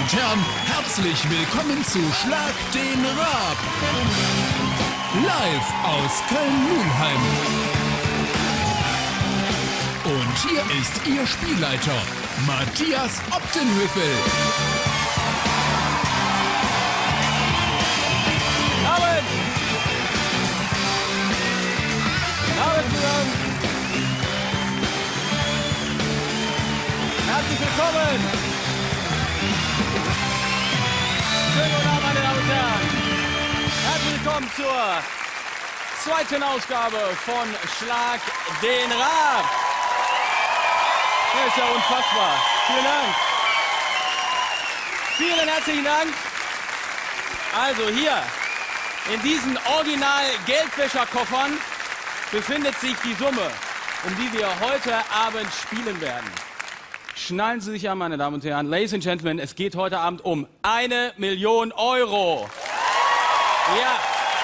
und Herren, herzlich willkommen zu Schlag den Raab. Live aus Köln-Mülheim. Und hier ist Ihr Spielleiter, Matthias Optenhövel. Abend! Abend zusammen! Herzlich willkommen! Schönen guten Abend, meine Damen und Herren! Herzlich willkommen zur zweiten Ausgabe von Schlag den Raab! Das ist ja unfassbar! Vielen Dank! Vielen herzlichen Dank! Also hier, in diesen Original-Geldwäscherkoffern befindet sich die Summe, um die wir heute Abend spielen werden. Schnallen Sie sich an, meine Damen und Herren. Ladies and Gentlemen, es geht heute Abend um 1 Million Euro. Ja.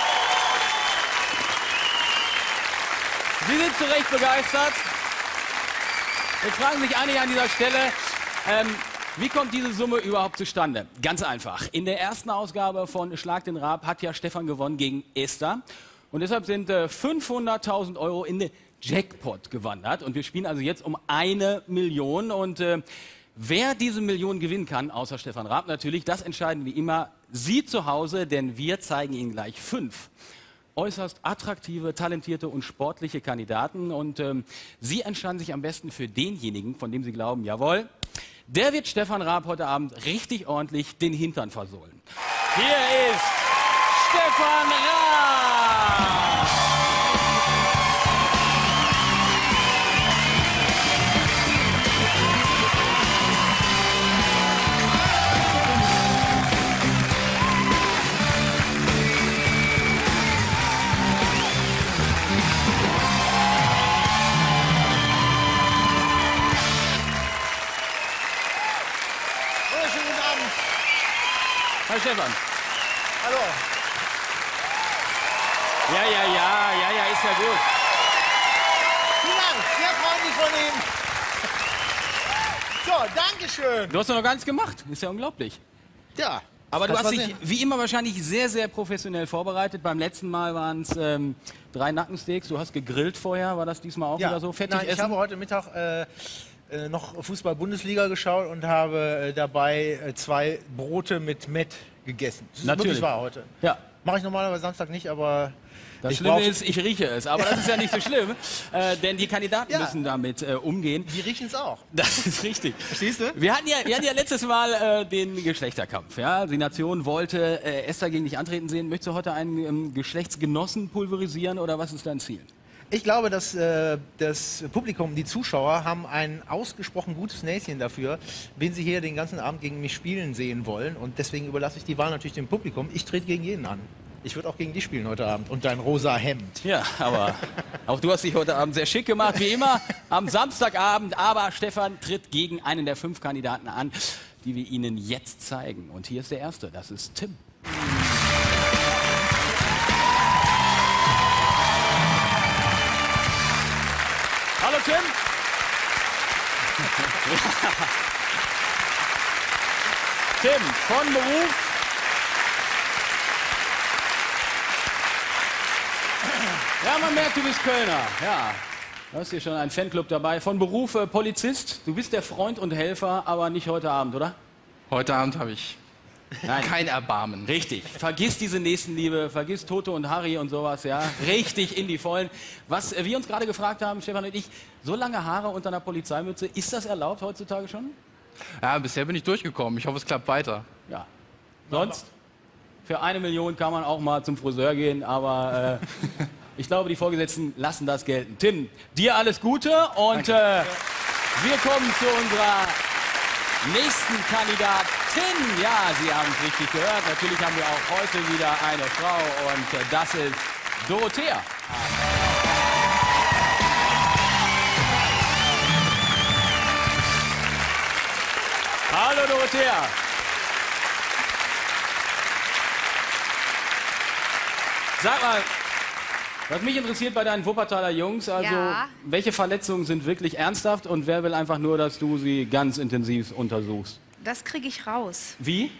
Sie sind zu Recht begeistert. Jetzt fragen sich einige an dieser Stelle, wie kommt diese Summe überhaupt zustande? Ganz einfach. In der ersten Ausgabe von Schlag den Raab hat ja Stefan gewonnen gegen Esther. Und deshalb sind 500.000 Euro in den Jackpot gewandert. Und wir spielen also jetzt um 1 Million. Und wer diese Million gewinnen kann, außer Stefan Raab natürlich, das entscheiden wie immer Sie zu Hause, denn wir zeigen Ihnen gleich 5 äußerst attraktive, talentierte und sportliche Kandidaten. Und Sie entscheiden sich am besten für denjenigen, von dem Sie glauben, jawohl, der wird Stefan Raab heute Abend richtig ordentlich den Hintern versohlen. Hier ist Stefan Raab! Hallo Stefan. Hallo. Ja, ist ja gut. Vielen Dank, sehr freundlich von Ihnen. So, danke schön. Du hast doch noch gar nichts gemacht, ist ja unglaublich. Ja. Aber du hast dich wie immer wahrscheinlich sehr, sehr professionell vorbereitet. Beim letzten Mal waren es 3 Nackensteaks, du hast gegrillt vorher, war das diesmal auch wieder so fettig Nein, ich habe heute Mittag noch Fußball-Bundesliga geschaut und habe dabei 2 Brote mit Mett gegessen. Das ist wirklich wahr heute. Ja. Mache ich normalerweise Samstag nicht, aber das Schlimme ist, ich rieche es. Aber das ist ja nicht so schlimm, denn die Kandidaten müssen damit umgehen. Die riechen es auch. Das ist richtig. Verstehst du? Wir hatten ja letztes Mal den Geschlechterkampf. Ja? Die Nation wollte Esther gegen dich antreten sehen. Möchtest du heute einen Geschlechtsgenossen pulverisieren oder was ist dein Ziel? Ich glaube, dass das Publikum, die Zuschauer, haben ein ausgesprochen gutes Näschen dafür, wen sie hier den ganzen Abend gegen mich spielen sehen wollen. Und deswegen überlasse ich die Wahl natürlich dem Publikum. Ich trete gegen jeden an. Ich würde auch gegen dich spielen heute Abend und dein rosa Hemd. Ja, aber auch du hast dich heute Abend sehr schick gemacht, wie immer, am Samstagabend. Aber Stefan tritt gegen einen der 5 Kandidaten an, die wir Ihnen jetzt zeigen. Und hier ist der erste, das ist Tim. Hallo Tim. Tim, von Beruf? Ja, man merkt, du bist Kölner. Ja, du hast hier schon einen Fanclub dabei. Von Beruf Polizist. Du bist der Freund und Helfer, aber nicht heute Abend, oder? Heute Abend habe ich kein Erbarmen. Richtig. Vergiss diese Nächstenliebe, vergiss Toto und Harry und sowas, ja. Richtig in die Vollen. Was wir uns gerade gefragt haben, Stefan und ich, so lange Haare unter einer Polizeimütze, ist das erlaubt heutzutage schon? Ja, bisher bin ich durchgekommen. Ich hoffe, es klappt weiter. Ja. Sonst, für 1 Million kann man auch mal zum Friseur gehen, aber ich glaube, die Vorgesetzten lassen das gelten. Tim, dir alles Gute und wir kommen zu unserer nächsten Kandidatin. Ja, Sie haben es richtig gehört. Natürlich haben wir auch heute wieder eine Frau und das ist Dorothea. Hallo Dorothea. Sag mal, was mich interessiert bei deinen Wuppertaler Jungs, also welche Verletzungen sind wirklich ernsthaft und wer will einfach nur, dass du sie ganz intensiv untersuchst? das kriege ich raus. Wie?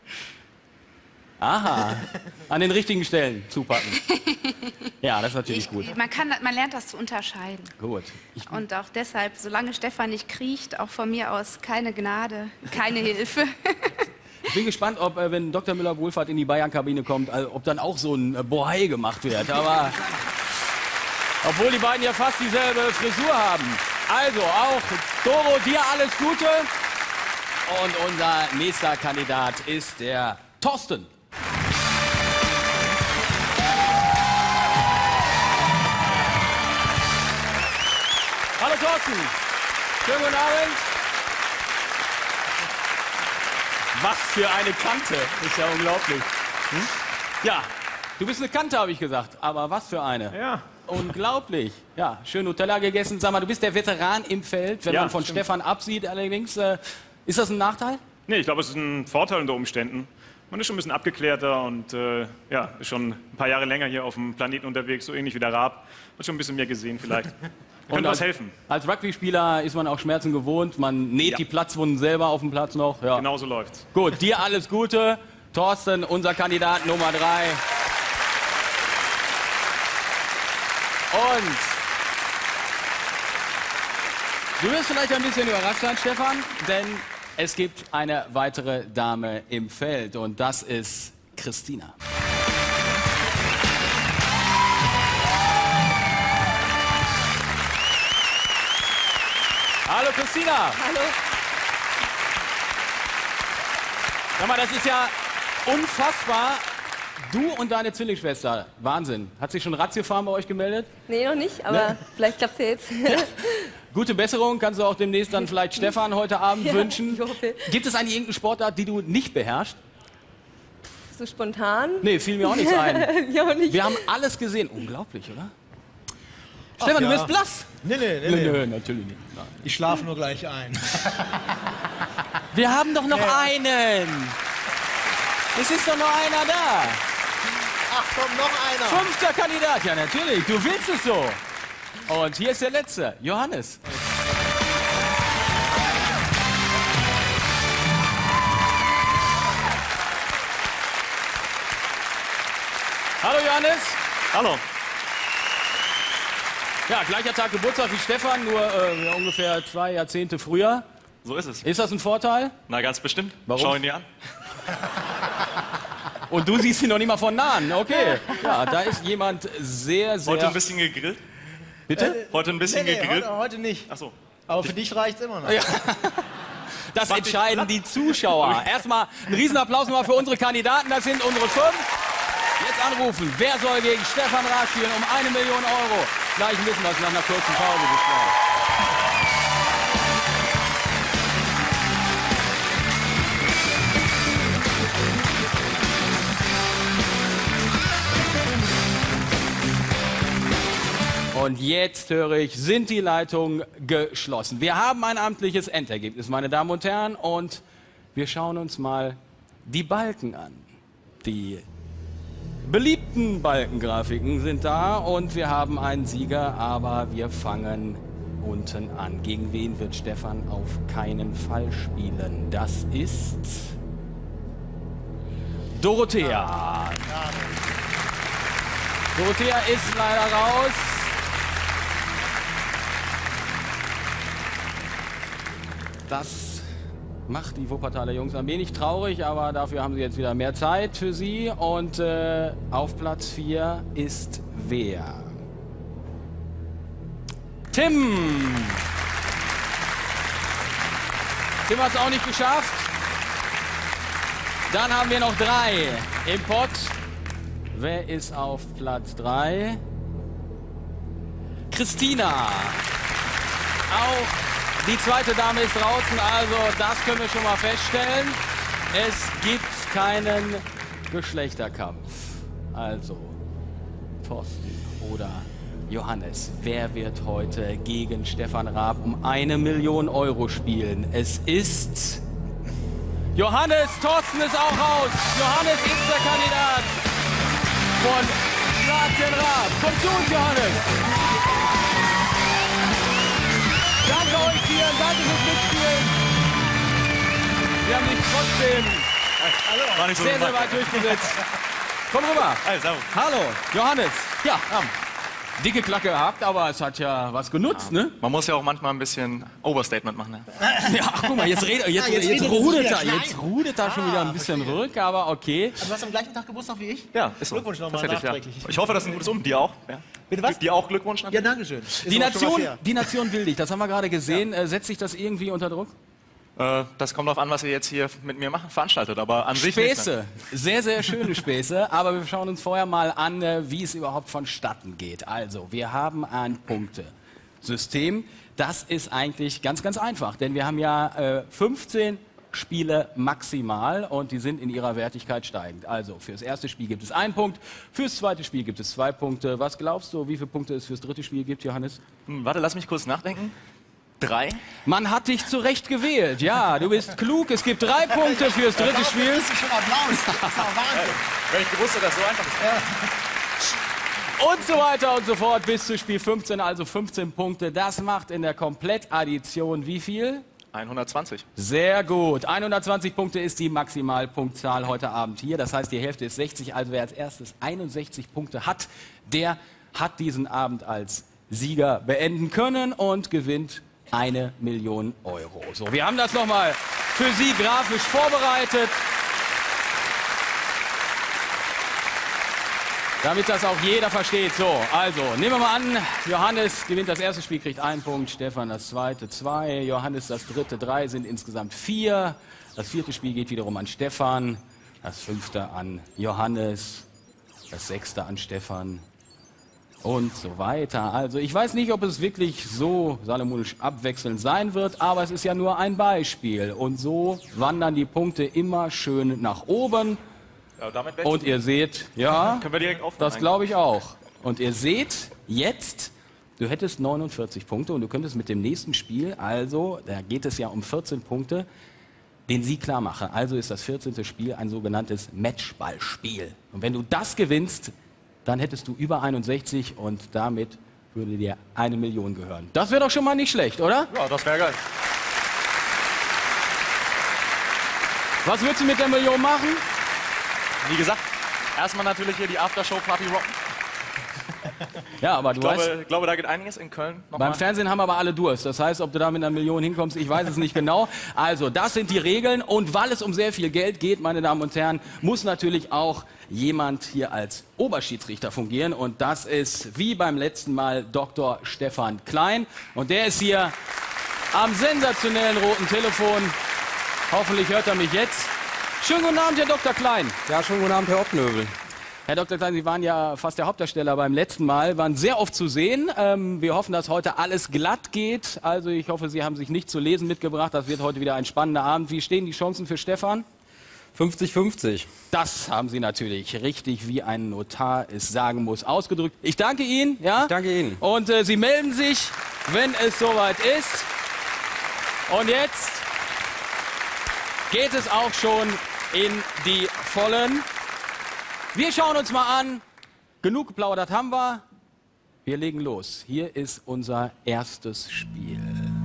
Aha, an den richtigen Stellen zupacken. Ja, das ist natürlich gut. Man lernt das zu unterscheiden. Gut. Und auch deshalb, solange Stefan nicht kriecht, auch von mir aus keine Gnade, keine Hilfe. Ich bin gespannt, ob, wenn Dr. Müller-Wohlfahrt in die Bayern-Kabine kommt, ob dann auch so ein Bohai gemacht wird. Aber obwohl die beiden ja fast dieselbe Frisur haben. Also auch Doro, dir alles Gute. Und unser nächster Kandidat ist der Thorsten. Hallo Thorsten. Schönen guten Abend. Was für eine Kante. Ist ja unglaublich. Hm? Ja, du bist eine Kante, habe ich gesagt. Aber was für eine. Ja. Unglaublich. Ja, schön Nutella gegessen. Sag mal, du bist der Veteran im Feld, wenn Ja, man von stimmt. Stefan absieht. Allerdings, ist das ein Nachteil? Nee, ich glaube, es ist ein Vorteil unter Umständen. Man ist schon ein bisschen abgeklärter und ja, ist schon ein paar Jahre länger hier auf dem Planeten unterwegs, so ähnlich wie der Raab. Hat schon ein bisschen mehr gesehen vielleicht. Könnte was helfen. Als Rugby-Spieler ist man auch Schmerzen gewohnt. Man näht die Platzwunden selber auf dem Platz noch. Ja. Genau so läuft's. Gut, dir alles Gute. Thorsten, unser Kandidat Nummer 3. Und du wirst vielleicht ein bisschen überrascht sein, Stefan, denn es gibt eine weitere Dame im Feld und das ist Christina. Hallo Christina. Hallo. Sag mal, das ist ja unfassbar. Du und deine Zwillingsschwester, Wahnsinn. Hat sich schon Rad gefahren bei euch gemeldet? Nee, noch nicht, aber vielleicht klappt es ja jetzt. Gute Besserung, kannst du auch demnächst dann vielleicht Stefan heute Abend wünschen. Ich hoffe. Gibt es eigentlich irgendeine Sportart, die du nicht beherrschst? So spontan? Nee, fiel mir auch nichts ein. Ja, auch nicht. Wir haben alles gesehen. Unglaublich, oder? Stefan, ja. du bist blass. Nee, Nö, natürlich nicht. Nein. Ich schlafe nur gleich ein. Wir haben doch noch einen. Es ist doch noch einer da. Ach komm, noch einer. 5. Kandidat. Ja, natürlich. Du willst es so. Und hier ist der letzte. Johannes. Hallo Johannes. Hallo. Ja, gleicher Tag Geburtstag wie Stefan, nur ungefähr 2 Jahrzehnte früher. So ist es. Ist das ein Vorteil? Na, ganz bestimmt. Warum? Schau ihn dir an. Und du siehst ihn noch nicht mal von nahen. Okay. Ja, da ist jemand sehr, sehr... Heute ein bisschen gegrillt? Bitte? Heute ein bisschen gegrillt? Heute nicht. Ach so. Aber für dich reicht's immer noch. Ja. Das entscheiden die Zuschauer. Erstmal einen Riesenapplaus nochmal für unsere Kandidaten. Das sind unsere 5. Jetzt anrufen. Wer soll gegen Stefan Raab spielen um 1 Million Euro? Gleich ein bisschen was nach einer kurzen Pause. Bis gleich. Und jetzt höre ich, sind die Leitungen geschlossen. Wir haben ein amtliches Endergebnis, meine Damen und Herren, und wir schauen uns mal die Balken an. Die beliebten Balkengrafiken sind da und wir haben einen Sieger, aber wir fangen unten an. Gegen wen wird Stefan auf keinen Fall spielen? Das ist Dorothea. Dorothea ist leider raus. Das macht die Wuppertaler Jungs ein wenig traurig, aber dafür haben sie jetzt wieder mehr Zeit für sie. Und auf Platz 4 ist wer? Tim! Tim hat es auch nicht geschafft. Dann haben wir noch 3 im Pott. Wer ist auf Platz 3? Christina. Auch die zweite Dame ist draußen, also das können wir schon mal feststellen. Es gibt keinen Geschlechterkampf. Also, Thorsten oder Johannes, wer wird heute gegen Stefan Raab um 1 Million Euro spielen? Es ist Johannes. Thorsten ist auch raus. Johannes ist der Kandidat von Schlag den Raab. Kommt zu uns, Johannes. Danke euch vielen, danke fürs Mitspielen. Sie haben sich trotzdem War nicht so sehr, sehr weit durchgesetzt. Komm rüber. Hey, servus. Hallo, Johannes. Ja, dicke Klacke gehabt, aber es hat ja was genutzt, ne? Man muss ja auch manchmal ein bisschen Overstatement machen. Ne? Ja, ach, guck mal, jetzt rudert er schon wieder ein bisschen rück, aber okay. Also du hast am gleichen Tag Geburtstag wie ich? Ja, ist so. Glückwunsch nochmal Tatsächlich, nachträglich. Ja. Ich hoffe, das ist ein gutes Dir auch. Ja. Bitte was? Dir auch Glückwunsch. Ja, danke schön. Die Nation will dich, das haben wir gerade gesehen. Setzt sich das irgendwie unter Druck? Das kommt darauf an, was ihr jetzt hier mit mir veranstaltet, aber an sich nicht, ne? Späße, sehr, sehr schöne Späße, aber wir schauen uns vorher mal an, wie es überhaupt vonstatten geht. Also, wir haben ein Punktesystem. Das ist eigentlich ganz, ganz einfach, denn wir haben ja 15 Spiele maximal und die sind in ihrer Wertigkeit steigend. Also, fürs erste Spiel gibt es 1 Punkt, fürs zweite Spiel gibt es 2 Punkte. Was glaubst du, wie viele Punkte es fürs dritte Spiel gibt, Johannes? Warte, lass mich kurz nachdenken. 3? Man hat dich zu Recht gewählt. Ja, du bist klug. Es gibt 3 Punkte fürs dritte Spiel. Das ist schon Applaus. Das ist auch Wahnsinn. Wenn ich gewusst hätte, dass so einfach ist. Und so weiter und so fort bis zu Spiel 15, also 15 Punkte. Das macht in der Komplettaddition wie viel? 120. Sehr gut. 120 Punkte ist die Maximalpunktzahl heute Abend hier. Das heißt, die Hälfte ist 60. Also wer als erstes 61 Punkte hat, der hat diesen Abend als Sieger beenden können und gewinnt 1 Million Euro. So, wir haben das nochmal für Sie grafisch vorbereitet, damit das auch jeder versteht. So, also, nehmen wir mal an, Johannes gewinnt das erste Spiel, kriegt 1 Punkt, Stefan das zweite 2, Johannes das dritte 3, sind insgesamt 4. Das vierte Spiel geht wiederum an Stefan, das 5. an Johannes, das 6. an Stefan. Und so weiter. Also ich weiß nicht, ob es wirklich so salomonisch abwechselnd sein wird, aber es ist ja nur ein Beispiel. Und so wandern die Punkte immer schön nach oben. Ja, damit Und ihr seht, ja, können wir direkt aufhören. das glaube ich auch. Und ihr seht jetzt, du hättest 49 Punkte und du könntest mit dem nächsten Spiel, also da geht es ja um 14 Punkte, den Sieg klar machen. Also ist das 14. Spiel ein sogenanntes Matchballspiel. Und wenn du das gewinnst, dann hättest du über 61 und damit würde dir 1 Million gehören. Das wäre doch schon mal nicht schlecht, oder? Ja, das wäre geil. Was würdest du mit der Million machen? Wie gesagt, erstmal natürlich hier die Aftershow-Party rocken. Ja, aber du weißt, Ich glaube, da geht einiges in Köln. beim Fernsehen haben aber alle Durst. Das heißt, ob du da mit 1 Million hinkommst, ich weiß es nicht genau. Also, das sind die Regeln. Und weil es um sehr viel Geld geht, meine Damen und Herren, muss natürlich auch jemand hier als Oberschiedsrichter fungieren. Und das ist, wie beim letzten Mal, Dr. Stefan Klein. Und der ist hier am sensationellen roten Telefon. Hoffentlich hört er mich jetzt. Schönen guten Abend, Herr Dr. Klein. Ja, schönen guten Abend, Herr Opnöbel. Herr Dr. Klein, Sie waren ja fast der Hauptdarsteller beim letzten Mal, waren sehr oft zu sehen. Wir hoffen, dass heute alles glatt geht. Also ich hoffe, Sie haben sich nicht zu lesen mitgebracht. Das wird heute wieder ein spannender Abend. Wie stehen die Chancen für Stefan? 50-50. Das haben Sie natürlich richtig, wie ein Notar es sagen muss, ausgedrückt. Ich danke Ihnen. Ja? Ich danke Ihnen. Und Sie melden sich, wenn es soweit ist. Und jetzt geht es auch schon in die Vollen. Wir schauen uns mal an. Genug geplaudert haben wir. Wir legen los. Hier ist unser erstes Spiel.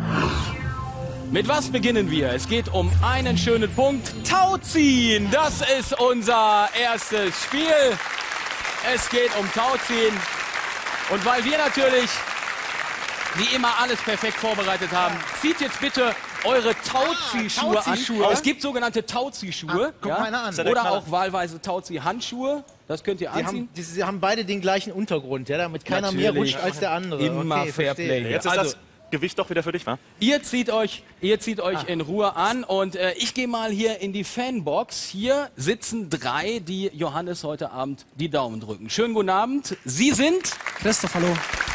Mit was beginnen wir? Es geht um einen schönen Punkt. Tauziehen. Das ist unser erstes Spiel. Es geht um Tauziehen. Und weil wir natürlich wie immer alles perfekt vorbereitet haben, zieht jetzt bitte eure Tauziehschuhe an. Es gibt sogenannte Tauziehschuhe. Guck mal einer an. Oder auch wahlweise Tauzieh-Handschuhe. Das könnt ihr anziehen. Sie haben beide den gleichen Untergrund, ja, damit keiner mehr Natürlich. rutscht als der andere. Immer Okay, Fair verstehe. Play. Jetzt ist das Gewicht doch wieder für dich, wa? Ihr zieht euch in Ruhe an und ich gehe mal hier in die Fanbox. Hier sitzen 3, die Johannes heute Abend die Daumen drücken. Schönen guten Abend. Sie sind Christoph, hallo.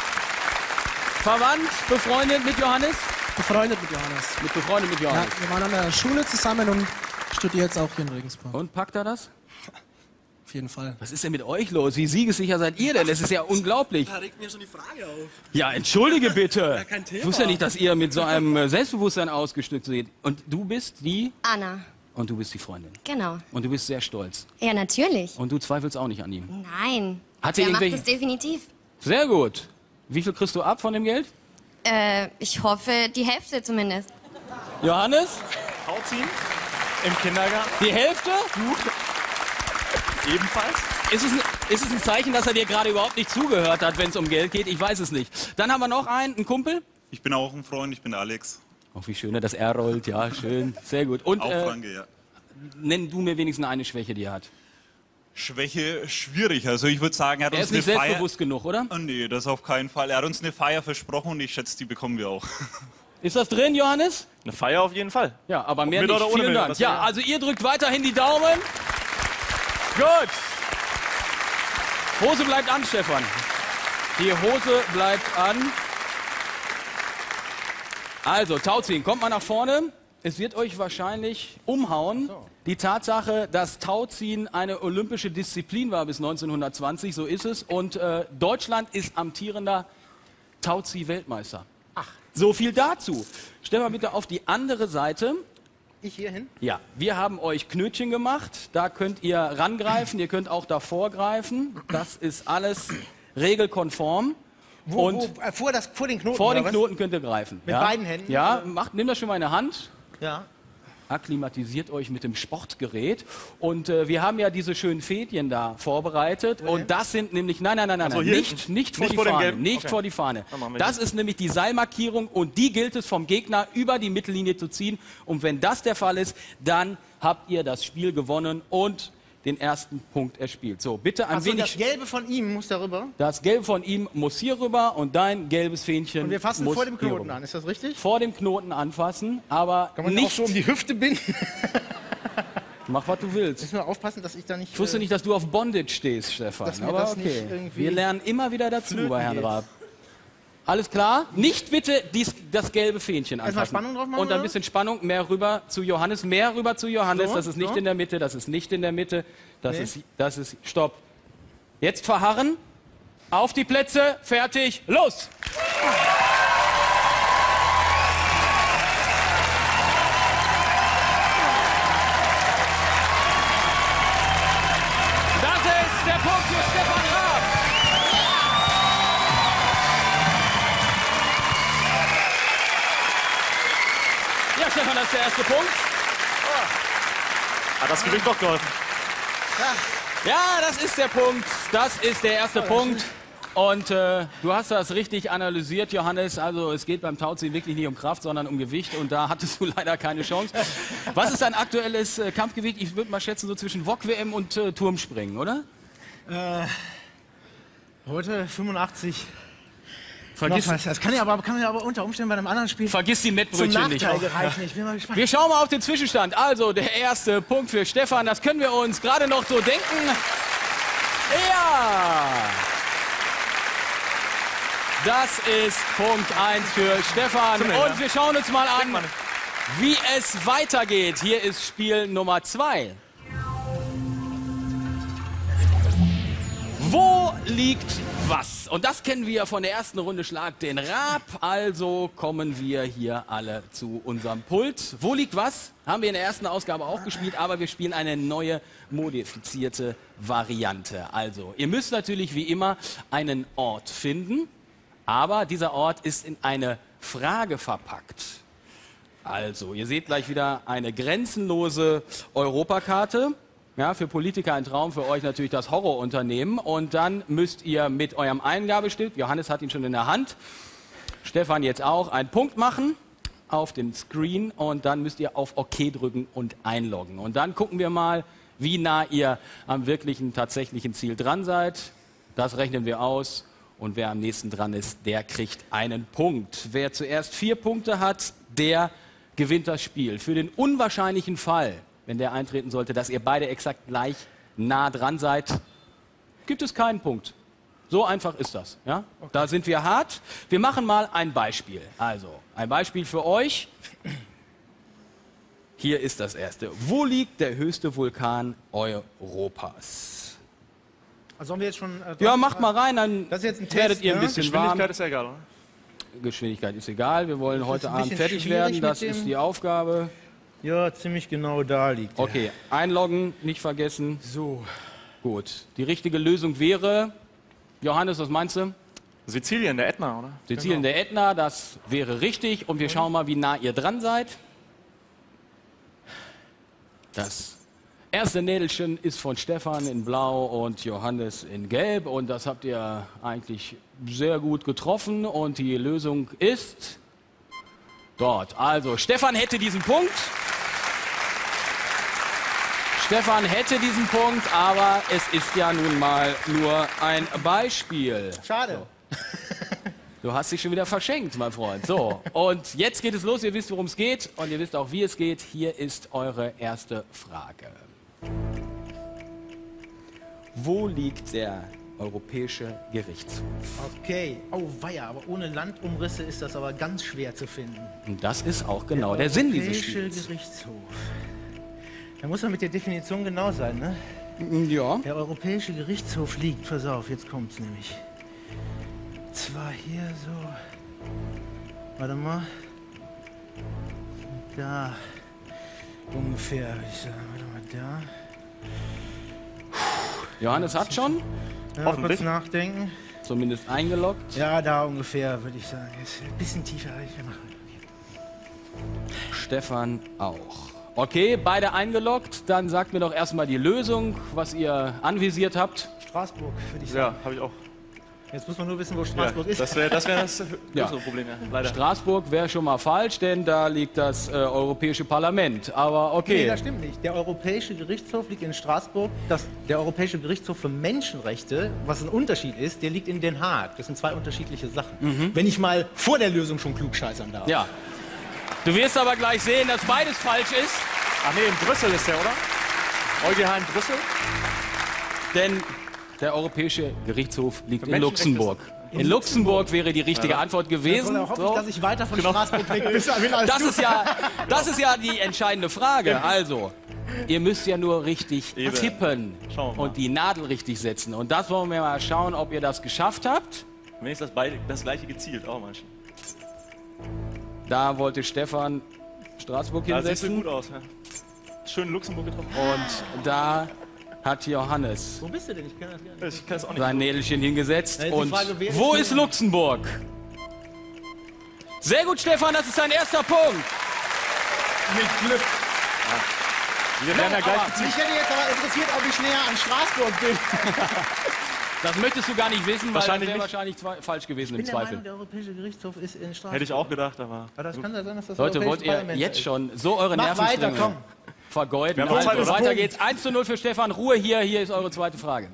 verwandt, befreundet mit Johannes? Befreundet mit Johannes. Befreundet mit Ja, Johannes. wir waren an der Schule zusammen und studieren jetzt auch hier in Regensburg. Und packt er das? Auf jeden Fall. Was ist denn mit euch los? Wie siegessicher seid ihr denn? Das ist ja unglaublich. Da regt mir schon die Frage auf. Ja, entschuldige bitte. kein Thema. Ich wusste ja nicht, dass ihr mit so einem Selbstbewusstsein ausgestückt seid. Und du bist die? Anna. Und du bist die Freundin. Genau. Und du bist sehr stolz. Ja, natürlich. Und du zweifelst auch nicht an ihm. Nein. Hat sie Der macht irgendwelche- das definitiv. Sehr gut. Wie viel kriegst du ab von dem Geld? Ich hoffe, die Hälfte zumindest. Johannes? Tauziehen? Im Kindergarten. Die Hälfte? Ebenfalls. Ist es ein Zeichen, dass er dir gerade überhaupt nicht zugehört hat, wenn es um Geld geht? Ich weiß es nicht. Dann haben wir noch einen Kumpel. Ich bin auch ein Freund, ich bin der Alex. Ach, wie schön, dass er rollt. Ja, schön. Sehr gut. Und Auch Franke, ja. nenn du mir wenigstens eine Schwäche, die er hat. Schwäche schwierig. Also ich würde sagen, er hat Er uns ist nicht eine Feier... selbstbewusst genug, oder? Oh, nee, das auf keinen Fall. Er hat uns eine Feier versprochen und ich schätze, die bekommen wir auch. Ist das drin, Johannes? Eine Feier auf jeden Fall. Ja, aber mehr Mit nicht. oder ohne Vielen Milch, Dank. was Ja, wir- also ihr drückt weiterhin die Daumen. Gut. Hose bleibt an, Stefan. Die Hose bleibt an. Also, Tauziehen, kommt mal nach vorne. Es wird euch wahrscheinlich umhauen. Die Tatsache, dass Tauziehen eine olympische Disziplin war bis 1920, so ist es. Und Deutschland ist amtierender Tauzieh-Weltmeister. Ach. So viel dazu. Stell mal bitte auf die andere Seite. Ich hier hin? Ja, wir haben euch Knötchen gemacht. Da könnt ihr rangreifen. Ihr könnt auch davor greifen. Das ist alles regelkonform. Vor den Knoten? Vor den oder was? Knoten könnt ihr greifen. Mit beiden Händen? Ja, nehmt das schon mal in der Hand. Ja. Akklimatisiert euch mit dem Sportgerät. Und wir haben ja diese schönen Fädchen da vorbereitet. Und das sind nämlich, nein, Also hier nicht vor nicht die vor dem Fahne. Gelben? Nicht Okay. vor die Fahne. Dann machen wir Das hier. ist nämlich die Seilmarkierung und die gilt es vom Gegner über die Mittellinie zu ziehen. Und wenn das der Fall ist, dann habt ihr das Spiel gewonnen und den ersten Punkt erspielt. So, bitte ein Also das wenig. Gelbe von ihm muss darüber. Das Gelbe von ihm muss hier rüber und dein gelbes Fähnchen Und wir fassen muss vor dem hier Knoten rüber. an, ist das richtig? Vor dem Knoten anfassen, aber Kann man nicht. auch so um die Hüfte binden? Mach, was du willst. Müssen wir aufpassen, dass ich da nicht... Ich wusste nicht, dass du auf Bondage stehst, Stefan. Dass mir Aber das nicht okay. irgendwie Wir lernen immer wieder dazu flöten bei Herrn geht. Raab. Alles klar? Nicht bitte das gelbe Fähnchen Erstmal anfassen. Spannung drauf machen, Und ein oder? bisschen Spannung, mehr rüber zu Johannes. Mehr rüber zu Johannes. So, Das ist nicht so. in der Mitte, das ist nicht in der Mitte. Das Nee. ist... Stopp. Jetzt verharren. Auf die Plätze. Fertig. Los! Das ist der Punkt für Stefan Raab. Ja, Stefan, das ist der erste Punkt. Hat das Gewicht doch geholfen. Ja, das ist der Punkt. Das ist der erste Punkt. Und du hast das richtig analysiert, Johannes. Also es geht beim Tauziehen wirklich nicht um Kraft, sondern um Gewicht. Und da hattest du leider keine Chance. Was ist dein aktuelles Kampfgewicht? Ich würde mal schätzen, so zwischen Wok-WM und Turmspringen, oder? Heute 85. Vergiss, Noch was. Das kann ja aber unter Umständen bei einem anderen Spiel vergiss die zum Mettbrötchen nicht. Nachteil gereichen. Ich bin mal gespannt. Wir schauen mal auf den Zwischenstand. Also der erste Punkt für Stefan. Das können wir uns gerade noch so denken. Ja! Das ist Punkt 1 für Stefan. Und wir schauen uns mal an, wie es weitergeht. Hier ist Spiel Nummer 2. Wo liegt was? Und das kennen wir von der ersten Runde Schlag den Raab. Also kommen wir hier alle zu unserem Pult. Wo liegt was? Haben wir in der ersten Ausgabe auch gespielt, aber wir spielen eine neue modifizierte Variante. Also, ihr müsst natürlich wie immer einen Ort finden, aber dieser Ort ist in eine Frage verpackt. Also, ihr seht gleich wieder eine grenzenlose Europakarte. Ja, für Politiker ein Traum, für euch natürlich das Horrorunternehmen. Und dann müsst ihr mit eurem Eingabestift, Johannes hat ihn schon in der Hand, Stefan jetzt auch, einen Punkt machen auf dem Screen und dann müsst ihr auf OK drücken und einloggen. Und dann gucken wir mal, wie nah ihr am wirklichen, tatsächlichen Ziel dran seid. Das rechnen wir aus. Und wer am nächsten dran ist, der kriegt einen Punkt. Wer zuerst 4 Punkte hat, der gewinnt das Spiel. Für den unwahrscheinlichen Fall, wenn der eintreten sollte, dass ihr beide exakt gleich nah dran seid, gibt es keinen Punkt. So einfach ist das. Ja? Okay. Da sind wir hart. Wir machen mal ein Beispiel. Also, ein Beispiel für euch. Hier ist das erste. Wo liegt der höchste Vulkan Europas? Also sollen wir jetzt schon... Ja, macht mal rein, dann das ist jetzt ein Test, werdet ihr ein ne? bisschen Geschwindigkeit warm. ist ja egal, oder? Geschwindigkeit ist egal. Wir wollen heute ein Abend bisschen fertig schwierig werden. mit Das dem- ist die Aufgabe. Ja, ziemlich genau da liegt er. Okay, einloggen, nicht vergessen. So. Gut. Die richtige Lösung wäre, Johannes, was meinst du? Sizilien, der Ätna, oder? Sizilien, der Ätna, das wäre richtig. Und wir schauen mal, wie nah ihr dran seid. Das erste Nädelchen ist von Stefan in Blau und Johannes in Gelb. Und das habt ihr eigentlich sehr gut getroffen. Und die Lösung ist dort. Also, Stefan hätte diesen Punkt. Stefan hätte diesen Punkt, aber es ist ja nun mal nur ein Beispiel. Schade. Du hast dich schon wieder verschenkt, mein Freund. So, und jetzt geht es los. Ihr wisst, worum es geht und ihr wisst auch, wie es geht. Hier ist eure erste Frage. Wo liegt der Europäische Gerichtshof? Okay. Oh weia, aber ohne Landumrisse ist das aber ganz schwer zu finden. Und das ist auch genau der Sinn dieses Europäische Spiels. Gerichtshof. Da muss man mit der Definition genau sein, ne? Ja. Der Europäische Gerichtshof liegt, pass auf, jetzt kommt's nämlich. Zwar hier so. Warte mal. Da. Ungefähr, würde ich sagen. Warte mal, da. Johannes hat schon Ja, kurz nachdenken. zumindest eingeloggt. Ja, da ungefähr, würde ich sagen. Jetzt ein bisschen tiefer. Stefan auch. Okay, beide eingeloggt. Dann sagt mir doch erstmal die Lösung, was ihr anvisiert habt. Straßburg, würde ich Ja, sagen. habe ich auch. Jetzt muss man nur wissen, wo Straßburg ist. Das wäre das größere Ja. Problem, ja. Leider. Straßburg wäre schon mal falsch, denn da liegt das Europäische Parlament. Aber Nee, okay. das stimmt nicht. Der Europäische Gerichtshof liegt in Straßburg. Der Europäische Gerichtshof für Menschenrechte, was ein Unterschied ist, der liegt in Den Haag. Das sind zwei unterschiedliche Sachen. Wenn ich mal vor der Lösung schon klugscheißern darf. Ja. Du wirst aber gleich sehen, dass beides falsch ist. Ach nee, in Brüssel ist der, oder? EuGH in Brüssel? Denn der Europäische Gerichtshof liegt in Menschenrechte Luxemburg. In Luxemburg wäre die richtige Antwort gewesen. Dann hoffe ich, So. dass ich weiter von Straßburg weg bin. als Das du. das ist ja die entscheidende Frage. Also, ihr müsst ja nur richtig Eben. tippen Schauen wir mal. und die Nadel richtig setzen. Und das wollen wir mal schauen, ob ihr das geschafft habt. Wenigstens das gleiche gezielt, auch manchmal. Da wollte Stefan Straßburg Da sieht so hinsetzen. gut aus, ja. Schön Luxemburg getroffen. Und da hat Johannes Wo bist du denn? Ich kann das gar nicht. Ich kann es auch nicht. sein Nädelchen hingesetzt. Ja, jetzt die Und Frage, wer ist wo denn- ist Luxemburg? Sehr gut, Stefan, das ist dein erster Punkt. Mit Glück. Wir werden ja gleich gezielt. Mich hätte jetzt aber interessiert, ob ich näher an Straßburg bin. Das möchtest du gar nicht wissen, weil Wahrscheinlich das wäre nicht. wahrscheinlich falsch gewesen Ich im bin der Meinung, Zweifel. der Europäische Gerichtshof ist in Straßburg. Hätte ich auch gedacht, aber. Aber das kann ja sein, dass das Leute, wollt Europäische ihr Parlament jetzt ist. schon so eure Mach Nervenstränge weiter, komm. vergeuden? Wir haben noch Zeit, Also, das weiter Punkt. geht's. 1:0 für Stefan. Ruhe hier ist eure zweite Frage.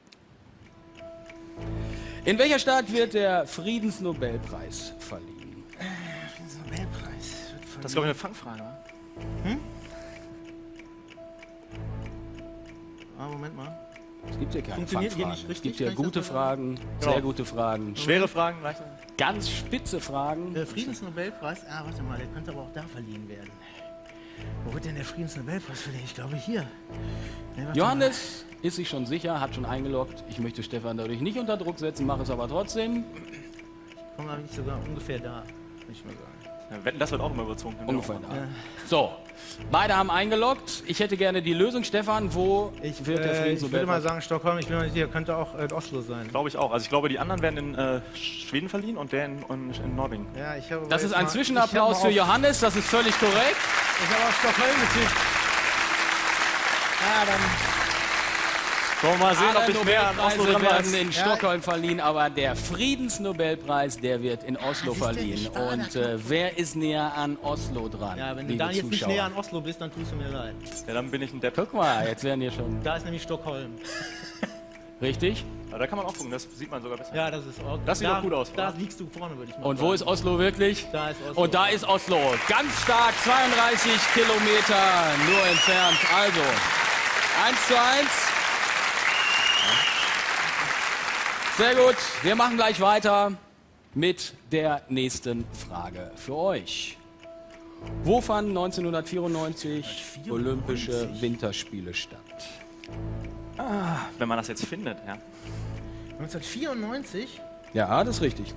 In welcher Stadt wird der Friedensnobelpreis verliehen? Nobelpreis wird Das ist, glaube ich, eine Fangfrage, oder? Moment mal. Es gibt hier keine Funktioniert hier Fangfragen. nicht Es richtig? gibt hier Kann ich gute das so Fragen, Genau. sehr gute Fragen, Schwere Fragen, leichte. ganz spitze Fragen. Der Friedensnobelpreis, warte mal, der könnte aber auch da verliehen werden. Wo wird denn der Friedensnobelpreis verliehen? Ich glaube hier. Nee, warte Johannes ist sich schon sicher, hat schon eingeloggt. Ich möchte Stefan dadurch nicht unter Druck setzen, mache es aber trotzdem. mal. Komm eigentlich sogar ungefähr da, würde ich mal sagen. Ja, Wetten, das wird auch immer überzogen. Ungefähr da. So, beide haben eingeloggt. Ich hätte gerne die Lösung. Stefan, wo Ich wird der würde mal Friedensnobelpreis? sagen Stockholm, ich bin mir nicht sicher, könnte auch Oslo sein. Glaube ich auch. Also ich glaube, die anderen werden in Schweden verliehen und der in Norwegen. Ja, ich habe Das ist ein Zwischenapplaus für Johannes, das ist völlig korrekt. Ich habe auch Stockholm getippt. Ja, dann Wollen wir mal sehen, ob ich mehr an Oslo dran war. werden in Stockholm verliehen, aber der Friedensnobelpreis, der wird in Oslo siehst du, verliehen. ich war Und da wer ist näher an Oslo dran? Ja, wenn du liebe da jetzt nicht Zuschauer? näher an Oslo bist, dann tust du mir leid. Ja, dann bin ich ein Depp. Guck mal, jetzt werden hier schon Da ist nämlich Stockholm. richtig. Aber da kann man auch gucken, das sieht man sogar besser. Ja, das ist auch. Das sieht da, doch gut aus, Da oder? liegst du vorne, würde ich mal Und sagen. wo ist Oslo wirklich? Da ist Oslo. Und da ist Oslo. Ganz stark, 32 Kilometer nur entfernt. Also, 1:1. Sehr gut, wir machen gleich weiter mit der nächsten Frage für euch. Wo fanden 1994 Olympische Winterspiele statt? Wenn man das jetzt findet, ja. 1994? Ja, das ist richtig.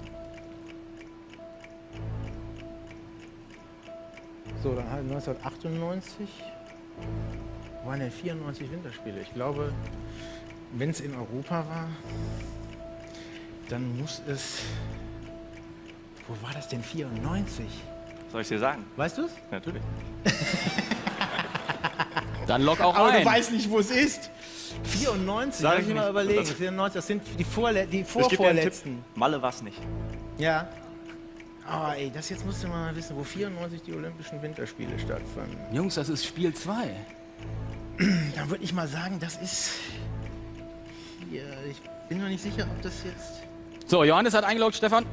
So, dann halt 1998 waren ja 94 Winterspiele. Ich glaube, wenn es in Europa war, dann muss es. Wo war das denn 94? Soll ich dir sagen? Weißt du es? Natürlich. Dann lock auch Aber ein. du weißt nicht, wo es ist. 94, Sag lass ich mich mal nicht. überlegen. Das- 94, das sind die Ich gebe dir einen Tipp. vorvorletzten. Malle war's nicht. Ja. Oh, ey, das jetzt musst du mal wissen, wo 94 die Olympischen Winterspiele stattfanden. Jungs, das ist Spiel 2. Dann würde ich mal sagen, das ist hier. Ich bin noch nicht sicher, ob das jetzt So, Johannes hat eingeloggt, Stefan.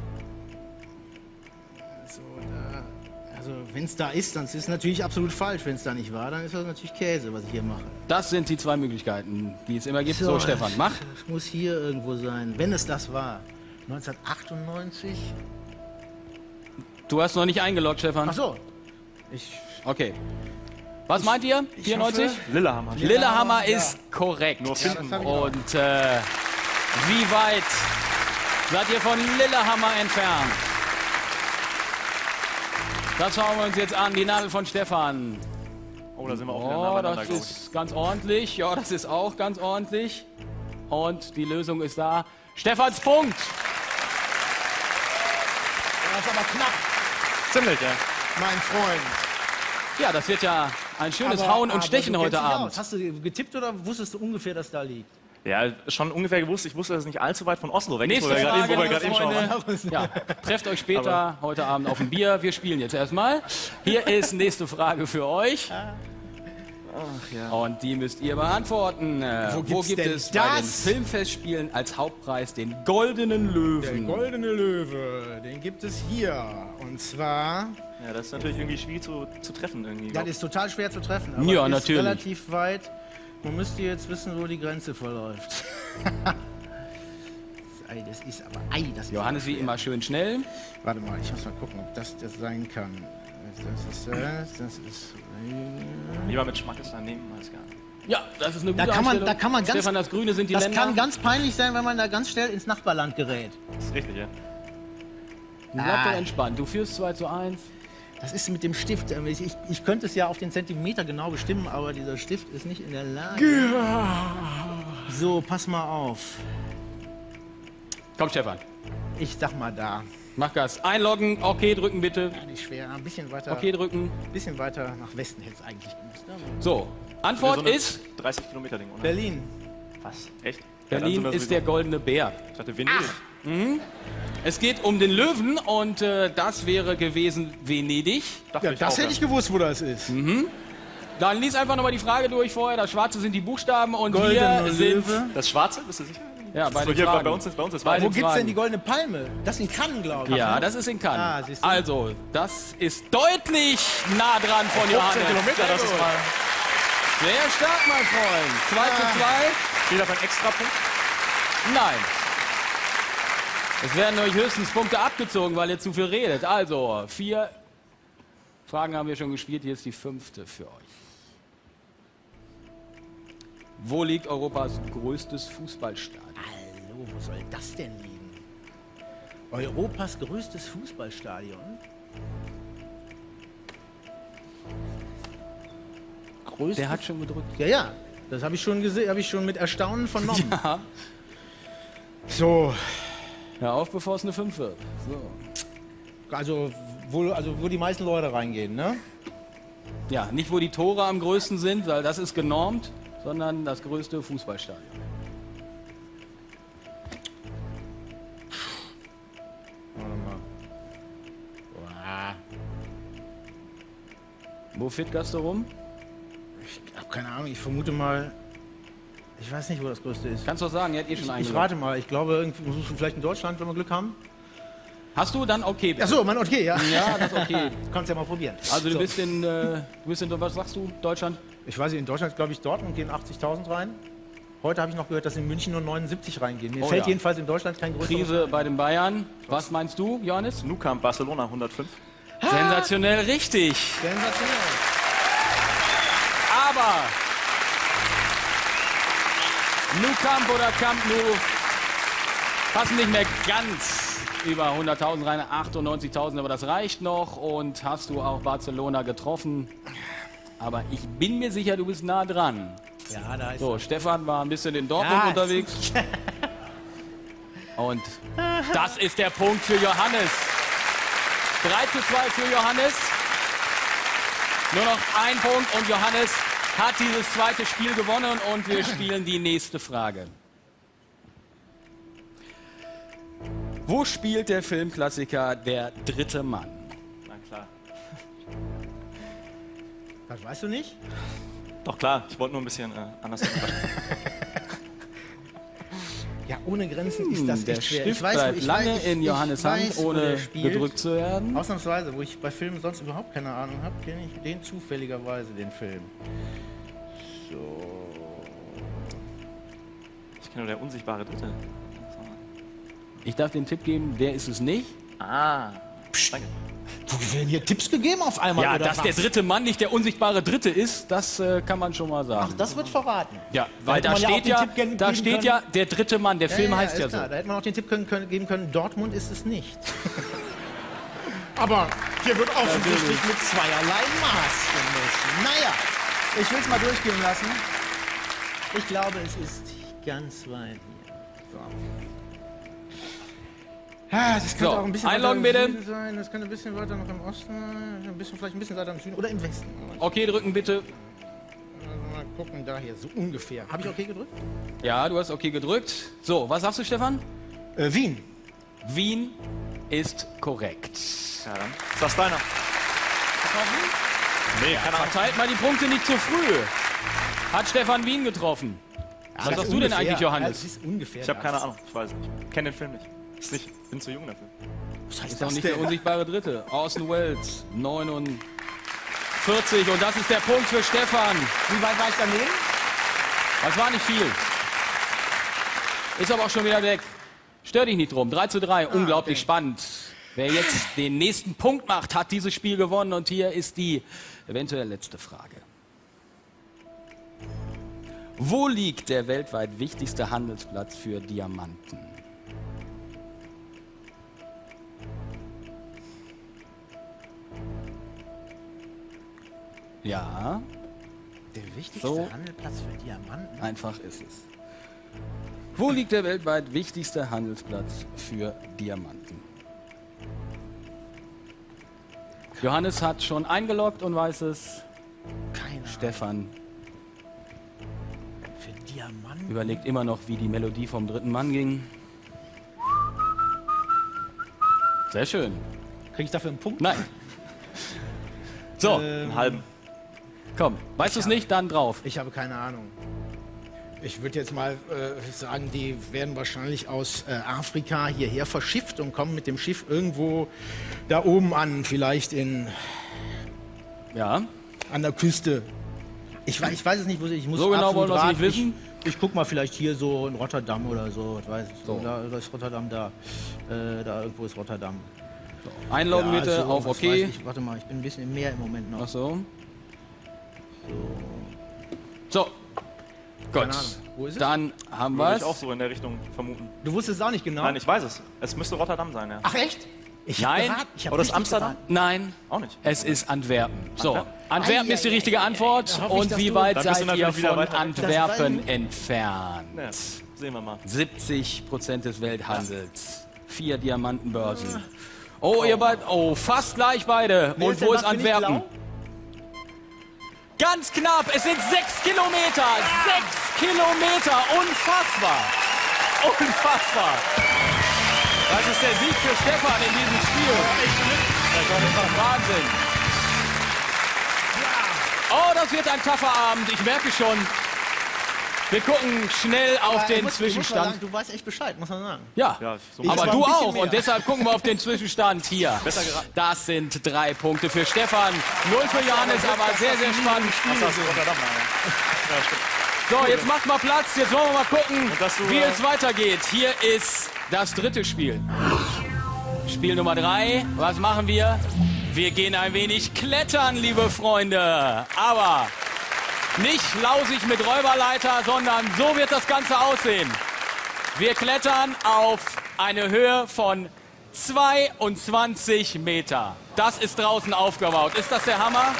so da. Also, wenn es da ist, dann ist es natürlich absolut falsch. Wenn es da nicht war, dann ist das natürlich Käse, was ich hier mache. Das sind die zwei Möglichkeiten, die es immer gibt. So, Stefan, mach. Das muss hier irgendwo sein, wenn es das war. 1998. Du hast noch nicht eingeloggt, Stefan. Ach so. Ich Okay. Was meint ihr? 94? hoffe- Lillehammer. Lillehammer Ja. ist korrekt. Nur finden. das hab ich auch. Und wie weit seid ihr von Lillehammer entfernt? Das schauen wir uns jetzt an. Die Nadel von Stefan. Oh, da sind wir auch wieder nah Oh, beieinander, das glaube ich. ist ganz ordentlich. Ja, das ist auch ganz ordentlich. Und die Lösung ist da. Stefans Punkt. Das ist aber knapp, Ziemlich, ja. mein Freund. Ja, das wird ja ein schönes Aber- Hauen und aber Stechen du kennst heute dich Abend. aus. Hast du getippt oder wusstest du ungefähr, dass da liegt? Ja, schon ungefähr gewusst. Ich wusste, dass es nicht allzu weit von Oslo weg ist, Nächste wo wir gerade Frage, eben, wo wir gerade eben schon waren. Freunde. Ja, trefft euch später heute Abend auf ein Bier. Wir spielen jetzt erstmal. Hier ist nächste Frage für euch. Ach ja. Und die müsst ihr beantworten. Wo gibt's gibt denn es bei den das? Filmfestspielen als Hauptpreis den Goldenen Löwen? Goldene Löwe, den gibt es hier. Und zwar, Ja, das ist natürlich irgendwie schwierig zu treffen irgendwie. das ist total schwer zu treffen, aber Ja, ist natürlich. relativ weit. Man müsste jetzt wissen, wo die Grenze verläuft. Ei, das ist aber das ist Johannes wie schwer. immer schön schnell. Warte mal, ich muss mal gucken, ob das sein kann. Das ist. Lieber mit Schmackes daneben als gar nicht. Ja, das ist eine Da gute kann man- Einstellung. da kann man ganz- Stefan, das Grüne sind die Das Länder. kann ganz peinlich sein, wenn man da ganz schnell ins Nachbarland gerät. Das ist richtig, ja. Bleib doch entspannt. Du führst 2:1. Das ist mit dem Stift. Ich könnte es ja auf den Zentimeter genau bestimmen, aber dieser Stift ist nicht in der Lage. So, pass mal auf. Komm, Stefan. Ich sag mal da. Mach Gas. Einloggen. Okay drücken bitte. Ja, nicht schwer. Ein bisschen weiter. Okay drücken. Bisschen weiter nach Westen hätte es eigentlich gemusst. Ne? So. Antwort So eine ist 30 Kilometer Ding, oder? Berlin. Was? Echt? Berlin ist der goldene Bär. Ich dachte Venedig. Es geht um den Löwen und das wäre gewesen Venedig. Dachte Ja, das auch, hätte ich gewusst, wo das ist. Dann lies einfach nochmal die Frage durch vorher. Das Schwarze sind die Buchstaben und Goldene wir sind Löwe. Das Schwarze, bist du sicher? ja, bei So, den hier Fragen. bei uns ist Bei Wo den gibt's denn Fragen. die goldene Palme? Das in Cannes, glaube ich. Ja, ne? das ist in Cannes. Ah, siehst du. Also, das ist deutlich nah dran von 15 Johannes. Kilometer, das ist mal Sehr stark, mein Freund. 2:2. wieder ein Extrapunkt. Nein. Es werden euch höchstens Punkte abgezogen, weil ihr zu viel redet. Also, 4 Fragen haben wir schon gespielt. Hier ist die 5. für euch. Wo liegt Europas größtes Fußballstadion? Hallo, wo soll das denn liegen? Europas größtes Fußballstadion? Größtes? Der hat schon gedrückt. Ja, ja. Das habe ich schon gesehen, habe ich schon mit Erstaunen vernommen. Ja. So, Hör auf, bevor es eine 5 wird. So. also wo die meisten Leute reingehen, ne? Ja, nicht wo die Tore am größten sind, weil das ist genormt, sondern das größte Fußballstadion. Warte mal. Boah. Wo fährt Gasto rum? Ich habe keine Ahnung, ich vermute mal. Ich weiß nicht, wo das größte ist. Kannst du sagen, er hat eh schon Ich eingeloggt. warte mal, ich glaube, irgendwie vielleicht in Deutschland, wenn wir Glück haben. Hast du dann okay? Bitte. Achso, mein okay, ja. Ja, das ist okay. Kannst ja mal probieren. Also du So. bist in, was sagst du, Deutschland? Ich weiß nicht, in Deutschland, glaube ich, Dortmund gehen 80.000 rein. Heute habe ich noch gehört, dass in München nur 79 reingehen. Mir Oh fällt ja. jedenfalls in Deutschland kein größeres. Krise bei den Bayern. Was meinst du, Johannes? Nou Camp Barcelona 105. Sensationell richtig. Sensationell. Aber Nou Camp oder Camp Nou passen nicht mehr ganz über 100.000 rein, 98.000, aber das reicht noch. Und hast du auch Barcelona getroffen? Aber ich bin mir sicher, du bist nah dran. Ja, da ist So, Stefan war ein bisschen in Dortmund Ja, unterwegs. Und das ist der Punkt für Johannes. 3:2 für Johannes. Nur noch ein Punkt und Johannes hat dieses zweite Spiel gewonnen und wir spielen die nächste Frage. Wo spielt der Filmklassiker Der dritte Mann? Na klar. Das weißt du nicht? Doch klar, ich wollte nur ein bisschen anders. Ja, ohne Grenzen ist das Der echt schwer. Stift bleibt lange in Johannes Hand, wo ohne der spielt. gedrückt zu werden. Ausnahmsweise, wo ich bei Filmen sonst überhaupt keine Ahnung habe, kenne ich den zufälligerweise, den Film. So. Ich kenne nur Der unsichtbare Dritte. Ich darf den Tipp geben, wer ist es nicht? Ah, danke. Wo werden hier Tipps gegeben auf einmal? Ja, oder dass was? der dritte Mann nicht der unsichtbare Dritte ist, das kann man schon mal sagen. Ach, das wird verraten. Ja, weil hätte da man ja auch steht den ja, Tipp geben da steht können. ja der dritte Mann. Der Film heißt ist ja klar. so. Da hätte man auch den Tipp geben können, Dortmund ist es nicht. Aber hier wird offensichtlich mit zweierlei Maß gemessen. Naja, ich will es mal durchgehen lassen. Ich glaube, es ist ganz weit hier. So. Ah, das könnte So, auch ein bisschen einloggen weiter im bitte. Süden sein. Das könnte ein bisschen weiter noch im Osten sein. Vielleicht ein bisschen weiter im Süden oder im Westen. Okay, drücken bitte. Mal gucken, da hier, so ungefähr. Habe ich okay gedrückt? Ja, du hast okay gedrückt. So, was sagst du, Stefan? Wien. Wien ist korrekt. Ja, dann ist das deiner. Nee, verteilt mal die Punkte nicht zu früh. Hat Stefan Wien getroffen? Was sagst du denn eigentlich, Johannes? Das ist ungefähr. Ich habe keine Ahnung, ich weiß nicht. Ich kenne den Film nicht. Bin zu jung dafür. Was heißt Ist doch das nicht denn? der unsichtbare Dritte. Orson Welles, 49. Und das ist der Punkt für Stefan. Wie weit war ich daneben? Das war nicht viel. Ist aber auch schon wieder weg. Stör dich nicht drum. 3:3, unglaublich spannend. Wer jetzt den nächsten Punkt macht, hat dieses Spiel gewonnen. Und hier ist die eventuell letzte Frage. Wo liegt der weltweit wichtigste Handelsplatz für Diamanten? Ja, Der wichtigste So. Handelsplatz für Diamanten? einfach ist es. Wo liegt der weltweit wichtigste Handelsplatz für Diamanten? Johannes hat schon eingeloggt und weiß es. Keine Ahnung. Stefan Für Diamanten? überlegt immer noch, wie die Melodie vom dritten Mann ging. Sehr schön. Krieg ich dafür einen Punkt? Nein. So, Einen halben. komm. Weißt du es nicht, dann drauf. Ich habe keine Ahnung. Ich würde jetzt mal sagen, die werden wahrscheinlich aus Afrika hierher verschifft und kommen mit dem Schiff irgendwo da oben an, vielleicht Ja. an der Küste. Ich weiß es nicht, wo sie. Ich muss So genau absolut wollen wir es raten. nicht wissen? Ich guck mal vielleicht hier so in Rotterdam oder so. Ich weiß nicht. So. Da ist Rotterdam da. Da irgendwo ist Rotterdam. Einloggen Ja, bitte so, auf was OK. weiß ich. Warte mal, ich bin ein bisschen im Meer im Moment noch. Ach so. So. Gut. Keine Ahnung. Wo ist es? Dann haben wir Würde es. ich auch so in der Richtung vermuten. Du wusstest es auch nicht genau? Nein, ich weiß es. Es müsste Rotterdam sein, ja. Ach echt? Ich hab Nein. geraten. Ich hab Oder ist richtig Amsterdam? geraten. Nein, Auch nicht. es ist Antwerpen. So, Antwerpen? Antwerpen ist die richtige Antwort. Da hoffe ich, Und dass wie du- weit Dann bist seid du ihr natürlich wieder von weiter. Antwerpen Das entfernt? Ja, sehen wir mal. 70% des Welthandels. 4 Diamantenbörsen. Oh, ihr beide. Oh, fast gleich beide. Wer Und denn wo ist was? Bin ich Antwerpen? blau? Ganz knapp. Es sind 6 Kilometer. 6 Kilometer. Unfassbar. Unfassbar. Das ist der Sieg für Stefan in diesem Spiel. Wahnsinn. Oh, das wird ein tougher Abend. Ich merke schon. Wir gucken schnell auf Aber den ich muss mal Zwischenstand. sagen, du weißt echt Bescheid, muss man sagen. Ja, Ja, so Ich aber war du ein bisschen auch. mehr. Und deshalb gucken wir auf den Zwischenstand hier. Besser geraten. Das sind 3 Punkte für Stefan. 0 für Johannes, aber sehr, sehr spannend. Ach, das ist Rotterdam, ja. Ja, stimmt. So, jetzt macht mal Platz. Jetzt wollen wir mal gucken, Und dass du, wie es weitergeht. Hier ist das dritte Spiel. Spiel Nummer 3. Was machen wir? Wir gehen ein wenig klettern, liebe Freunde. Aber nicht lausig mit Räuberleiter, sondern so wird das Ganze aussehen. Wir klettern auf eine Höhe von 22 Meter. Das ist draußen aufgebaut. Ist das der Hammer?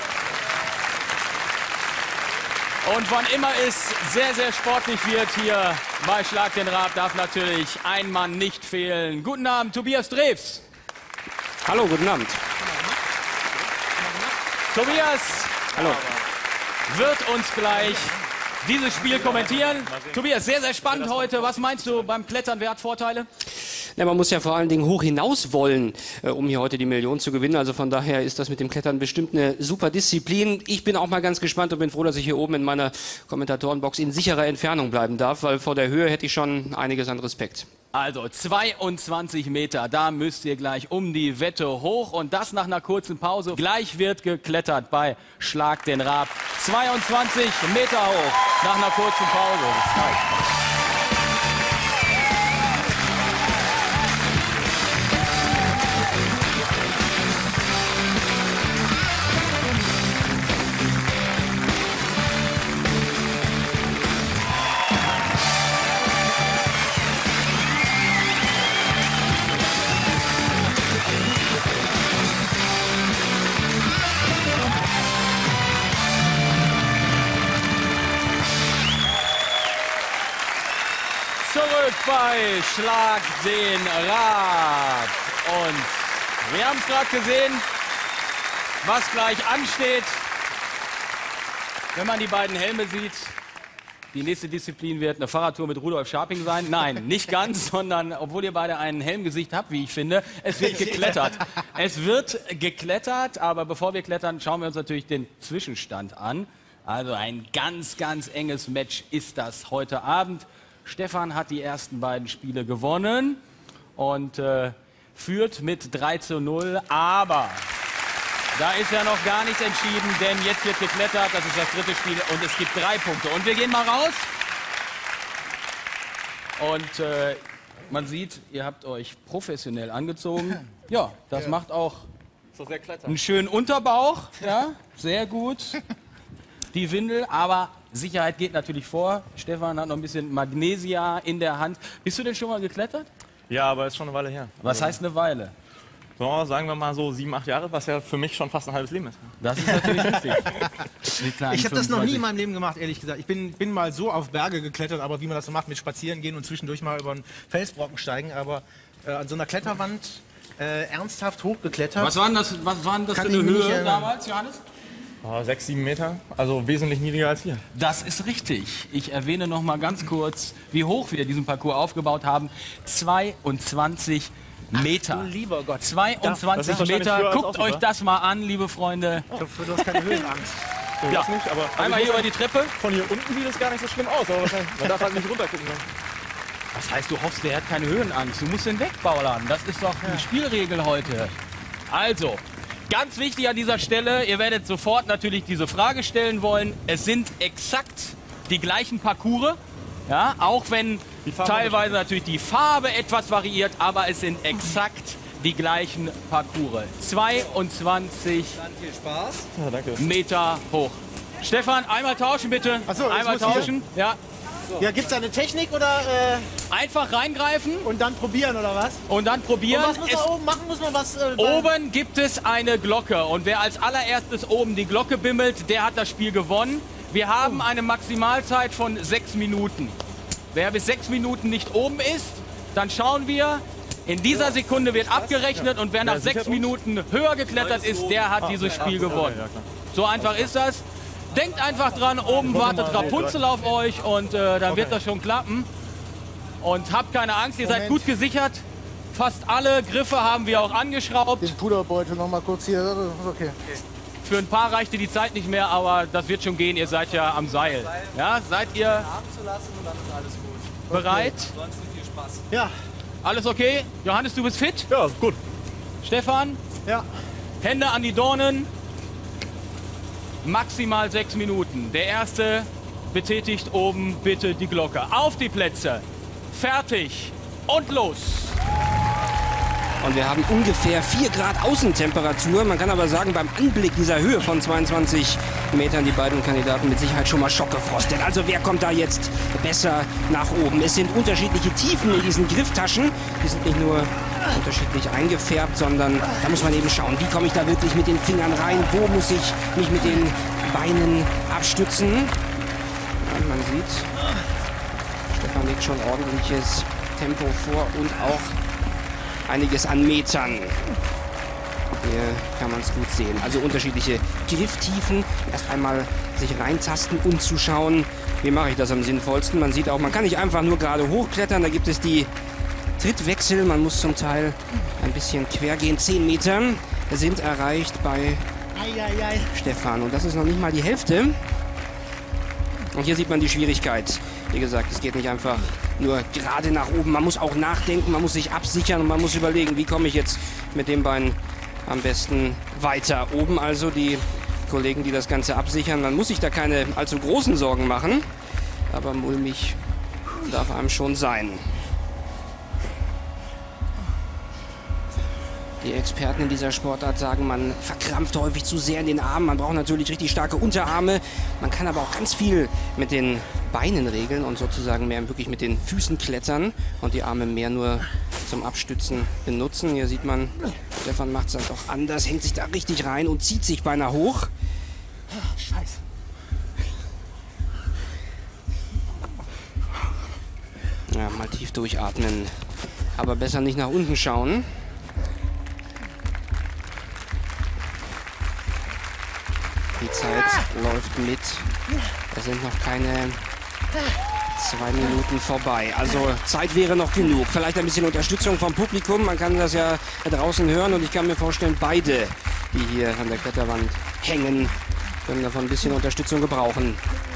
Und wann immer es sehr, sehr sportlich wird hier bei Schlag den Raab, darf natürlich ein Mann nicht fehlen. Guten Abend, Tobias Drews. Hallo, guten Abend. Tobias, Hallo. wird uns gleich dieses Spiel kommentieren. Tobias, sehr, sehr spannend heute. Was meinst du beim Klettern? Wer hat Vorteile? Ja, man muss ja vor allen Dingen hoch hinaus wollen, um hier heute die Million zu gewinnen. Also von daher ist das mit dem Klettern bestimmt eine super Disziplin. Ich bin auch mal ganz gespannt und bin froh, dass ich hier oben in meiner Kommentatorenbox in sicherer Entfernung bleiben darf, weil vor der Höhe hätte ich schon einiges an Respekt. Also 22 Meter, da müsst ihr gleich um die Wette hoch und das nach einer kurzen Pause. Gleich wird geklettert bei Schlag den Raab. 22 Meter hoch nach einer kurzen Pause. Das reicht. Zurück bei Schlag den Raab. Und wir haben es gerade gesehen, was gleich ansteht. Wenn man die beiden Helme sieht, die nächste Disziplin wird eine Fahrradtour mit Rudolf Scharping sein. Nein, nicht ganz, sondern obwohl ihr beide ein Helmgesicht habt, wie ich finde, es wird geklettert. Es wird geklettert, aber bevor wir klettern, schauen wir uns natürlich den Zwischenstand an. Also ein ganz, ganz enges Match ist das heute Abend. Stefan hat die ersten beiden Spiele gewonnen und führt mit 3:0, aber da ist ja noch gar nichts entschieden, denn jetzt wird geklettert, das ist das dritte Spiel und es gibt 3 Punkte. Und wir gehen mal raus und man sieht, ihr habt euch professionell angezogen. Ja, das macht auch einen schönen Unterbauch, ja, sehr gut. Die Windel, aber Sicherheit geht natürlich vor. Stefan hat noch ein bisschen Magnesia in der Hand. Bist du denn schon mal geklettert? Ja, aber ist schon eine Weile her. Was heißt eine Weile? So, sagen wir mal so 7, 8 Jahre, was ja für mich schon fast ein halbes Leben ist. Das ist natürlich richtig. Ich habe das noch nie in meinem Leben gemacht, ehrlich gesagt. Ich bin mal so auf Berge geklettert, aber wie man das so macht, mit Spazieren gehen und zwischendurch mal über einen Felsbrocken steigen. Aber an so einer Kletterwand ernsthaft hochgeklettert. Was waren das für eine Höhe damals, Johannes? 6, 7 Meter, also wesentlich niedriger als hier. Das ist richtig. Ich erwähne noch mal ganz kurz, wie hoch wir diesen Parcours aufgebaut haben. 22 Meter. Ach, du lieber Gott. 22 Meter. Guckt euch das mal an, liebe Freunde. Ich hoffe, du hast keine Höhenangst. Ja, nicht, aber einmal hier über die Treppe. Von hier unten sieht es gar nicht so schlimm aus, aber man darf halt nicht runtergucken. Was heißt, du hoffst, der hat keine Höhenangst? Du musst den wegballern. Das ist doch die Spielregel heute. Also, ganz wichtig an dieser Stelle, ihr werdet sofort natürlich diese Frage stellen wollen. Es sind exakt die gleichen Parcours, ja, auch wenn teilweise natürlich die Farbe etwas variiert, aber es sind exakt die gleichen Parcours. 22 viel Spaß. Ja, danke. Meter hoch. Stefan, einmal tauschen bitte. Ach so, einmal tauschen. Ja. Ja, gibt's da eine Technik oder Einfach reingreifen und dann probieren oder was? und dann probieren. Und was muss man oben machen? Muss man was? Oben gibt es eine Glocke und wer als allererstes oben die Glocke bimmelt, der hat das Spiel gewonnen. Wir haben eine Maximalzeit von 6 Minuten. Wer bis 6 Minuten nicht oben ist, dann schauen wir. In dieser Sekunde wird abgerechnet und wer nach 6 Minuten höher geklettert ist, der hat dieses Spiel gewonnen. So einfach ist das. Denkt einfach dran, oben wartet Rapunzel auf euch und dann wird das schon klappen. Und habt keine Angst, ihr seid gut gesichert. Fast alle Griffe haben wir auch angeschraubt. Den Puderbeutel noch mal kurz hier. Okay. Für ein paar reichte die Zeit nicht mehr, aber das wird schon gehen. Ihr seid ja am Seil. Ja, seid ihr Abzulassen und dann ist alles gut. bereit? Sonst viel Spaß. Ja. Alles okay? Johannes, du bist fit? Ja, gut. Stefan? Ja. Hände an die Dornen. Maximal 6 Minuten. Der Erste betätigt oben bitte die Glocke. Auf die Plätze. Fertig. Und los. Und wir haben ungefähr 4 Grad Außentemperatur. Man kann aber sagen, beim Anblick dieser Höhe von 22 Metern die beiden Kandidaten mit Sicherheit schon mal schockgefrostet. Also wer kommt da jetzt besser nach oben? Es sind unterschiedliche Tiefen in diesen Grifftaschen. Die sind nicht nur unterschiedlich eingefärbt, sondern da muss man eben schauen, wie komme ich da wirklich mit den Fingern rein? Wo muss ich mich mit den Beinen abstützen? Ja, man sieht, Stefan legt schon ordentliches Tempo vor und auch einiges an Metern. Hier kann man es gut sehen. Also unterschiedliche Grifftiefen. Erst einmal sich reintasten, um zu schauen, wie mache ich das am sinnvollsten. Man sieht auch, man kann nicht einfach nur gerade hochklettern. Da gibt es die Trittwechsel. Man muss zum Teil ein bisschen quer gehen. 10 Meter sind erreicht bei Stefan. Und das ist noch nicht mal die Hälfte. Und hier sieht man die Schwierigkeit. Wie gesagt, es geht nicht einfach nur gerade nach oben. Man muss auch nachdenken, man muss sich absichern und man muss überlegen, wie komme ich jetzt mit dem Bein am besten weiter. Oben also die Kollegen, die das Ganze absichern. Man muss sich da keine allzu großen Sorgen machen. Aber mulmig darf einem schon sein. Die Experten in dieser Sportart sagen, man verkrampft häufig zu sehr in den Armen. Man braucht natürlich richtig starke Unterarme. Man kann aber auch ganz viel mit den Beinen regeln und sozusagen mehr wirklich mit den Füßen klettern und die Arme mehr nur zum Abstützen benutzen. Hier sieht man, Stefan macht es halt auch anders, hängt sich da richtig rein und zieht sich beinahe hoch. Scheiße. Ja, mal tief durchatmen. Aber besser nicht nach unten schauen. Die Zeit läuft mit. Es sind noch keine 2 Minuten vorbei. Also Zeit wäre noch genug. Vielleicht ein bisschen Unterstützung vom Publikum. Man kann das ja draußen hören. Und ich kann mir vorstellen, beide, die hier an der Kletterwand hängen, können davon ein bisschen Unterstützung gebrauchen.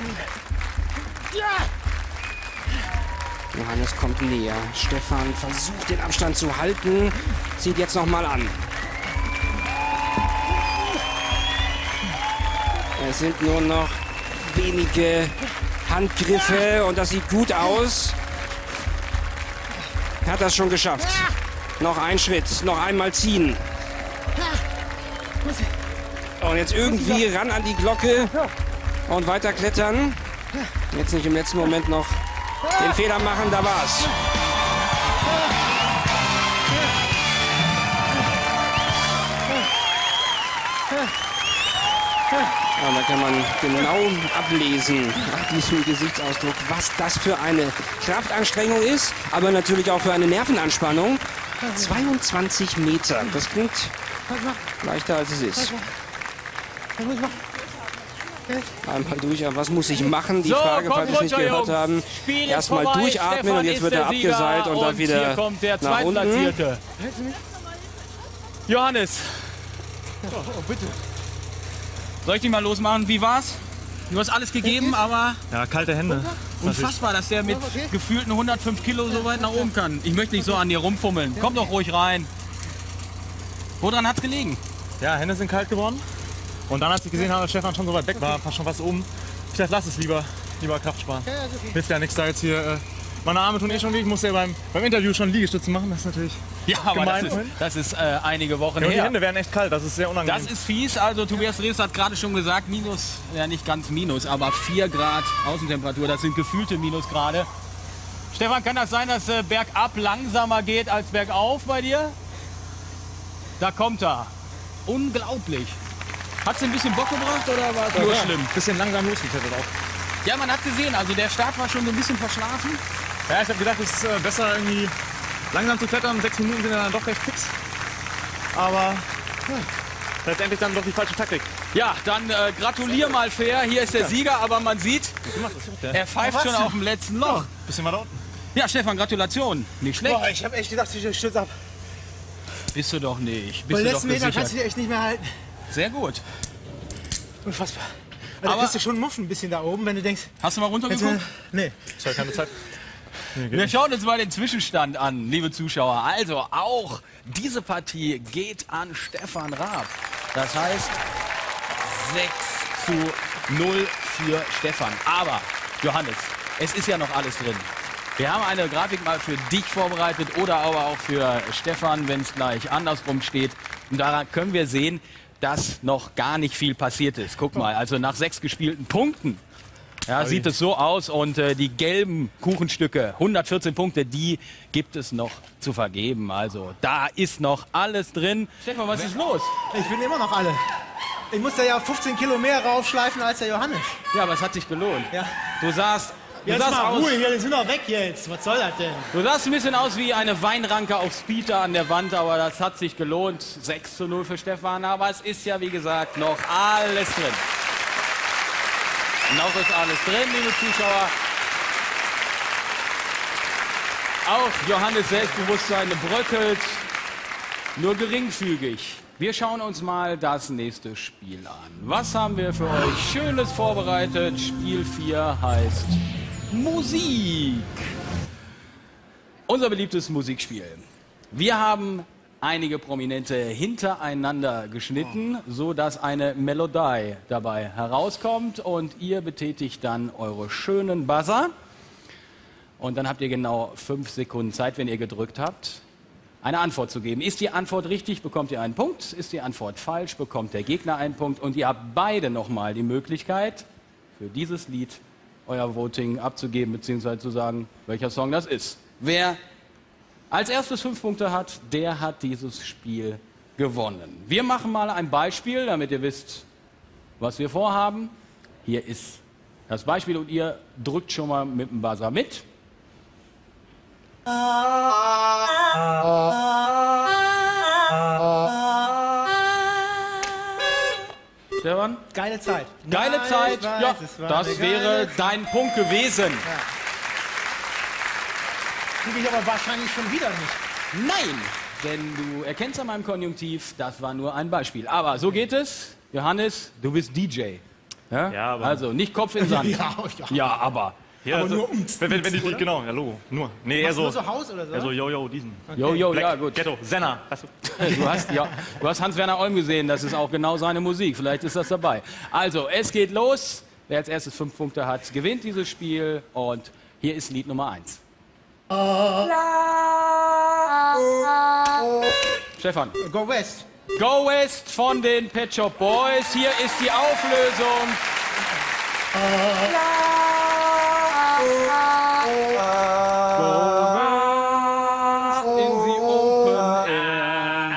Johannes kommt näher. Stefan versucht, den Abstand zu halten. Zieht jetzt noch mal an. Es sind nur noch wenige Handgriffe und das sieht gut aus. Hat das schon geschafft. Noch ein Schritt, noch einmal ziehen. Und jetzt irgendwie ran an die Glocke und weiter klettern. Jetzt nicht im letzten Moment noch den Fehler machen, da war's. Ja, da kann man genau ablesen, nach diesem Gesichtsausdruck, was das für eine Kraftanstrengung ist, aber natürlich auch für eine Nervenanspannung. 22 Meter, das klingt leichter als es ist. Einmal durch, aber was muss ich machen? Die Frage, falls Sie es nicht gehört haben, erstmal durchatmen und jetzt wird er abgeseilt und dann wieder hier kommt der nach unten. Zweitplatzierte. Johannes. Oh, bitte. Soll ich dich mal losmachen? Wie war's? Du hast alles gegeben, aber Ja, kalte Hände. unfassbar, dass der mit gefühlten 105 Kilo so weit nach oben kann. Ich möchte nicht so an dir rumfummeln. Komm doch ruhig rein. Woran hat's gelegen? Ja, Hände sind kalt geworden. Und dann, als ich gesehen habe, dass Stefan schon so weit weg war, fast schon was oben, ich dachte, lass es lieber Kraft sparen. Hilft ja nichts da jetzt hier. Meine Arme tun eh schon weh. Ich muss ja beim Interview schon Liegestütze machen. Das ist natürlich gemein. Das ist einige Wochen Ja, und die her. Hände werden echt kalt. Das ist sehr unangenehm. Das ist fies. Also Tobias Rees hat gerade schon gesagt, minus, ja nicht ganz minus, aber 4 Grad Außentemperatur. Das sind gefühlte Minusgrade. Stefan, kann das sein, dass bergab langsamer geht als bergauf bei dir? Da kommt er. Unglaublich. Hat es ein bisschen Bock gebracht oder war es nur schlimm? Ein bisschen langsam losgeklettert auch. Ja, man hat gesehen, also der Start war schon so ein bisschen verschlafen. Ja, ich habe gedacht, es ist besser irgendwie langsam zu klettern. 6 Minuten sind dann doch recht fix. Aber letztendlich dann doch die falsche Taktik. Ja, dann gratulier mal fair. Hier ist der Sieger, aber man sieht, er pfeift schon auf dem letzten Loch. Bisschen weiter unten. Ja, Stefan, Gratulation. Nicht schlecht. Boah, ich habe echt gedacht, ich stürze ab. Bist du doch nicht. Bei Bist den du doch letzten Metern gesichert. kannst du dich echt nicht mehr halten. Sehr gut. Unfassbar. Also, Aber- da kriegst du schon Muffen ein bisschen da oben, wenn du denkst... Hast du mal runtergeguckt? Nee. Ich habe keine Zeit. Wir schauen uns mal den Zwischenstand an, liebe Zuschauer. Also auch diese Partie geht an Stefan Raab. Das heißt 6:0 für Stefan. Aber Johannes, es ist ja noch alles drin. Wir haben eine Grafik mal für dich vorbereitet oder aber auch für Stefan, wenn es gleich andersrum steht. Und daran können wir sehen, dass noch gar nicht viel passiert ist. Guck mal, also nach 6 gespielten Punkten. Ja, sieht es so aus und die gelben Kuchenstücke, 114 Punkte, die gibt es noch zu vergeben. Also da ist noch alles drin. Stefan, was ist los? Ich bin immer noch alle. Ich muss da ja 15 Kilo mehr raufschleifen als der Johannes. Ja, aber es hat sich gelohnt. Ja. Du sahst Du Jetzt sahst mal aus- Ruhe hier, die sind doch weg jetzt. Was soll das denn? Du sahst ein bisschen aus wie eine Weinranke auf Speeder an der Wand, aber das hat sich gelohnt. 6:0 für Stefan, aber es ist ja wie gesagt noch alles drin. Noch ist alles drin, liebe Zuschauer. Auch Johannes Selbstbewusstsein bröckelt, nur geringfügig. Wir schauen uns mal das nächste Spiel an. Was haben wir für euch Schönes vorbereitet? Spiel 4 heißt Musik. Unser beliebtes Musikspiel. Wir haben einige Prominente hintereinander geschnitten, so dass eine Melodie dabei herauskommt und ihr betätigt dann eure schönen Buzzer. Und dann habt ihr genau 5 Sekunden Zeit, wenn ihr gedrückt habt, eine Antwort zu geben. Ist die Antwort richtig, bekommt ihr einen Punkt. Ist die Antwort falsch, bekommt der Gegner einen Punkt. Und ihr habt beide nochmal die Möglichkeit, für dieses Lied euer Voting abzugeben, beziehungsweise zu sagen, welcher Song das ist. Wer als erstes 5 Punkte hat, der hat dieses Spiel gewonnen. Wir machen mal ein Beispiel, damit ihr wisst, was wir vorhaben. Hier ist das Beispiel und ihr drückt schon mal mit dem Buzzer mit. Stefan? Geile Zeit. Geile Nein, Zeit, ich weiß, ja, es war das eine wäre geile dein Punkt gewesen. Kriege ich aber wahrscheinlich schon wieder nicht. Nein, denn du erkennst an meinem Konjunktiv, das war nur ein Beispiel. Aber so geht es. Johannes, du bist DJ. Ja? Ja, aber- Also nicht Kopf in Sand. Ja, aber. Ja, Aber also, nur wenn die, genau, ja, Logo, nur. Nee, eher Machst du so. nur so Haus oder so? Ja, so Yo-Yo, diesen. Jo, Black, ja gut. Ghetto, Senna. Weißt du? Du hast Hans-Werner Olm gesehen, das ist auch genau seine Musik. Vielleicht ist das dabei. Also, es geht los. Wer als erstes 5 Punkte hat, gewinnt dieses Spiel. Und hier ist Lied Nummer 1. Stefan. Go West. Go West von den Pet Shop Boys. Hier ist die Auflösung. In the open air.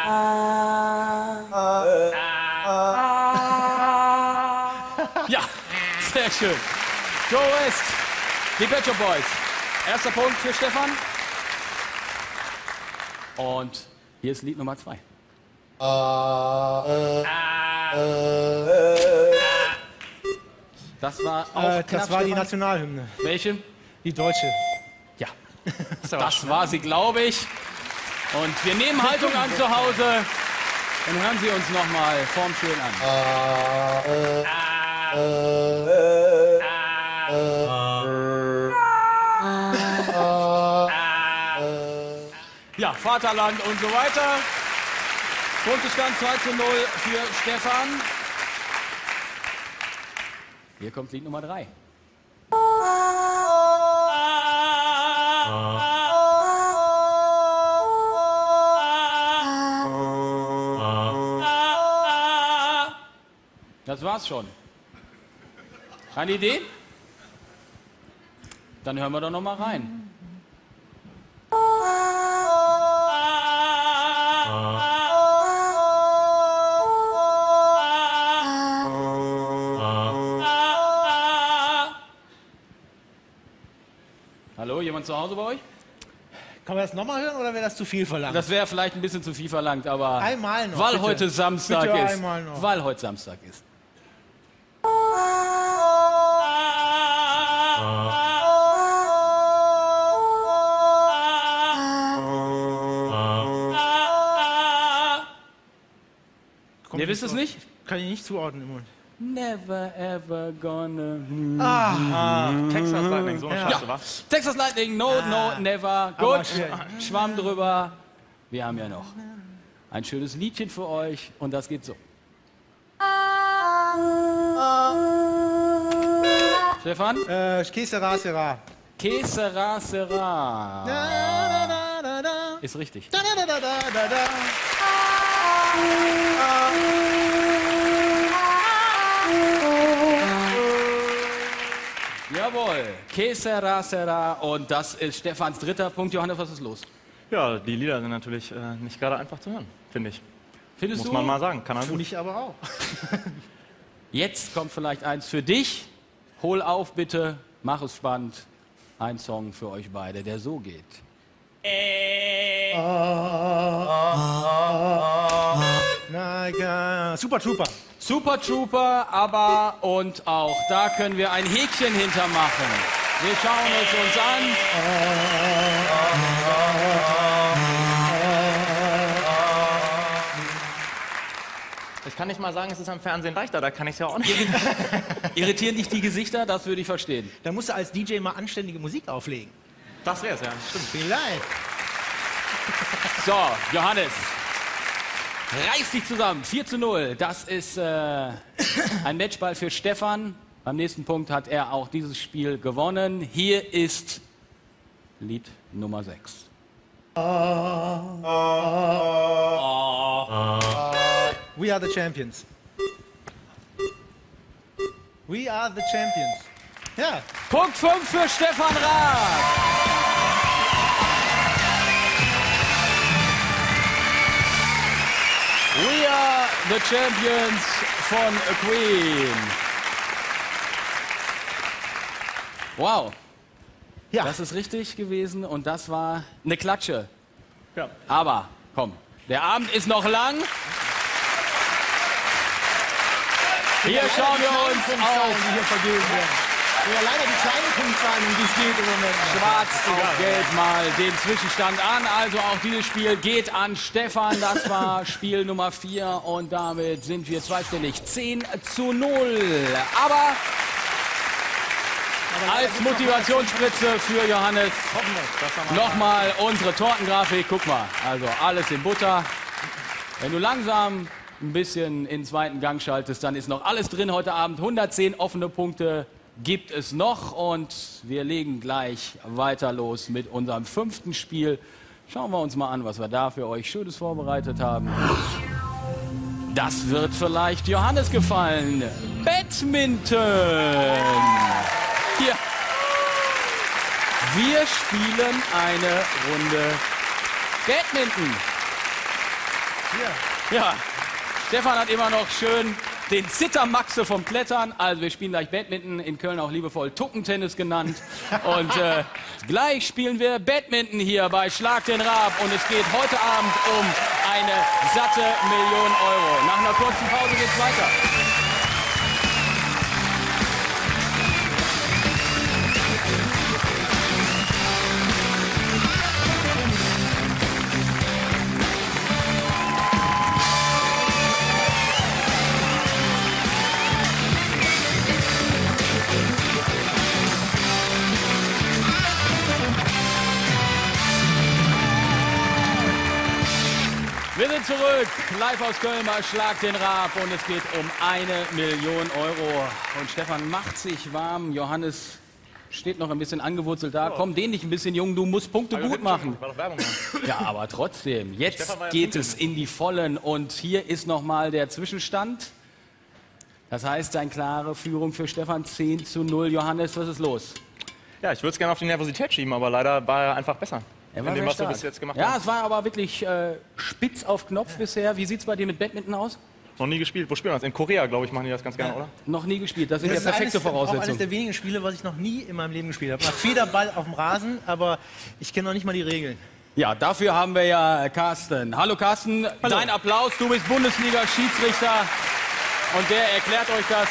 Ja, sehr schön. Go West. Die Pet Shop Boys. Erster Punkt für Stefan. Und hier ist Lied Nummer 2. Das war auch Das knapp, war die Stefan. Nationalhymne. Welche? Die deutsche. Ja, das war sie, glaube ich. Und wir nehmen Haltung an zu Hause und hören Sie uns nochmal vorm Schön an. Ja, Vaterland und so weiter. Punktestand 2:0 für Stefan. Hier kommt Lied Nummer 3. Das war's schon. Keine Idee? Dann hören wir doch noch mal rein. Hallo, jemand zu Hause bei euch? Kann man das nochmal hören oder wäre das zu viel verlangt? Das wäre vielleicht ein bisschen zu viel verlangt, aber Einmal noch, weil bitte. heute Samstag Bitte ist. einmal noch. Weil heute Samstag ist. Ihr wisst es nicht? Kann ich nicht zuordnen im Moment. Never ever gonna. Texas Lightning, so eine Ja. Scheiße, wa? Texas Lightning, no, never. Aber Gut, schön. Schwamm drüber. Wir haben ja noch ein schönes Liedchen für euch und das geht so. Stefan? Que sera, sera. Que sera, sera. Da, da, da, da. Ist richtig. Da, da, da, da, da, da. Jawohl. Que sera, sera. Und das ist Stefans dritter Punkt. Johannes, was ist los? Ja, die Lieder sind natürlich nicht gerade einfach zu hören, finde ich. Findest Muss du? man mal sagen, kann er Für gut. mich aber auch. Jetzt kommt vielleicht eins für dich. Hol auf bitte Mach es spannend. Ein Song für euch beide, der so geht. Super Trooper. Super Trooper, aber und auch da können wir ein Häkchen hintermachen. Wir schauen es uns an. Ich kann nicht mal sagen, es ist am Fernsehen leichter, da kann ich es ja auch nicht. Irritieren dich die Gesichter? Das würde ich verstehen. Da musst du als DJ mal anständige Musik auflegen. Das wär's ja, stimmt. Vielleicht. So, Johannes, reiß dich zusammen. 4:0. Das ist ein Matchball für Stefan. Beim nächsten Punkt hat er auch dieses Spiel gewonnen. Hier ist Lied Nummer 6. We are the champions. We are the champions. Ja. Punkt 5 für Stefan Raab. We are the champions von Queen. Wow. Ja. Das ist richtig gewesen und das war eine Klatsche. Ja. Aber, komm, der Abend ist noch lang. Hier schauen wir uns auf. Die hier vergeben werden. Ja, leider die kleinen Punktzahlen, um die es geht im Moment. Schwarz auf Gelb mal den Zwischenstand an. Also auch dieses Spiel geht an Stefan. Das war Spiel Nummer 4 und damit sind wir zweistellig 10:0. Aber als Motivationsspritze für Johannes nochmal unsere Tortengrafik. Guck mal, also alles in Butter. Wenn du langsam ein bisschen in den zweiten Gang schaltest, dann ist noch alles drin heute Abend. 110 offene Punkte gibt es noch und wir legen gleich weiter los mit unserem 5. Spiel. Schauen wir uns mal an, was wir da für euch Schönes vorbereitet haben. Das wird vielleicht Johannes gefallen. Badminton. Hier. Wir spielen eine Runde Badminton. Ja. Stefan hat immer noch schön den Zittermaxe vom Klettern. Also wir spielen gleich Badminton, in Köln auch liebevoll Tuckentennis genannt. Und gleich spielen wir Badminton hier bei Schlag den Raab. Und es geht heute Abend um eine satte Million Euro. Nach einer kurzen Pause geht's weiter. Wir sind zurück, live aus Köln bei Schlag den Raab und es geht um 1 Million Euro. Und Stefan macht sich warm, Johannes steht noch ein bisschen angewurzelt da. Komm, dehn dich ein bisschen, Jung, du musst Punkte gut machen. Ja, aber trotzdem, jetzt geht es in die Vollen und hier ist nochmal der Zwischenstand. Das heißt, eine klare Führung für Stefan, 10:0. Johannes, was ist los? Ja, ich würde es gerne auf die Nervosität schieben, aber leider war er einfach besser. Er war in dem, sehr was wir stark. bis jetzt gemacht Ja, haben. es war aber wirklich spitz auf Knopf bisher. Wie sieht es bei dir mit Badminton aus? Noch nie gespielt. Wo spielen wir das? In Korea, glaube ich, machen die das ganz gerne, oder? Noch nie gespielt. Das sind Das ja ist perfekte auch eines Voraussetzungen. der wenigen Spiele, was ich noch nie in meinem Leben gespielt habe. Mal Federball auf dem Rasen, aber ich kenne noch nicht mal die Regeln. Ja, dafür haben wir ja Carsten. Hallo Carsten, dein Applaus. Du bist Bundesliga-Schiedsrichter und der erklärt euch das.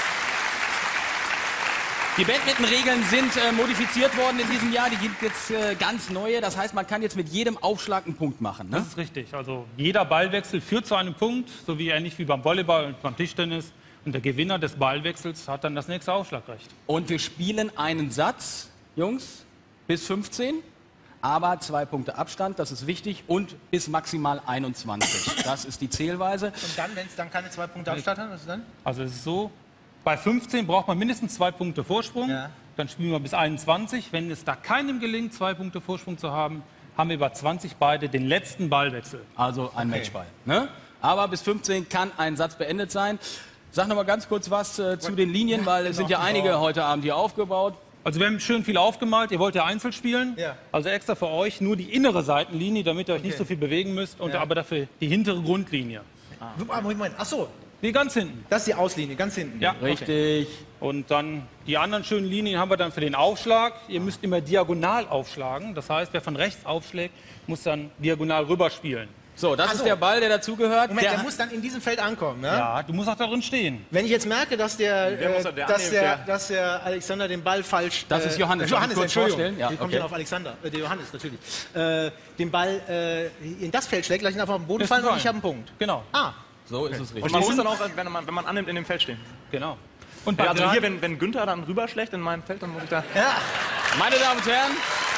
Die Badminton-Regeln sind modifiziert worden in diesem Jahr. Die gibt jetzt ganz neue. Das heißt, man kann jetzt mit jedem Aufschlag einen Punkt machen. Ne? Das ist richtig. Also jeder Ballwechsel führt zu einem Punkt, so wie ähnlich wie beim Volleyball und beim Tischtennis. Und der Gewinner des Ballwechsels hat dann das nächste Aufschlagrecht. Und wir spielen einen Satz, Jungs, bis 15. Aber 2 Punkte Abstand, das ist wichtig. Und bis maximal 21. Das ist die Zählweise. Und dann, wenn es dann keine 2 Punkte Abstand hat, was ist dann? Also es ist so, bei 15 braucht man mindestens 2 Punkte Vorsprung. Ja. Dann spielen wir bis 21. Wenn es da keinem gelingt, 2 Punkte Vorsprung zu haben, haben wir bei 20 beide den letzten Ballwechsel. Also ein Matchball. Ne? Aber bis 15 kann ein Satz beendet sein. Sag noch mal ganz kurz was zu den Linien, weil es sind ja einige heute Abend hier aufgebaut. Also wir haben schön viel aufgemalt. Ihr wollt ja Einzel spielen. Ja. Also extra für euch nur die innere Seitenlinie, damit ihr euch nicht so viel bewegen müsst. Und aber dafür die hintere Grundlinie. Moment. Ach so. Die ganz hinten. Das ist die Auslinie, ganz hinten. Ja, Richtig. Und dann die anderen schönen Linien haben wir dann für den Aufschlag. Ihr müsst immer diagonal aufschlagen. Das heißt, wer von rechts aufschlägt, muss dann diagonal rüberspielen. So, das ist der Ball, der dazugehört. Moment, der muss dann in diesem Feld ankommen, ne? Ja, du musst auch da drin stehen. Wenn ich jetzt merke, dass dass der Alexander den Ball falsch... Das ist Johannes. Johannes, Kurz Entschuldigung. vorstellen? Ja, Wie kommt okay. denn auf Alexander? Der Johannes, natürlich. Den Ball in das Feld schlägt, gleich einfach auf den Boden fallen und ich habe einen Punkt. Genau. Ah. So ist es richtig. Und man muss dann auch, wenn man annimmt, in dem Feld stehen. Genau. Und ja, also hier, wenn Günther dann rüberschlägt in meinem Feld, dann muss ich da... Ja. Meine Damen und Herren.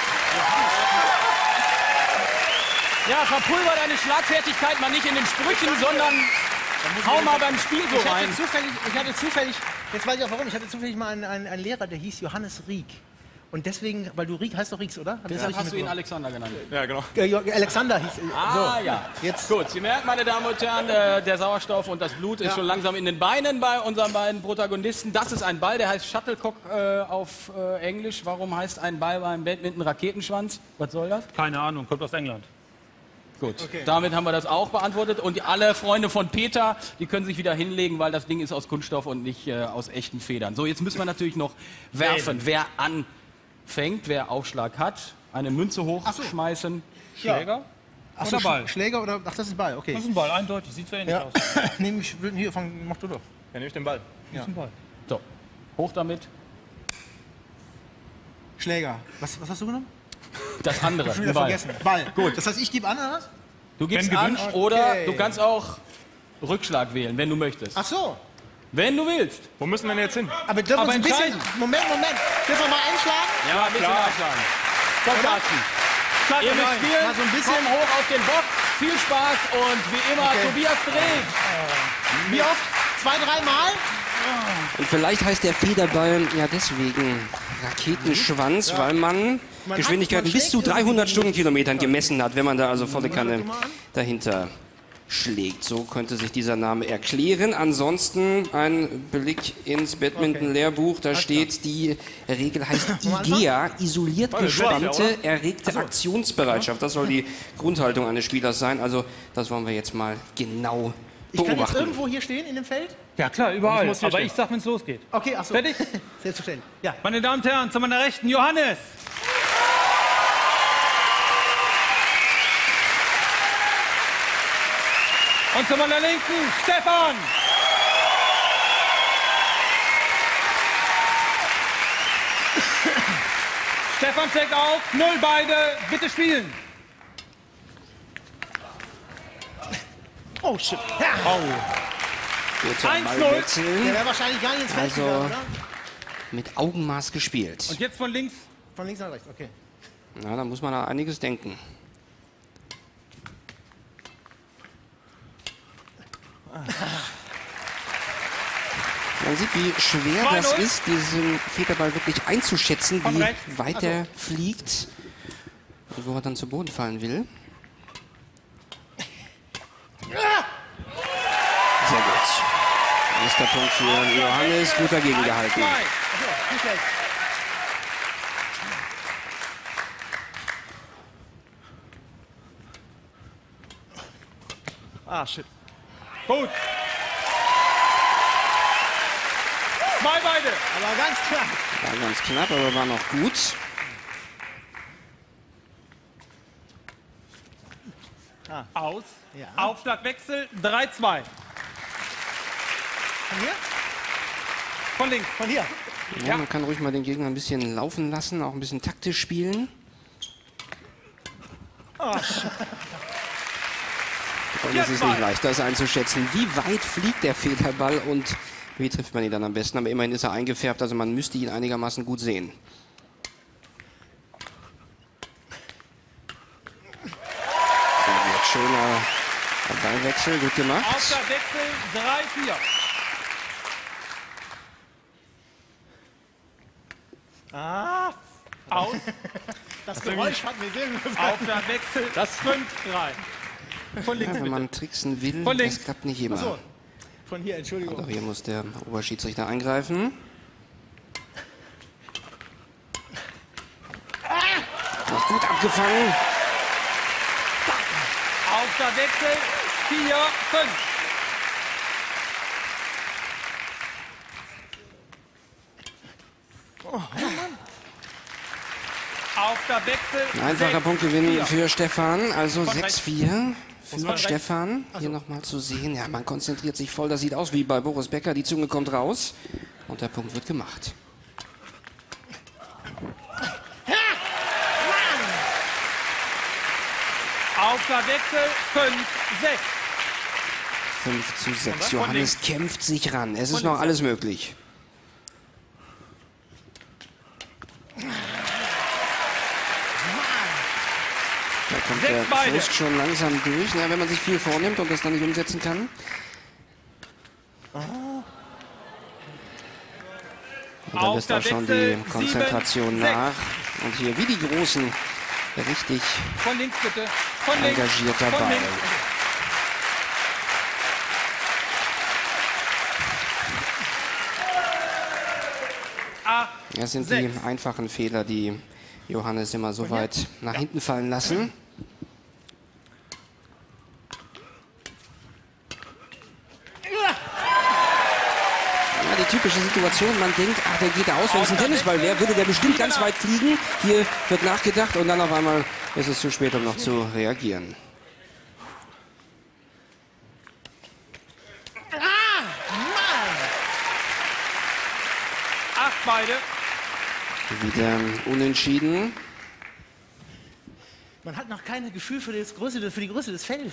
Ja, verpulver deine Schlagfertigkeit mal nicht in den Sprüchen, sondern hau mal beim Spiel so rein. Ich hatte zufällig, jetzt weiß ich auch warum, ich hatte zufällig mal einen Lehrer, der hieß Johannes Rieck. Und deswegen, weil du Rieck, heißt doch Rieks, oder? Deshalb hast du ihn Alexander genannt. Ja, genau. Alexander hieß Ah, so. ja. Jetzt. Gut, Sie merken, meine Damen und Herren, der Sauerstoff und das Blut ist schon langsam in den Beinen bei unseren beiden Protagonisten. Das ist ein Ball, der heißt Shuttlecock auf Englisch. Warum heißt ein Ball beim Badminton Raketenschwanz? Was soll das? Keine Ahnung, kommt aus England. Gut, damit haben wir das auch beantwortet. Und alle Freunde von Peter, die können sich wieder hinlegen, weil das Ding ist aus Kunststoff und nicht aus echten Federn. So, jetzt müssen wir natürlich noch werfen. Wer anfängt, wer Aufschlag hat, eine Münze hochschmeißen. Schläger? Ach Oder Ball? Schläger oder... Ach, das ist Ball, okay. Das ist ein Ball, eindeutig. Sieht so ähnlich aus. Nehme ich hier von... Mach du doch. Ja, nehme ich den Ball. Das ist ein Ball. So, hoch damit. Schläger. Was hast du genommen? Das andere, Schon wieder ein Ball. vergessen. Ball. Gut. Das heißt, ich gebe an, oder was? Du gibst Wenn an gewünscht. oder Okay. du kannst auch Rückschlag wählen, wenn du möchtest. Ach so. Wenn du willst. Wo müssen wir denn jetzt hin? Aber dürfen wir Aber uns ein bisschen... entscheiden. Moment. Dürfen wir mal einschlagen? Ja, ein bisschen einschlagen. Komm, Carsten. Schlag Ihr mal müsst rein. spielen. Mal so ein bisschen. Komm hoch auf den Bock. Viel Spaß und wie immer, Tobias dreht. Wie oft? 2, 3 Mal? Und vielleicht heißt der Federball ja deswegen Raketenschwanz, weil man Geschwindigkeiten bis zu 300 Stundenkilometern gemessen hat, wenn man da also volle Kanne dahinter schlägt. So könnte sich dieser Name erklären. Ansonsten ein Blick ins Badminton-Lehrbuch. Da steht, die Regel heißt IGEA, isoliert gespannte, erregte Aktionsbereitschaft. Das soll die Grundhaltung eines Spielers sein. Also das wollen wir jetzt mal genau Ich kann jetzt beobachten. irgendwo hier stehen in dem Feld? Ja klar, überall. muss hier Aber stehen. ich sag, wenn es losgeht. Okay, ach so. Fertig? Selbstverständlich. Ja. Meine Damen und Herren, zu meiner Rechten Johannes. Und zu meiner Linken Stefan. Stefan checkt auf, 0 beide, bitte spielen. Oh, shit. Ja. Jetzt ein 1:0. Ballwechsel. Der wäre wahrscheinlich gar nicht ins Feld Also gegangen, oder? mit Augenmaß gespielt. Und jetzt von links. Von links nach rechts, okay. Na, da muss man an einiges denken. Man sieht, wie schwer 2:0. das ist, diesen Federball wirklich einzuschätzen, Von wie rechts. weit er fliegt und wo er dann zu Boden fallen will. Sehr gut. Nächster Punkt für Johannes, gut dagegen gehalten. 1:2. Nicht schlecht. Ah, shit. Gut. 2 beide. Aber ganz klar. War ganz knapp, aber war noch gut. Aus. Ja. Aufschlagwechsel 3-2. Von hier? Von links. Von hier. Ja, man kann ruhig mal den Gegner ein bisschen laufen lassen, auch ein bisschen taktisch spielen. Und es ist nicht leicht, das einzuschätzen. Wie weit fliegt der Federball und wie trifft man ihn dann am besten? Aber immerhin ist er eingefärbt, also man müsste ihn einigermaßen gut sehen. Sehr gut, schöner Ballwechsel, gut gemacht. Aufschlagwechsel 3-4. Ah, Aus. das Geräusch hat mir sehr gut gefallen. Aufschlagwechsel 5-3. Von links Ja, wenn bitte. man tricksen will, Von links. das klappt nicht immer. So. Von hier, Entschuldigung. Auch hier muss der Oberschiedsrichter eingreifen. Noch gut abgefangen. Aufschlagwechsel 4-5. Aufschlagwechsel. Einfacher Punktgewinn für Stefan, also Von rechts. 6-4 für Von Stefan. Hier nochmal zu sehen. Ja, man konzentriert sich voll. Das sieht aus wie bei Boris Becker. Die Zunge kommt raus und der Punkt wird gemacht. Aufschlagwechsel 5-6. 5:6. Johannes kämpft sich ran. Es ist noch alles möglich. Da kommt der Frust schon langsam durch, na, wenn man sich viel vornimmt und das dann nicht umsetzen kann. Und dann lässt auch schon die Konzentration nach. Und hier wie die Großen richtig Von links bitte. Von links. engagiert Von dabei. links. Das sind die einfachen Fehler, die Johannes immer so weit nach hinten fallen lassen. Ja, die typische Situation, man denkt, ach, der geht aus, wenn es ein Tennisball wäre, würde der bestimmt ganz weit fliegen. Hier wird nachgedacht und dann auf einmal ist es zu spät, um noch zu reagieren. Beide. Wieder unentschieden. Man hat noch kein Gefühl für die Größe des Feldes.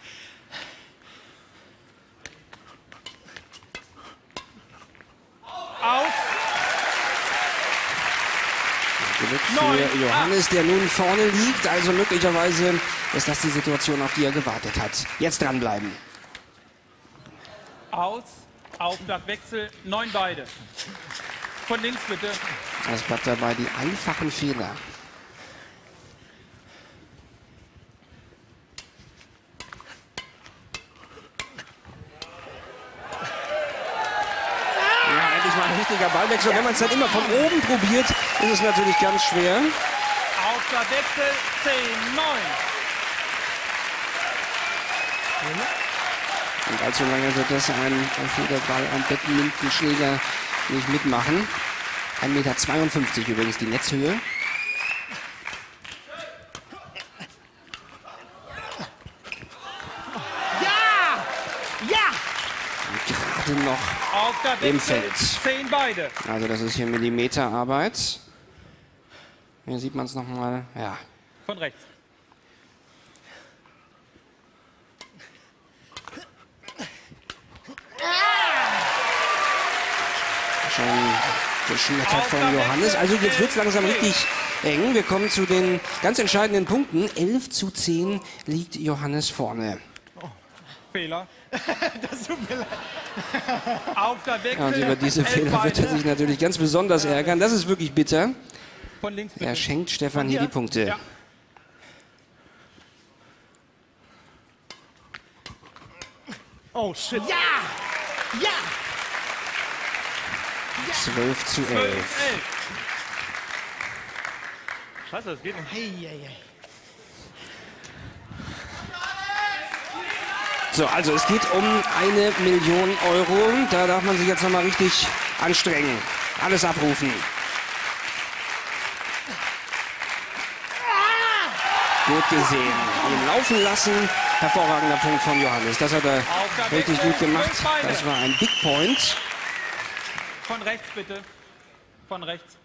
Auf. Glück für Johannes, der nun vorne liegt. Also möglicherweise ist das die Situation, auf die er gewartet hat. Jetzt dranbleiben. Aus. Aufschlagwechsel 9 beide. Von links bitte. Es bleibt dabei die einfachen Fehler. Ja, endlich mal ein richtiger Ballwechsel. Wenn man es dann immer von oben probiert, ist es natürlich ganz schwer. Aufschlagwechsel 10-9. Und allzu lange wird das ein Federball am Badmintonschläger nicht mitmachen. 1,52 Meter übrigens die Netzhöhe. Ja! Ja! Und gerade noch im Feld. 10 beide. Also das ist hier Millimeterarbeit. Hier sieht man es nochmal. Ja. Von rechts. Schon geschmettert von Johannes. Also jetzt wird es langsam richtig eng. Wir kommen zu den ganz entscheidenden Punkten. 11:10 liegt Johannes vorne. Fehler. Das tut mir leid. Aufschlagwechsel. Ja, und über diese 11 Fehler wird er sich natürlich ganz besonders ärgern. Das ist wirklich bitter. Von links bitte. Er schenkt Stefan hier die Punkte. Ja. Oh shit. Ja! Ja! 12:11. Scheiße, das geht nicht. Hey, hey, hey. So, also es geht um 1 Million Euro. Da darf man sich jetzt nochmal richtig anstrengen. Alles abrufen. Gut gesehen. Ihn laufen lassen. Hervorragender Punkt von Johannes. Das hat er richtig gut gemacht. Das war ein Big Point. Von rechts bitte. Von rechts.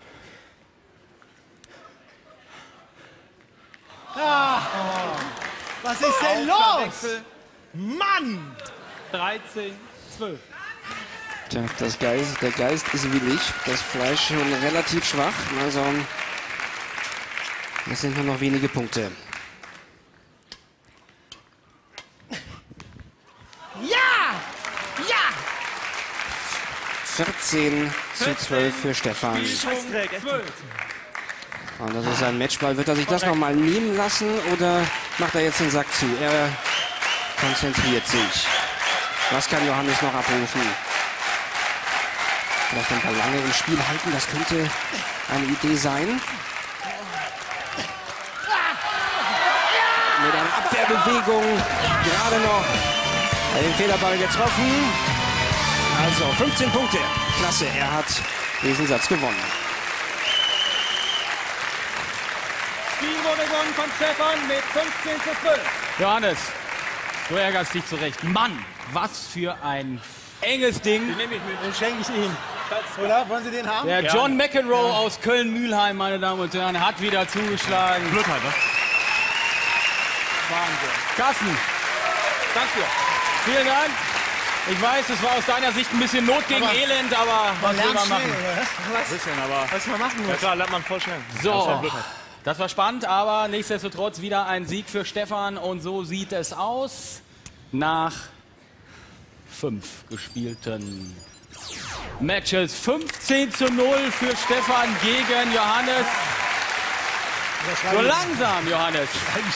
Ah, oh. Was ist denn los? Mann! 13-12. Tja, der Geist ist willig. Das Fleisch schon relativ schwach. Also, das sind nur noch wenige Punkte. Ja! Ja! 14:12 für Stefan. Und das ist ein Matchball. Wird er sich das nochmal nehmen lassen oder macht er jetzt den Sack zu? Er konzentriert sich. Was kann Johannes noch abrufen? Vielleicht ein paar lange im Spiel halten, das könnte eine Idee sein. Mit einer Abwehrbewegung gerade noch den Federball getroffen. Also 15 Punkte. Klasse, er hat diesen Satz gewonnen. gewonnen von Stefan mit 15:12. Johannes, du ärgerst dich zurecht. Mann, was für ein enges Ding. Den nehme ich mit. Den schenke ich Ihnen. Oder? Wollen Sie den haben? Der John McEnroe aus Köln-Mühlheim, meine Damen und Herren, hat wieder zugeschlagen. Blödheit, ne? Wahnsinn. Carsten, danke. Vielen Dank. Ich weiß, es war aus deiner Sicht ein bisschen Not gegen Elend, aber was will man machen? Ein bisschen, aber was man machen muss. Ja klar, lernt man voll schnell. So, das war spannend, aber nichtsdestotrotz wieder ein Sieg für Stefan. Und so sieht es aus nach 5 gespielten Matches. 15:0 für Stefan gegen Johannes. So langsam, Johannes.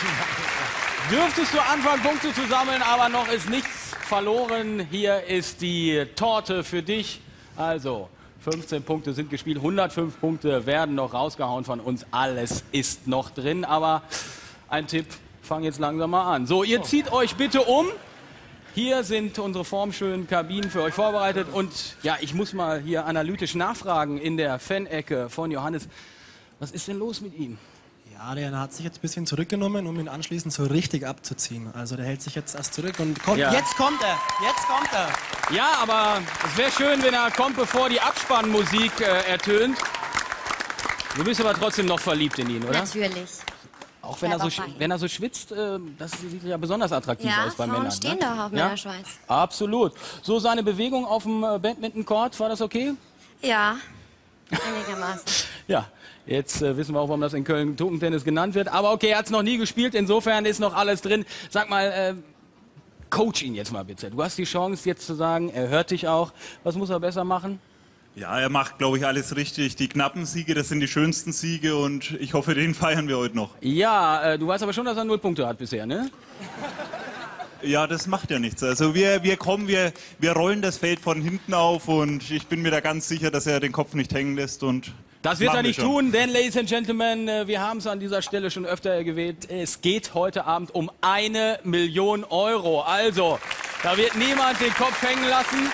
Dürftest du anfangen, Punkte zu sammeln, aber noch ist nichts verloren. Hier ist die Torte für dich. Also, 15 Punkte sind gespielt, 105 Punkte werden noch rausgehauen von uns. Alles ist noch drin, aber ein Tipp, fang jetzt langsam mal an. So, ihr zieht euch bitte um. Hier sind unsere formschönen Kabinen für euch vorbereitet. Und ja, ich muss mal hier analytisch nachfragen in der Fan-Ecke von Johannes. Was ist denn los mit ihm? Ja, der hat sich jetzt ein bisschen zurückgenommen, um ihn anschließend so richtig abzuziehen. Also der hält sich jetzt erst zurück und kommt. Ja. Jetzt kommt er! Jetzt kommt er! Ja, aber es wäre schön, wenn er kommt, bevor die Abspannmusik ertönt. Du bist aber trotzdem noch verliebt in ihn, oder? Natürlich. Auch wenn er so schwitzt, das sieht ja besonders attraktiv aus bei Männern. Ja, Frauen stehen ne? doch auf Männerschweiß. Absolut. So seine Bewegung auf dem Badminton-Court, war das okay? Ja, einigermaßen. Ja, jetzt wissen wir auch, warum das in Köln Tukentennis genannt wird. Aber okay, er hat es noch nie gespielt, insofern ist noch alles drin. Sag mal, coach ihn jetzt mal bitte. Du hast die Chance jetzt zu sagen, er hört dich auch. Was muss er besser machen? Ja, er macht, glaube ich, alles richtig. Die knappen Siege, das sind die schönsten Siege und ich hoffe, den feiern wir heute noch. Ja, du weißt aber schon, dass er 0 Punkte hat bisher, ne? Ja, das macht ja nichts. Also wir rollen das Feld von hinten auf und ich bin mir da ganz sicher, dass er den Kopf nicht hängen lässt. Und das wird er nicht tun, denn, Ladies and Gentlemen, wir haben es an dieser Stelle schon öfter erwähnt, es geht heute Abend um 1 Million Euro. Also, da wird niemand den Kopf hängen lassen.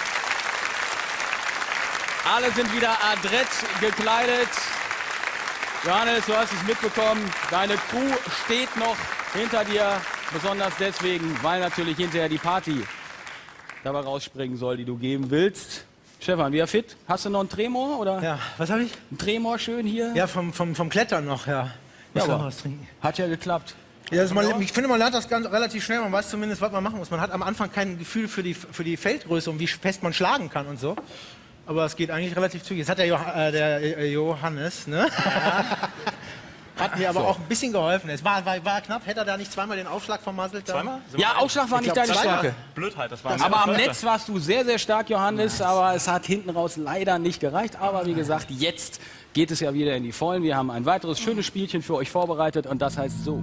Alle sind wieder adrett gekleidet. Johannes, du hast es mitbekommen, deine Crew steht noch hinter dir. Besonders deswegen, weil natürlich hinterher die Party dabei rausspringen soll, die du geben willst. Stefan, wieder fit? Hast du noch einen Tremor? Oder? Ja, was habe ich? Ein Tremor schön hier? Ja, vom Klettern noch, ja. Ja, aber was trinken. hat ja geklappt. Ja, ich finde, man lernt das ganz relativ schnell. Man weiß zumindest, was man machen muss. Man hat am Anfang kein Gefühl für die Feldgröße und wie fest man schlagen kann und so. Aber es geht eigentlich relativ zügig. Jetzt hat der Johannes, ne? Hat mir aber auch ein bisschen geholfen. Es war knapp. Hätte er da nicht zweimal den Aufschlag vermasselt? Zweimal? Ja, Aufschlag war nicht deine Stärke. Blödheit, das war Aber am Netz warst du sehr, sehr stark, Johannes. Aber es hat hinten raus leider nicht gereicht. Aber wie gesagt, jetzt geht es ja wieder in die Vollen. Wir haben ein weiteres schönes Spielchen für euch vorbereitet. Und das heißt so.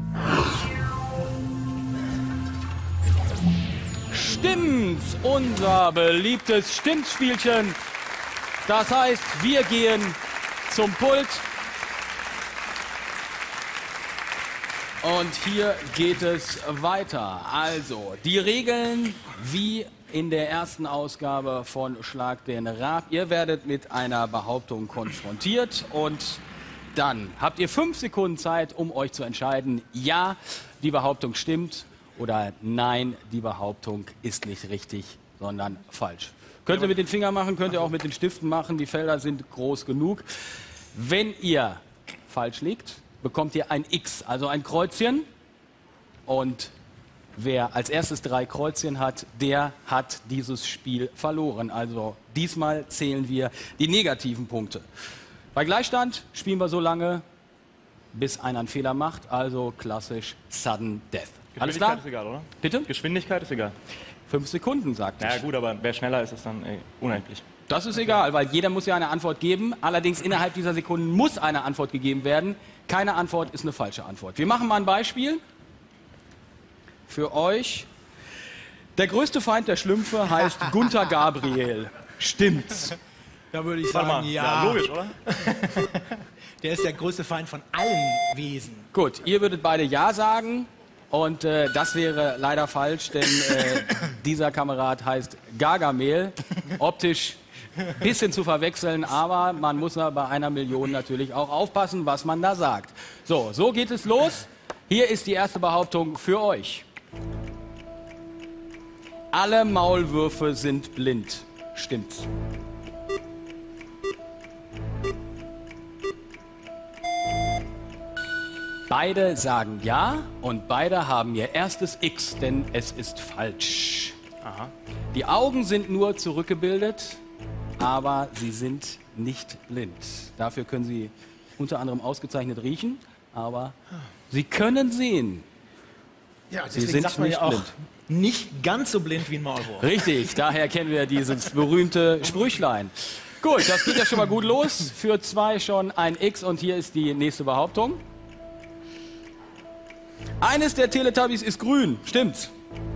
Stimmt's, unser beliebtes Stimmtspielchen. Das heißt, wir gehen zum Pult. Und hier geht es weiter. Also, die Regeln wie in der ersten Ausgabe von Schlag den Rab. Ihr werdet mit einer Behauptung konfrontiert und dann habt ihr 5 Sekunden Zeit, um euch zu entscheiden, ja, die Behauptung stimmt oder nein, die Behauptung ist nicht richtig, sondern falsch. Könnt ihr mit den Fingern machen, könnt ihr auch mit den Stiften machen. Die Felder sind groß genug. Wenn ihr falsch liegt, bekommt ihr ein X, also ein Kreuzchen. Und wer als erstes 3 Kreuzchen hat, der hat dieses Spiel verloren. Also diesmal zählen wir die negativen Punkte. Bei Gleichstand spielen wir so lange, bis einer einen Fehler macht. Also klassisch Sudden Death. Alles klar? Geschwindigkeit ist egal, oder? Bitte? Geschwindigkeit ist egal. 5 Sekunden, sagt ich. Ja gut, aber wer schneller ist, ist dann unendlich. Das ist egal, weil jeder muss ja eine Antwort geben. Allerdings innerhalb dieser Sekunden muss eine Antwort gegeben werden. Keine Antwort ist eine falsche Antwort. Wir machen mal ein Beispiel für euch. Der größte Feind der Schlümpfe heißt Gunther Gabriel. Stimmt's? Da würde ich sagen, ja. Logisch, oder? Der ist der größte Feind von allen Wesen. Gut, ihr würdet beide Ja sagen. Und das wäre leider falsch, denn dieser Kamerad heißt Gargamel. Optisch bisschen zu verwechseln, aber man muss bei 1 Million natürlich auch aufpassen, was man da sagt. So geht es los. Hier ist die erste Behauptung für euch. Alle Maulwürfe sind blind. Stimmt's? Beide sagen ja und beide haben ihr erstes X, denn es ist falsch. Aha. Die Augen sind nur zurückgebildet, aber sie sind nicht blind. Dafür können sie unter anderem ausgezeichnet riechen, aber sie können sehen. Ja, Sie deswegen sind sagt man nicht ja auch, blind. nicht ganz so blind wie ein Maulwurf. Richtig, daher kennen wir dieses berühmte Sprüchlein. Gut, das geht ja schon mal gut los. Für 2 schon ein X und hier ist die nächste Behauptung. Eines der Teletubbies ist grün. Stimmt's?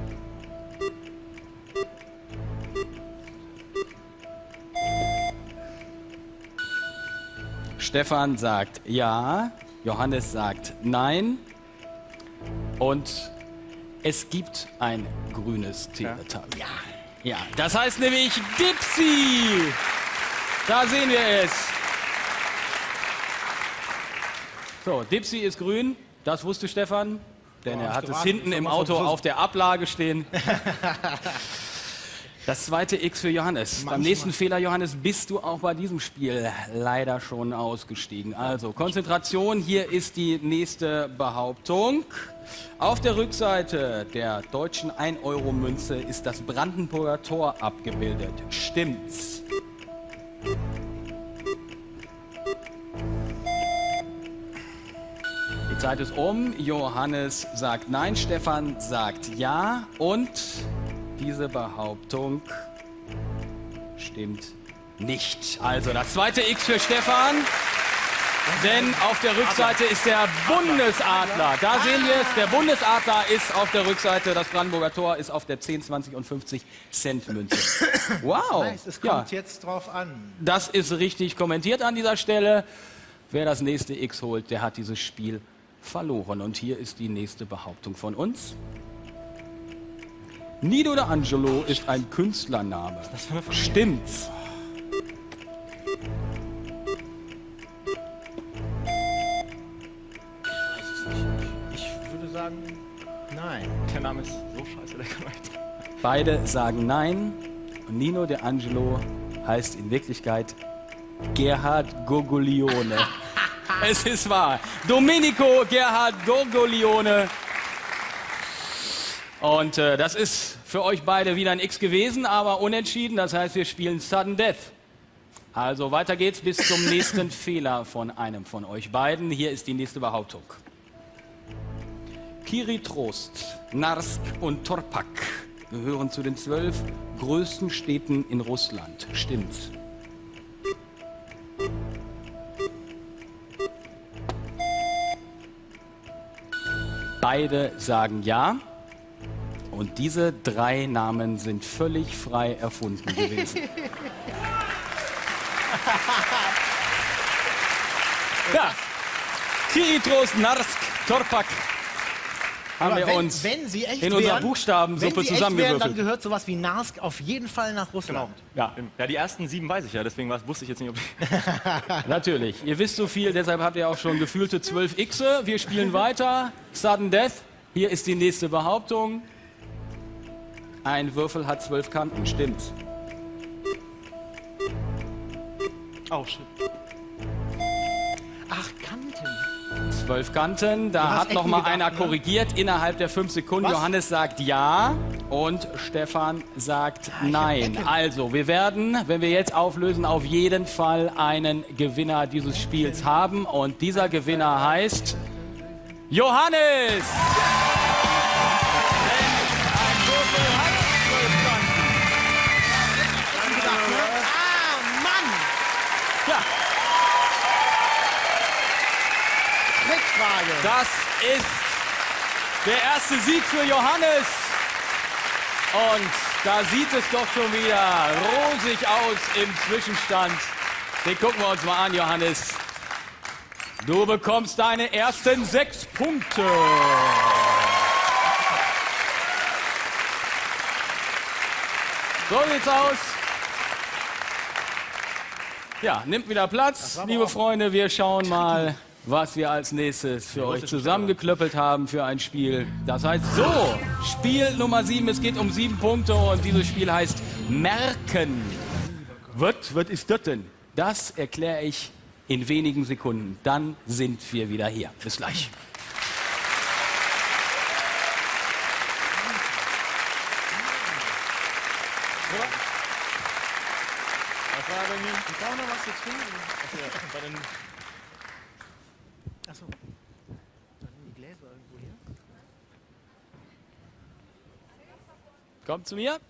Stefan sagt ja, Johannes sagt nein und es gibt ein grünes Teletubby. Ja, das heißt nämlich Dipsy. Da sehen wir es. So, Dipsy ist grün. Das wusste Stefan, denn er hat es hinten im Auto auf der Ablage stehen. Das zweite X für Johannes. Beim nächsten Fehler, Johannes, bist du auch bei diesem Spiel leider schon ausgestiegen. Also Konzentration, hier ist die nächste Behauptung. Auf der Rückseite der deutschen 1-Euro-Münze ist das Brandenburger Tor abgebildet. Stimmt's? Die Zeit ist um. Johannes sagt nein, Stefan sagt ja und diese Behauptung stimmt nicht. Also das zweite X für Stefan, denn auf der Rückseite ist der Bundesadler. Da sehen wir es, der Bundesadler ist auf der Rückseite, das Brandenburger Tor ist auf der 10, 20 und 50 Cent Münze. Wow. Das heißt, es kommt jetzt drauf an. Das ist richtig kommentiert an dieser Stelle. Wer das nächste X holt, der hat dieses Spiel verloren. Und hier ist die nächste Behauptung von uns. Nido D'Angelo ist ein Künstlername. Stimmt's? Ich würde sagen, nein. Der Name ist so scheiße, der kann nicht. Beide sagen nein. Und Nino D'Angelo heißt in Wirklichkeit Gerhard Gorgoglione. Es ist wahr. Domenico Gerhard Gorgoglione. Und das ist für euch beide wieder ein X gewesen, aber unentschieden. Das heißt, wir spielen Sudden Death. Also weiter geht's bis zum nächsten Fehler von einem von euch beiden. Hier ist die nächste Behauptung. Kiritrost, Narsk und Torpak gehören zu den 12 größten Städten in Russland. Stimmt's? Beide sagen ja. Und diese 3 Namen sind völlig frei erfunden gewesen. Ja, Kiritrost, Narsk, Torpak haben wir uns in unserer Buchstabensuppe zusammengewürfelt. Dann gehört sowas wie Narsk auf jeden Fall nach Russland. Genau. Ja, die ersten 7 weiß ich ja, deswegen wusste ich jetzt nicht, ob Natürlich, ihr wisst so viel, deshalb habt ihr auch schon gefühlte 12 Xe. Wir spielen weiter. Sudden Death. Hier ist die nächste Behauptung. Ein Würfel hat 12 Kanten, stimmt's? Oh, shit. Ach, Kanten. 12 Kanten, da hat noch mal einer korrigiert innerhalb der 5 Sekunden. Was? Johannes sagt ja und Stefan sagt nein. Also, wir werden, wenn wir jetzt auflösen, auf jeden Fall einen Gewinner dieses Spiels haben. Und dieser Gewinner heißt Johannes! Das ist der erste Sieg für Johannes. Und da sieht es doch schon wieder rosig aus im Zwischenstand. Den gucken wir uns mal an, Johannes. Du bekommst deine ersten 6 Punkte. So sieht's aus. Ja, nimmt wieder Platz, liebe Freunde. Wir schauen mal, was wir als nächstes für euch zusammengeklöppelt haben für ein Spiel. Das heißt so, Spiel Nummer 7, es geht um 7 Punkte und dieses Spiel heißt Merken. Was ist das denn? Das erkläre ich in wenigen Sekunden. Dann sind wir wieder hier. Bis gleich. Was war bei mir? Ich brauche noch was zu trinken. Achso. Die Gläser irgendwo hier? Kommt zu mir.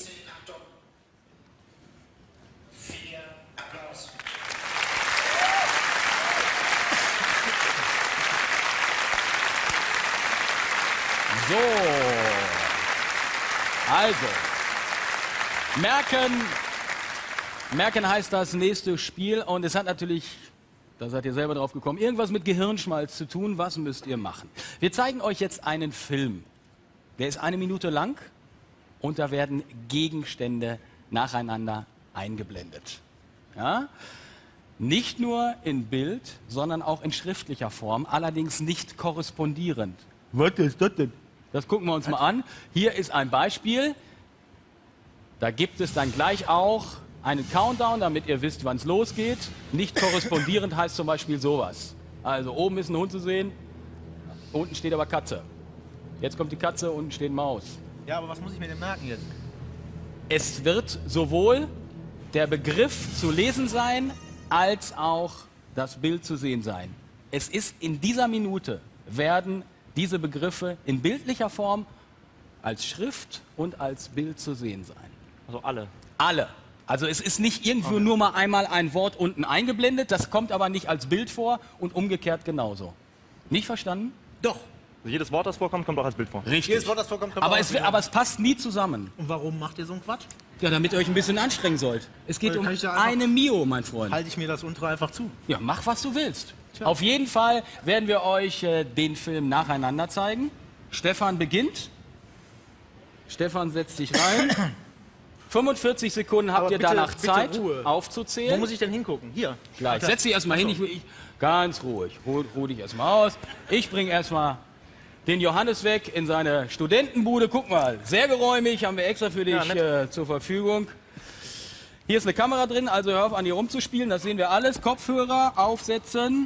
Applaus. So. Also. Merken heißt das nächste Spiel und es hat natürlich, da seid ihr selber drauf gekommen, irgendwas mit Gehirnschmalz zu tun. Was müsst ihr machen? Wir zeigen euch jetzt einen Film. Der ist 1 Minute lang und da werden Gegenstände nacheinander eingeblendet. Ja? Nicht nur in Bild, sondern auch in schriftlicher Form, allerdings nicht korrespondierend. Was ist das denn? Das gucken wir uns mal an. Hier ist ein Beispiel. Da gibt es dann gleich auch einen Countdown, damit ihr wisst, wann es losgeht. Nicht korrespondierend heißt zum Beispiel sowas. Also oben ist ein Hund zu sehen, unten steht aber Katze. Jetzt kommt die Katze, unten steht Maus. Ja, aber was muss ich mir denn merken jetzt? Es wird sowohl der Begriff zu lesen sein, als auch das Bild zu sehen sein. Es ist in dieser Minute, werden diese Begriffe in bildlicher Form als Schrift und als Bild zu sehen sein. Also alle? Alle. Also es ist nicht irgendwo nur mal einmal ein Wort unten eingeblendet, das kommt aber nicht als Bild vor und umgekehrt genauso. Nicht verstanden? Doch. Also jedes Wort, das vorkommt, kommt auch als Bild vor. Richtig. Jedes Wort, das vorkommt, kommt Aber auch es, aber es passt nie zusammen. Und warum macht ihr so einen Quatsch? Ja, damit ihr euch ein bisschen anstrengen sollt. Es geht um Kann ich da einfach- eine Mio, mein Freund. Halte ich mir das untere einfach zu. Ja, mach was du willst. Auf jeden Fall werden wir euch den Film nacheinander zeigen. Stefan beginnt. Stefan setzt sich rein. 45 Sekunden habt Aber ihr bitte- danach bitte Zeit, Ruhe. aufzuzählen. Wo muss ich denn hingucken? Hier. Gleich. Da. Setz dich erstmal hin. Ganz ruhig. Ruh dich erstmal aus. Ich bringe erstmal den Johannes weg in seine Studentenbude. Guck mal, sehr geräumig, haben wir extra für dich zur Verfügung. Hier ist eine Kamera drin, also hör auf an dir rumzuspielen, das sehen wir alles. Kopfhörer aufsetzen.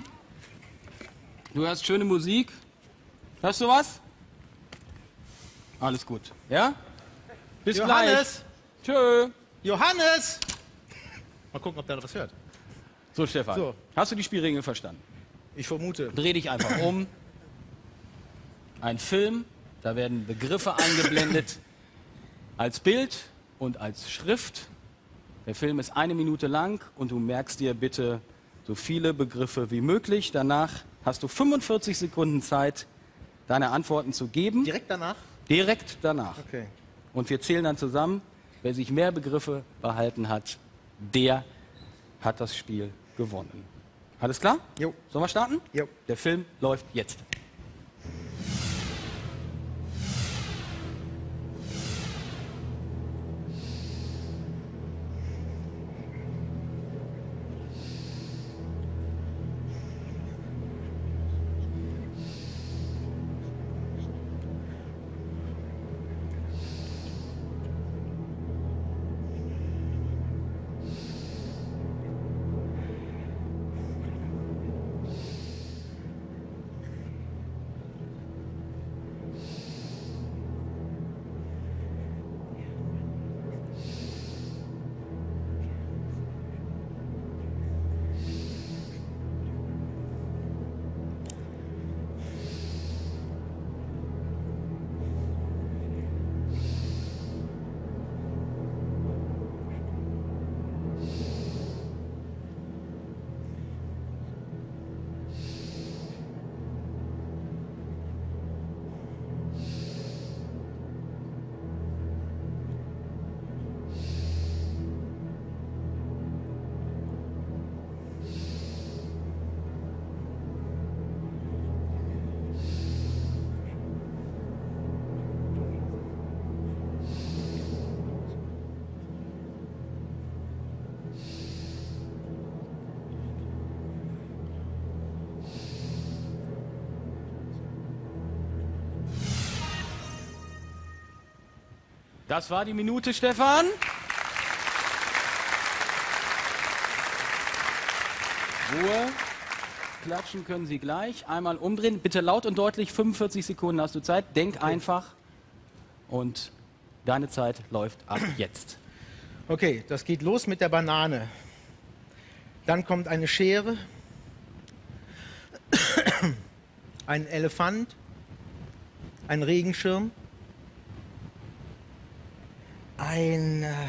Du hörst schöne Musik. Hörst du was? Alles gut. Ja? Bis gleich. Johannes! Tschö. Johannes! Mal gucken, ob der noch was hört. So, Stefan. So. Hast du die Spielregeln verstanden? Ich vermute. Dreh dich einfach um. Ein Film, da werden Begriffe eingeblendet als Bild und als Schrift. Der Film ist 1 Minute lang und du merkst dir bitte so viele Begriffe wie möglich. Danach hast du 45 Sekunden Zeit, deine Antworten zu geben. Direkt danach? Direkt danach. Okay. Und wir zählen dann zusammen. Wer sich mehr Begriffe behalten hat, der hat das Spiel gewonnen. Alles klar? Jo. Sollen wir starten? Jo. Der Film läuft jetzt. Das war die Minute, Stefan. Ruhe. Klatschen können Sie gleich. Einmal umdrehen. Bitte laut und deutlich. 45 Sekunden hast du Zeit. Denk einfach. Und deine Zeit läuft ab jetzt. Okay, das geht los mit der Banane. Dann kommt eine Schere, ein Elefant, ein Regenschirm, eine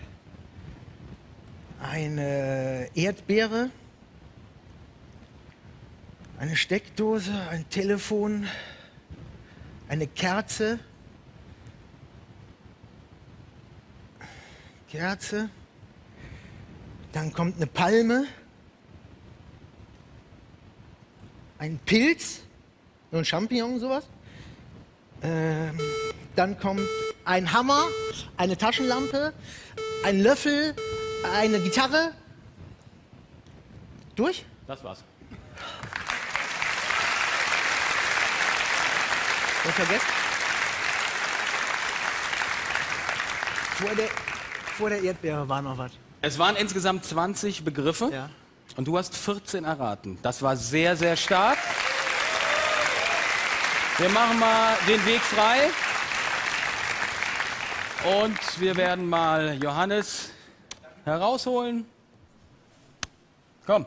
Erdbeere, eine Steckdose, ein Telefon, eine Kerze, dann kommt eine Palme, ein Pilz, so ein Champignon, sowas. Dann kommt ein Hammer, eine Taschenlampe, ein Löffel, eine Gitarre. Durch? Das war's. Was vergessen? Vor der Erdbeere war noch was. Es waren insgesamt 20 Begriffe. Ja. Und du hast 14 erraten. Das war sehr, sehr stark. Wir machen mal den Weg frei. Und wir werden mal Johannes herausholen. Komm.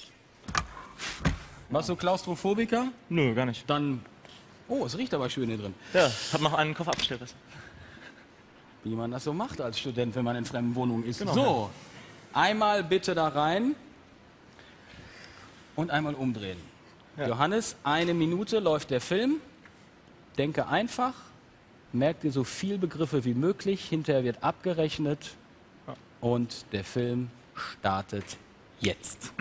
Warst du Klaustrophobiker? Nö, gar nicht. Dann. Oh, es riecht aber schön hier drin. Ja, hab noch einen Kofferabstellriss. Wie man das so macht als Student, wenn man in fremden Wohnungen ist. Genau, so, einmal bitte da rein und einmal umdrehen. Ja. Johannes, 1 Minute läuft der Film. Denke einfach, merk dir so viel Begriffe wie möglich. Hinterher wird abgerechnet und der Film startet jetzt.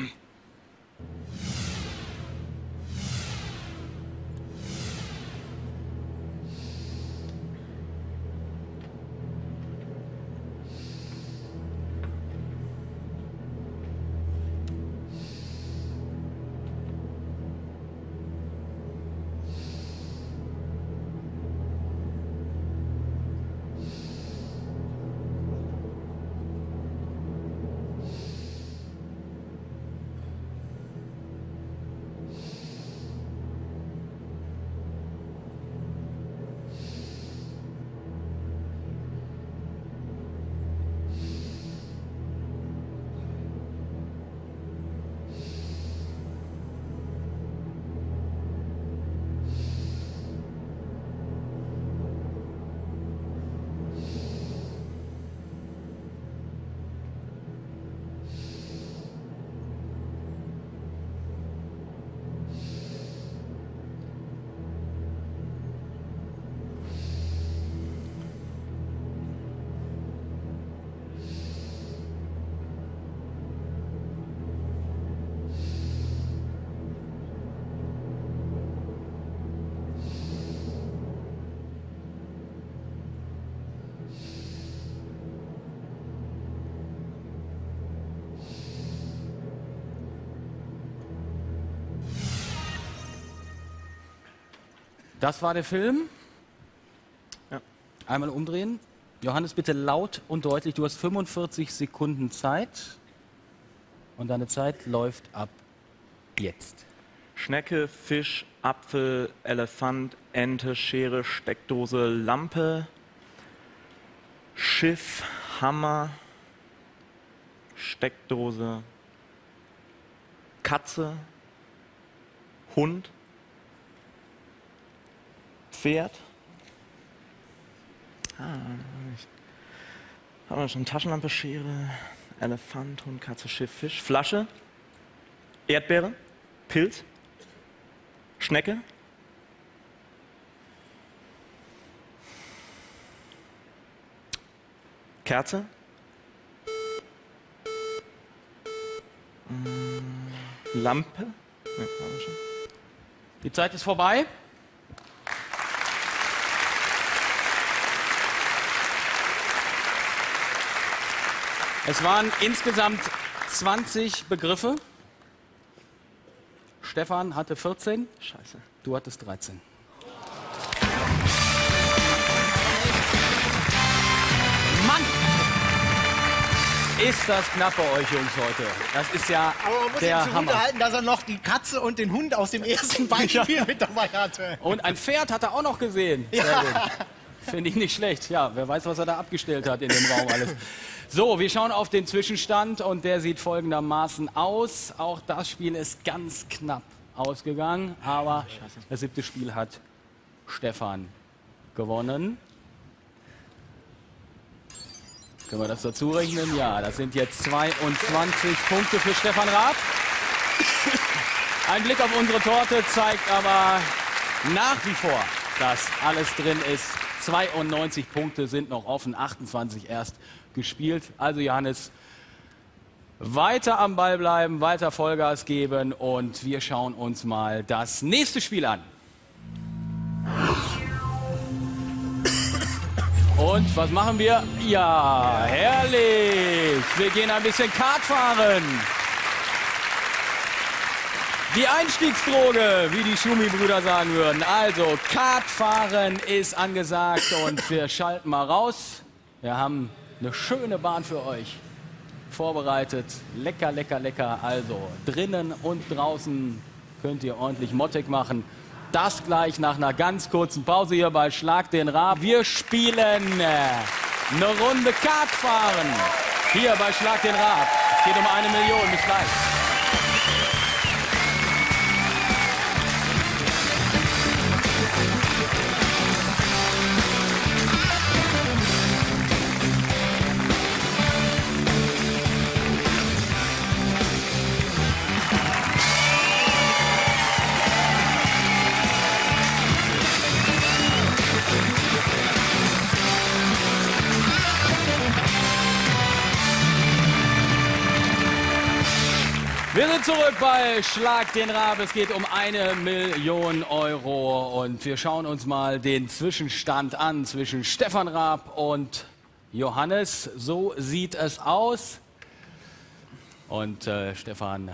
Das war der Film. Ja. Einmal umdrehen. Johannes, bitte laut und deutlich. Du hast 45 Sekunden Zeit. Und deine Zeit läuft ab jetzt. Schnecke, Fisch, Apfel, Elefant, Ente, Schere, Steckdose, Lampe, Schiff, Hammer, Steckdose, Katze, Hund, Pferd. Haben wir schon Taschenlampe, Schere, Elefant, Hund, Katze, Schiff, Fisch, Flasche, Erdbeere, Pilz, Schnecke, Kerze, Lampe. Nee, haben wir schon. Die Zeit ist vorbei. Es waren insgesamt 20 Begriffe. Stefan hatte 14. Scheiße. Du hattest 13. ist das knapp bei euch Jungs heute. Das ist ja Aber man muss der ihm zugute Hammer. halten, dass er noch die Katze und den Hund aus dem ersten Beispiel mit dabei hatte. Und ein Pferd hat er auch noch gesehen. Ja. Finde ich nicht schlecht. Ja, wer weiß, was er da abgestellt hat in dem Raum alles. So, wir schauen auf den Zwischenstand und der sieht folgendermaßen aus. Auch das Spiel ist ganz knapp ausgegangen, aber das 7. Spiel hat Stefan gewonnen. Können wir das dazu rechnen? Ja, das sind jetzt 22 Punkte für Stefan Raab. Ein Blick auf unsere Torte zeigt aber nach wie vor, dass alles drin ist. 92 Punkte sind noch offen, 28 erst gespielt. Also Johannes, weiter am Ball bleiben, weiter Vollgas geben und wir schauen uns mal das nächste Spiel an. Und was machen wir? Ja, herrlich. Wir gehen ein bisschen Kart fahren. Die Einstiegsdroge, wie die Schumi-Brüder sagen würden. Also, Kartfahren ist angesagt und wir schalten mal raus. Wir haben eine schöne Bahn für euch vorbereitet. Lecker, lecker, lecker. Also, drinnen und draußen könnt ihr ordentlich Mottek machen. Das gleich nach einer ganz kurzen Pause hier bei Schlag den Raab. Wir spielen eine Runde Kartfahren hier bei Schlag den Raab. Es geht um 1 Million. Bis gleich. Wir sind zurück bei Schlag den Raab. Es geht um 1 Million Euro und wir schauen uns mal den Zwischenstand an zwischen Stefan Raab und Johannes. So sieht es aus. Und Stefan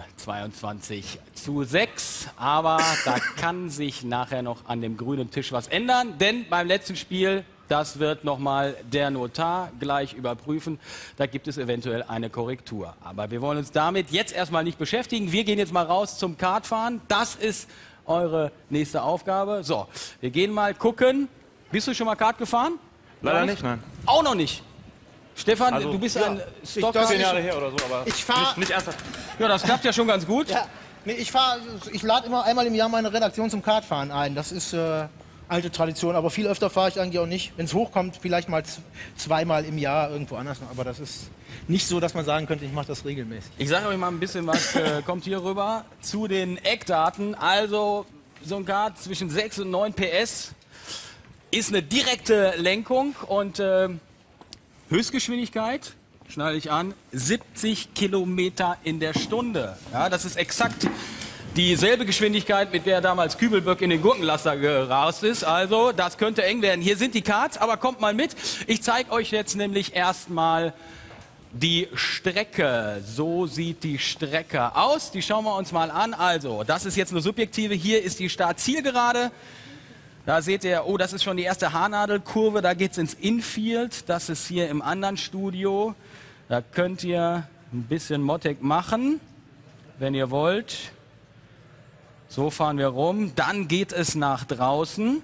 22:6. Aber da kann sich nachher noch an dem grünen Tisch was ändern, denn beim letzten Spiel, das wird nochmal der Notar gleich überprüfen. Da gibt es eventuell eine Korrektur. Aber wir wollen uns damit jetzt erstmal nicht beschäftigen. Wir gehen jetzt mal raus zum Kartfahren. Das ist eure nächste Aufgabe. So, wir gehen mal gucken. Bist du schon mal Kart gefahren? Leider nicht, nein. Auch noch nicht. Stefan, Also, du bist ja, ein ich Stock. darf 10 Jahre her oder so, aber Ich fahre. nicht ernsthaft. Ja, das klappt ja schon ganz gut. Ja, nee, ich lade immer einmal im Jahr meine Redaktion zum Kartfahren ein. Das ist alte Tradition, aber viel öfter fahre ich eigentlich auch nicht. Wenn es hochkommt, vielleicht mal zweimal im Jahr irgendwo anders noch. Aber das ist nicht so, dass man sagen könnte, ich mache das regelmäßig. Ich sage euch mal ein bisschen was, kommt hier rüber zu den Eckdaten. Also so ein Kart zwischen 6 und 9 PS ist eine direkte Lenkung und Höchstgeschwindigkeit, schneide ich an, 70 Kilometer in der Stunde. Ja, das ist exakt dieselbe Geschwindigkeit, mit der damals Kübelböck in den Gurkenlaster gerast ist. Also, das könnte eng werden. Hier sind die Karts, aber kommt mal mit. Ich zeige euch jetzt nämlich erstmal die Strecke. So sieht die Strecke aus. Die schauen wir uns mal an. Also, das ist jetzt eine subjektive. Hier ist die Start-Zielgerade. Da seht ihr, oh, das ist schon die erste Haarnadelkurve. Da geht es ins Infield. Das ist hier im anderen Studio. Da könnt ihr ein bisschen Mottek machen, wenn ihr wollt. So fahren wir rum. Dann geht es nach draußen.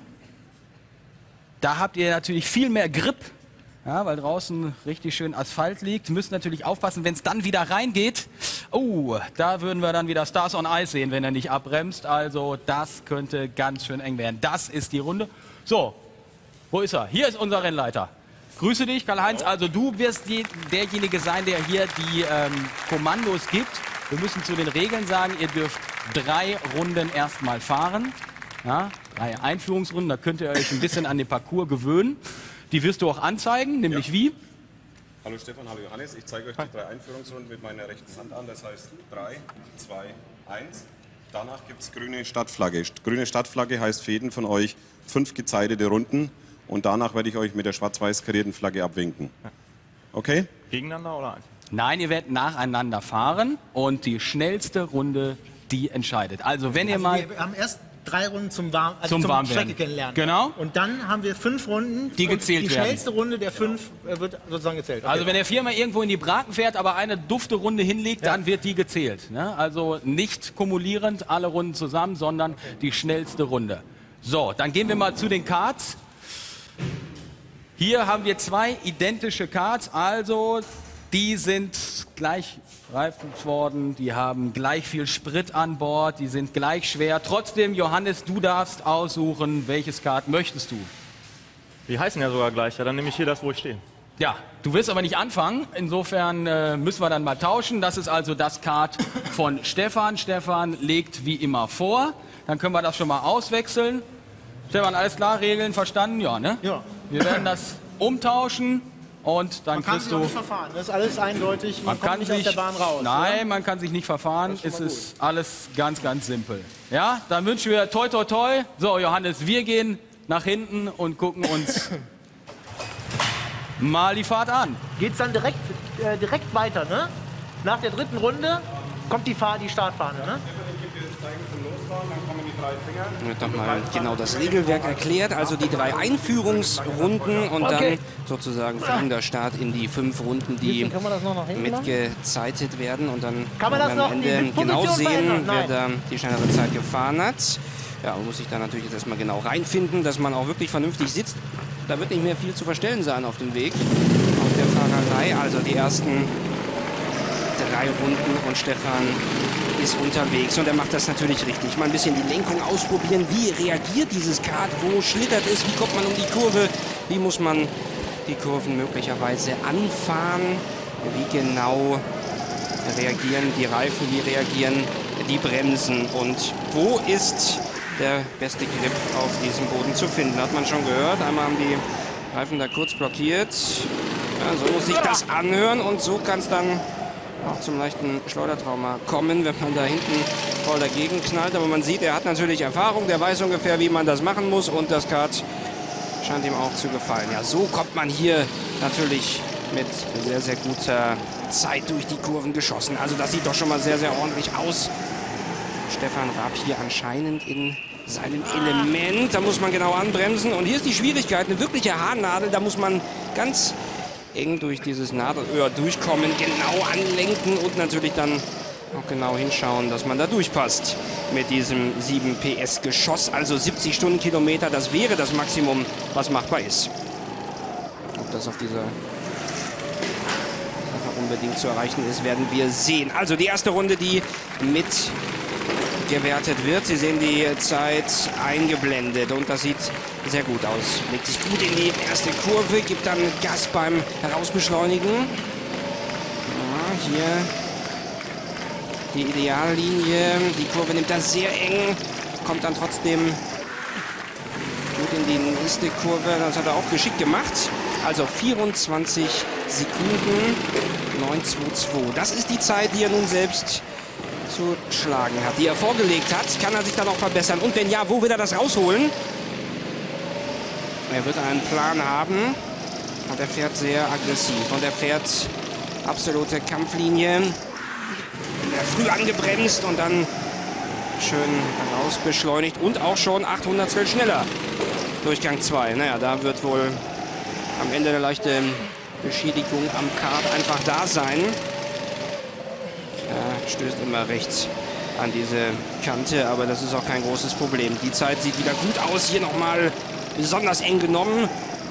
Da habt ihr natürlich viel mehr Grip, ja, weil draußen richtig schön Asphalt liegt. Müsst natürlich aufpassen, wenn es dann wieder reingeht. Oh, da würden wir dann wieder Stars on Ice sehen, wenn er nicht abbremst. Also das könnte ganz schön eng werden. Das ist die Runde. So, wo ist er? Hier ist unser Rennleiter. Grüße dich, Karl-Heinz. Also du wirst derjenige sein, der hier die Kommandos gibt. Wir müssen zu den Regeln sagen, ihr dürft 3 Runden erstmal fahren. Ja, 3 Einführungsrunden, da könnt ihr euch ein bisschen an den Parcours gewöhnen. Die wirst du auch anzeigen, nämlich wie? Hallo Stefan, hallo Johannes. Ich zeige euch die 3 Einführungsrunden mit meiner rechten Hand an. Das heißt 3, 2, 1. Danach gibt es grüne Startflagge. Grüne Startflagge heißt für jeden von euch 5 gezeitete Runden. Und danach werde ich euch mit der schwarz-weiß karierten Flagge abwinken. Okay? Gegeneinander oder einzeln? Nein, ihr werdet nacheinander fahren und die schnellste Runde, die entscheidet. Also wenn ihr mal... Wir haben erst 3 Runden zum Zum Warmwerden. Strecke kennenlernen. Genau. Und dann haben wir 5 Runden. Die gezählt die werden. Die schnellste Runde der 5 wird sozusagen gezählt. Okay. Also wenn der viermal irgendwo in die Braken fährt, aber eine dufte Runde hinlegt, dann wird die gezählt. Ne? Also nicht kumulierend alle Runden zusammen, sondern die schnellste Runde. So, dann gehen wir mal zu den Karts. Hier haben wir 2 identische Karts, also die sind gleich reifend worden, die haben gleich viel Sprit an Bord, die sind gleich schwer. Trotzdem, Johannes, du darfst aussuchen, welches Kart möchtest du? Die heißen ja sogar gleich, ja, dann nehme ich hier das, wo ich stehe. Ja, du wirst aber nicht anfangen, insofern müssen wir dann mal tauschen. Das ist also das Kart von Stefan. Stefan legt wie immer vor, dann können wir das schon mal auswechseln. Stefan, alles klar, Regeln verstanden? Ja, ne? Ja. Wir werden das umtauschen. Und dann man kann kriegst sich auch du. nicht verfahren, das ist alles eindeutig, man kommt nicht aus der Bahn raus. Nein, oder? man kann sich nicht verfahren, es ist alles ganz, ganz simpel. Ja, dann wünschen wir toi toi toi. So, Johannes, wir gehen nach hinten und gucken uns mal die Fahrt an. Geht's dann direkt weiter, ne? Nach der 3. Runde kommt die Startfahne, ne? Wird doch mal genau das Regelwerk erklärt, also die 3 Einführungsrunden und dann sozusagen fliegender Start in die 5 Runden, die mitgezeitet werden und dann kann man das am Ende genau sehen, wer da die schnellere Zeit gefahren hat. Ja, man muss sich da natürlich jetzt erstmal genau reinfinden, dass man auch wirklich vernünftig sitzt. Da wird nicht mehr viel zu verstellen sein auf dem Weg, auf der Fahrerei, also die ersten 3 Runden und Stefan ist unterwegs und er macht das natürlich richtig. Mal ein bisschen die Lenkung ausprobieren. Wie reagiert dieses Kart? Wo schlittert es? Wie kommt man um die Kurve? Wie muss man die Kurven möglicherweise anfahren? Wie genau reagieren die Reifen? Wie reagieren die Bremsen? Und wo ist der beste Grip auf diesem Boden zu finden? Hat man schon gehört. Einmal haben die Reifen da kurz blockiert. Ja, so muss sich das anhören und so kann es dann auch zum leichten Schleudertrauma kommen, wenn man da hinten voll dagegen knallt. Aber man sieht, er hat natürlich Erfahrung, der weiß ungefähr, wie man das machen muss und das Kart scheint ihm auch zu gefallen. Ja, so kommt man hier natürlich mit sehr, sehr guter Zeit durch die Kurven geschossen. Also das sieht doch schon mal sehr, sehr ordentlich aus. Stefan Raab hier anscheinend in seinem Element. Da muss man genau anbremsen. Und hier ist die Schwierigkeit, eine wirkliche Haarnadel. Da muss man ganz eng durch dieses Nadelöhr durchkommen, genau anlenken und natürlich dann auch genau hinschauen, dass man da durchpasst mit diesem 7 PS Geschoss. Also 70 Stundenkilometer, das wäre das Maximum, was machbar ist. Ob das auf dieser Sache unbedingt zu erreichen ist, werden wir sehen. Also die erste Runde, die mit gewertet wird. Sie sehen die Zeit eingeblendet und das sieht sehr gut aus. Legt sich gut in die erste Kurve, gibt dann Gas beim Herausbeschleunigen. Ja, hier die Ideallinie. Die Kurve nimmt das sehr eng, kommt dann trotzdem gut in die nächste Kurve. Das hat er auch geschickt gemacht. Also 24 Sekunden 9,22. Das ist die Zeit, die er nun selbst zu schlagen hat, die er vorgelegt hat. Kann er sich dann auch verbessern? Und wenn ja, wo will er das rausholen? Er wird einen Plan haben und er fährt sehr aggressiv und er fährt absolute Kampflinie. Er früh angebremst und dann schön rausbeschleunigt und auch schon 800 schneller. Durchgang 2. Naja, da wird wohl am Ende eine leichte Beschädigung am Kart einfach da sein. Er stößt immer rechts an diese Kante, aber das ist auch kein großes Problem. Die Zeit sieht wieder gut aus. Hier nochmal besonders eng genommen.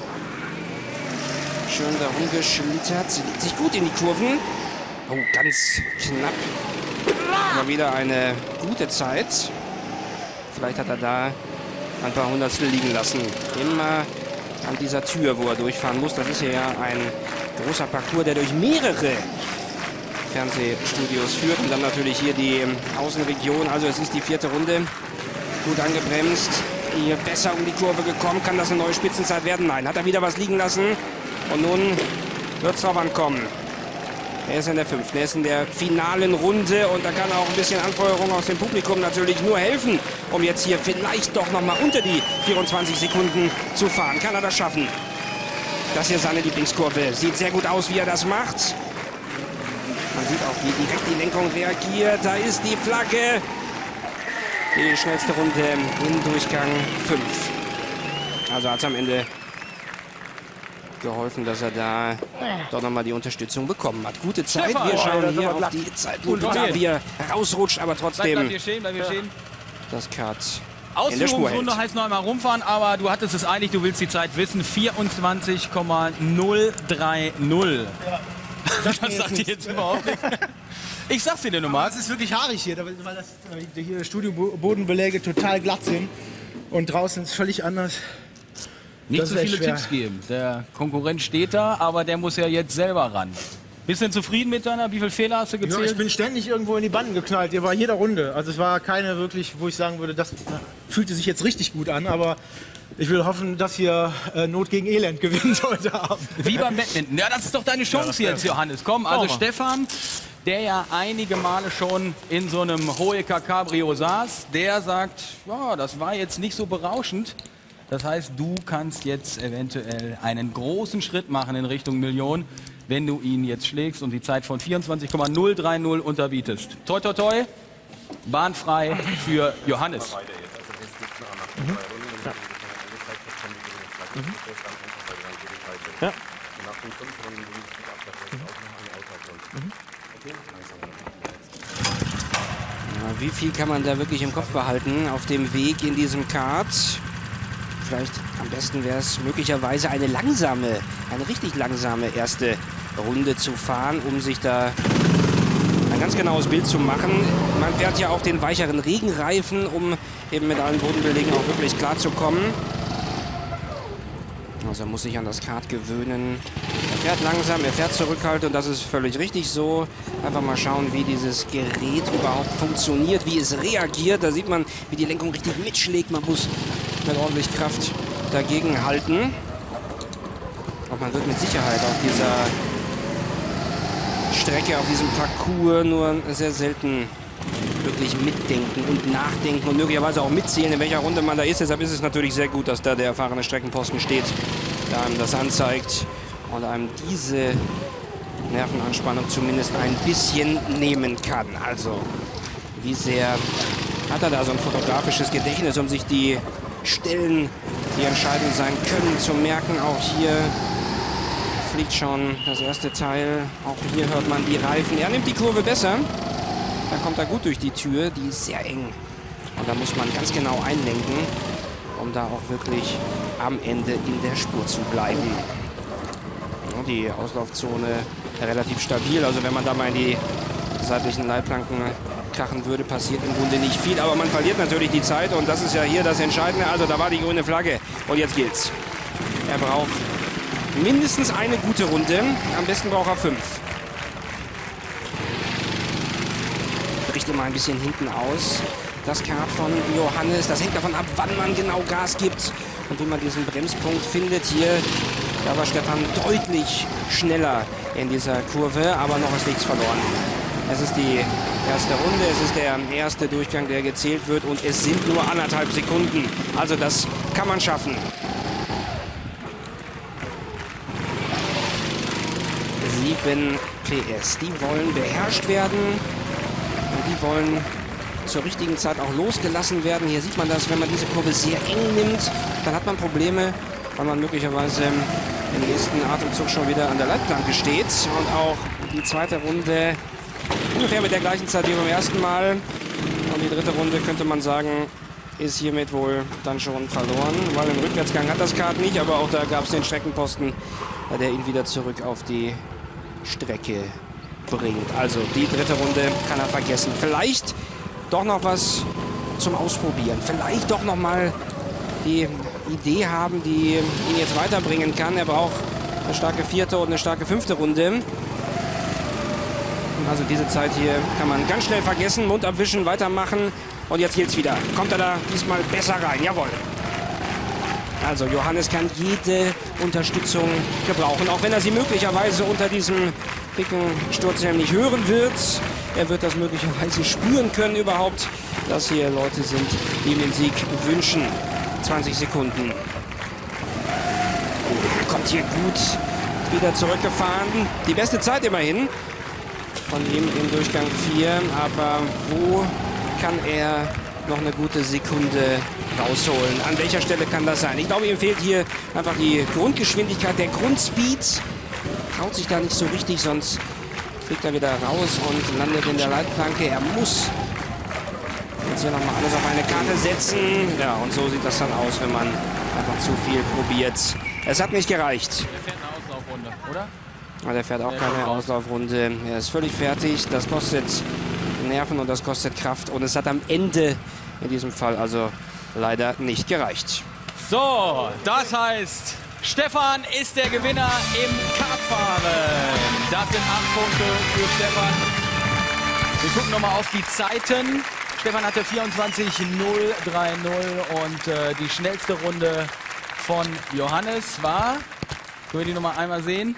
Schön darum geschlittert. Sie legt sich gut in die Kurven. Oh, ganz knapp. Aber wieder eine gute Zeit. Vielleicht hat er da ein paar Hundertstel liegen lassen. Immer an dieser Tür, wo er durchfahren muss. Das ist hier ja ein großer Parcours, der durch mehrere Fernsehstudios führt. Und dann natürlich hier die Außenregion. Also es ist die 4. Runde. Gut angebremst. Hier besser um die Kurve gekommen. Kann das eine neue Spitzenzeit werden? Nein. Hat er wieder was liegen lassen. Und nun wird es drauf ankommen. Er ist in der 5. Er ist in der finalen Runde. Und da kann auch ein bisschen Anfeuerung aus dem Publikum natürlich nur helfen, um jetzt hier vielleicht doch noch mal unter die 24 Sekunden zu fahren. Kann er das schaffen? Das hier ist seine Lieblingskurve. Sieht sehr gut aus, wie er das macht. Man sieht auch, wie direkt die Lenkung reagiert. Da ist die Flagge. die schnellste Runde im Durchgang 5. Also hat es am Ende geholfen, dass er da doch nochmal die Unterstützung bekommen hat. Gute Zeit. Stefan. Wir schauen hier auf die Zeitlupe, wie er rausrutscht, aber trotzdem Bleib hier stehen, bleib hier stehen. das Kart in der Spur hält. Ausführungsrunde heißt noch einmal rumfahren, aber du hattest es eilig, du willst die Zeit wissen. 24,030. Das sagt dir jetzt überhaupt nichts. Ich sag's dir nochmal. Es ist wirklich haarig hier, weil hier Studiobodenbeläge total glatt sind. Und draußen ist es völlig anders. Nicht Das zu ist echt viele schwer. Tipps geben. Der Konkurrent steht da, aber der muss ja jetzt selber ran. Bist du denn zufrieden mit deiner? Wie viele Fehler hast du Ja, gezählt? ich bin ständig irgendwo in die Banden geknallt. Hier war jeder Runde. Also es war keine wirklich, wo ich sagen würde, das fühlte sich jetzt richtig gut an. Aber ich will hoffen, dass hier Not gegen Elend gewinnt heute Abend. Wie beim Badminton. Ja, das ist doch deine Chance jetzt, Johannes. Komm, also Stefan, der ja einige Male schon in so einem Hoeker Cabrio saß, der sagt, ja, das war jetzt nicht so berauschend. Das heißt, du kannst jetzt eventuell einen großen Schritt machen in Richtung Million, wenn du ihn jetzt schlägst und die Zeit von 24,030 unterbietest. Toi, toi, toi. Bahnfrei für Johannes. Ja. Ja, wie viel kann man da wirklich im Kopf behalten auf dem Weg in diesem Kart? Vielleicht am besten wäre es möglicherweise eine richtig langsame erste Runde zu fahren, um sich da ein ganz genaues Bild zu machen. Man fährt ja auch den weicheren Regenreifen, um eben mit allen Bodenbelegen auch wirklich klar zu kommen. Also er muss sich an das Kart gewöhnen. Er fährt langsam, er fährt zurückhaltend und das ist völlig richtig so. Einfach mal schauen, wie dieses Gerät überhaupt funktioniert, wie es reagiert. Da sieht man, wie die Lenkung richtig mitschlägt. Man muss mit ordentlich Kraft dagegen halten. Und man wird mit Sicherheit auf dieser Strecke, auf diesem Parcours nur sehr selten wirklich mitdenken und nachdenken und möglicherweise auch mitzählen, in welcher Runde man da ist. Deshalb ist es natürlich sehr gut, dass da der erfahrene Streckenposten steht, der einem das anzeigt und einem diese Nervenanspannung zumindest ein bisschen nehmen kann. Also, wie sehr hat er da so ein fotografisches Gedächtnis, um sich die Stellen, die entscheidend sein können, zu merken. Auch hier fliegt schon das erste Teil. Auch hier hört man die Reifen. Er nimmt die Kurve besser. Da kommt er gut durch die Tür. Die ist sehr eng. Und da muss man ganz genau einlenken, um da auch wirklich am Ende in der Spur zu bleiben. Ja, die Auslaufzone relativ stabil. Also wenn man da mal in die seitlichen Leitplanken krachen würde, passiert im Grunde nicht viel. Aber man verliert natürlich die Zeit. Und das ist ja hier das Entscheidende. Also da war die grüne Flagge. Und jetzt gilt's. Er braucht mindestens eine gute Runde. Am besten braucht er 5. Bricht immer ein bisschen hinten aus. Das Kart von Johannes. Das hängt davon ab, wann man genau Gas gibt und wie man diesen Bremspunkt findet. Hier, da war Stefan deutlich schneller in dieser Kurve, aber noch ist nichts verloren. Es ist die erste Runde, es ist der erste Durchgang, der gezählt wird und es sind nur 1,5 Sekunden. Also das kann man schaffen. 7 PS. Die wollen beherrscht werden. Und die wollen zur richtigen Zeit auch losgelassen werden. Hier sieht man das, wenn man diese Kurve sehr eng nimmt, dann hat man Probleme, weil man möglicherweise im nächsten Atemzug schon wieder an der Leitplanke steht. Und auch die zweite Runde ungefähr mit der gleichen Zeit wie beim ersten Mal. Und die dritte Runde, könnte man sagen, ist hiermit wohl dann schon verloren, weil im Rückwärtsgang hat das Kart nicht, aber auch da gab es den Streckenposten, der ihn wieder zurück auf die Strecke bringt. Also die dritte Runde kann er vergessen. Vielleicht doch noch was zum Ausprobieren. Vielleicht doch noch mal die Idee haben, die ihn jetzt weiterbringen kann. Er braucht eine starke 4. und eine starke 5. Runde. Also diese Zeit hier kann man ganz schnell vergessen. Mund abwischen, weitermachen. Und jetzt geht's wieder. Kommt er da diesmal besser rein? Jawohl. Also Johannes kann jede Unterstützung gebrauchen, auch wenn er sie möglicherweise unter diesem dicken Sturzhelm nicht hören wird. Er wird das möglicherweise spüren können überhaupt, dass hier Leute sind, die ihm den Sieg wünschen. 20 Sekunden. Er kommt hier gut wieder zurückgefahren. Die beste Zeit immerhin von ihm im Durchgang 4. Aber wo kann er noch eine gute Sekunde rausholen. An welcher Stelle kann das sein? Ich glaube, ihm fehlt hier einfach die Grundgeschwindigkeit, der Grundspeed. Traut sich da nicht so richtig, sonst fliegt er wieder raus und landet in der Leitplanke. Er muss jetzt hier nochmal alles auf eine Karte setzen. Ja, und so sieht das dann aus, wenn man einfach zu viel probiert. Es hat nicht gereicht. Der fährt eine Auslaufrunde, oder? Ja, der fährt auch keine Auslaufrunde. Er ist völlig fertig. Das kostet Nerven und das kostet Kraft. Und es hat am Ende in diesem Fall also leider nicht gereicht. So, das heißt, Stefan ist der Gewinner im Kartfahren. Das sind 8 Punkte für Stefan. Wir gucken nochmal auf die Zeiten. Stefan hatte 24:030 und die schnellste Runde von Johannes war, können wir die nochmal einmal sehen?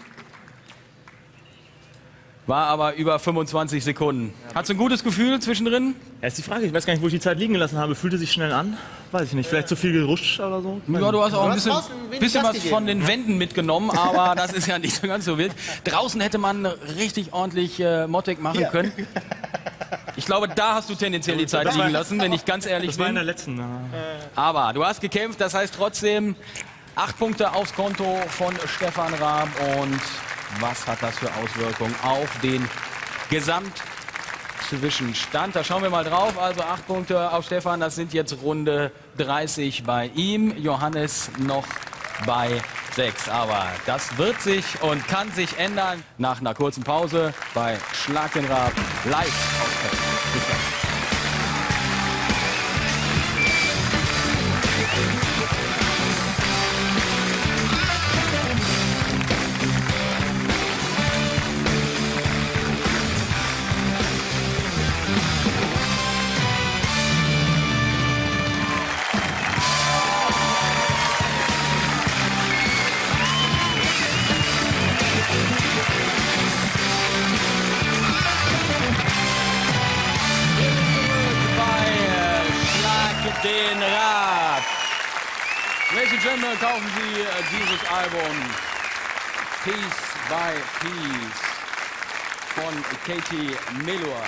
War aber über 25 Sekunden. Hast du ein gutes Gefühl zwischendrin? Ja, ist die Frage. Ich weiß gar nicht, wo ich die Zeit liegen gelassen habe. Fühlte sich schnell an? Weiß ich nicht. Vielleicht zu viel gerutscht oder so? Ja, du hast auch ein bisschen was von den Wänden mitgenommen, aber das ist ja nicht so ganz so wild. Draußen hätte man richtig ordentlich Mottek machen können. Ich glaube, da hast du tendenziell die Zeit liegen lassen, wenn ich ganz ehrlich bin. Das war in der letzten. Aber du hast gekämpft, das heißt trotzdem 8 Punkte aufs Konto von Stefan Raab. Und was hat das für Auswirkungen auf den Gesamtzwischenstand? Da schauen wir mal drauf. Also 8 Punkte auf Stefan, das sind jetzt Runde 30 bei ihm. Johannes noch bei 6. Aber das wird sich und kann sich ändern nach einer kurzen Pause bei Schlag den Raab live aus Köln. Bis dann. Den Raab. Ladies and Gentlemen, kaufen Sie dieses Album Piece by Piece von Katie Melua.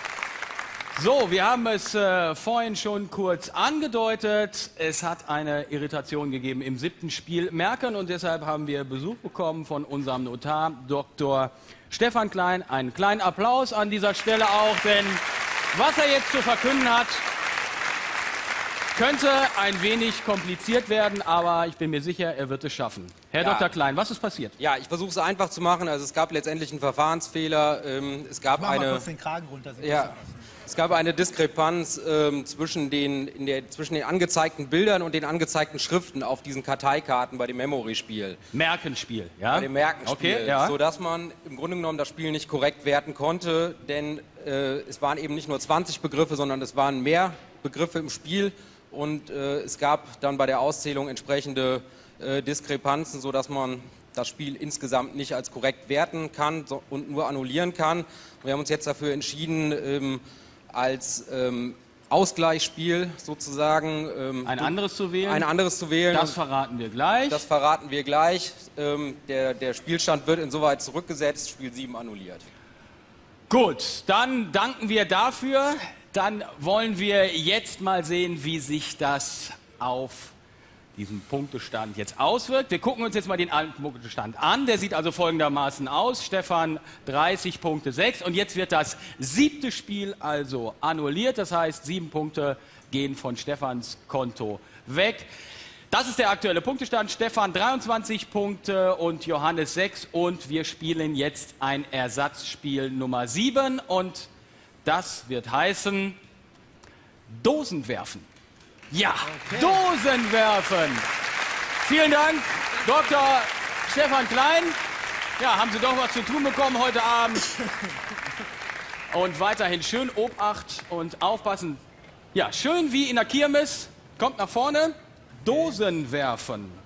So, wir haben es vorhin schon kurz angedeutet. Es hat eine Irritation gegeben im 7. Spiel Merken und deshalb haben wir Besuch bekommen von unserem Notar Dr. Stefan Klein. Einen kleinen Applaus an dieser Stelle auch, denn was er jetzt zu verkünden hat, könnte ein wenig kompliziert werden, aber ich bin mir sicher, er wird es schaffen. Herr Dr. Klein, was ist passiert? Ja, ich versuche es einfach zu machen. Also es gab letztendlich einen Verfahrensfehler. Es gab Mach mal kurz den Kragen runter. Es gab eine Diskrepanz zwischen den angezeigten Bildern und den angezeigten Schriften auf diesen Karteikarten bei dem Memory-Spiel. Merkenspiel, ja? Bei dem Merkenspiel, okay, ja. Sodass man im Grunde genommen das Spiel nicht korrekt werten konnte, denn es waren eben nicht nur 20 Begriffe, sondern es waren mehr Begriffe im Spiel. Und es gab dann bei der Auszählung entsprechende Diskrepanzen, sodass man das Spiel insgesamt nicht als korrekt werten kann und nur annullieren kann. Und wir haben uns jetzt dafür entschieden, als Ausgleichsspiel sozusagen ein anderes zu wählen. Ein anderes zu wählen. Das verraten wir gleich. Das verraten wir gleich. Der Spielstand wird insoweit zurückgesetzt, Spiel 7 annulliert. Gut, dann danken wir dafür. Dann wollen wir jetzt mal sehen, wie sich das auf diesen Punktestand jetzt auswirkt. Wir gucken uns jetzt mal den alten Punktestand an. Der sieht also folgendermaßen aus. Stefan 30 Punkte 6 und jetzt wird das 7. Spiel also annulliert. Das heißt, 7 Punkte gehen von Stefans Konto weg. Das ist der aktuelle Punktestand. Stefan 23 Punkte und Johannes 6 und wir spielen jetzt ein Ersatzspiel Nummer 7 und das wird heißen Dosen werfen. Ja, okay. Dosen werfen. Vielen Dank, Dr. Stefan Klein. Ja, haben Sie doch was zu tun bekommen heute Abend. Und weiterhin schön Obacht und aufpassen. Ja, schön wie in der Kirmes. Kommt nach vorne. Dosen werfen.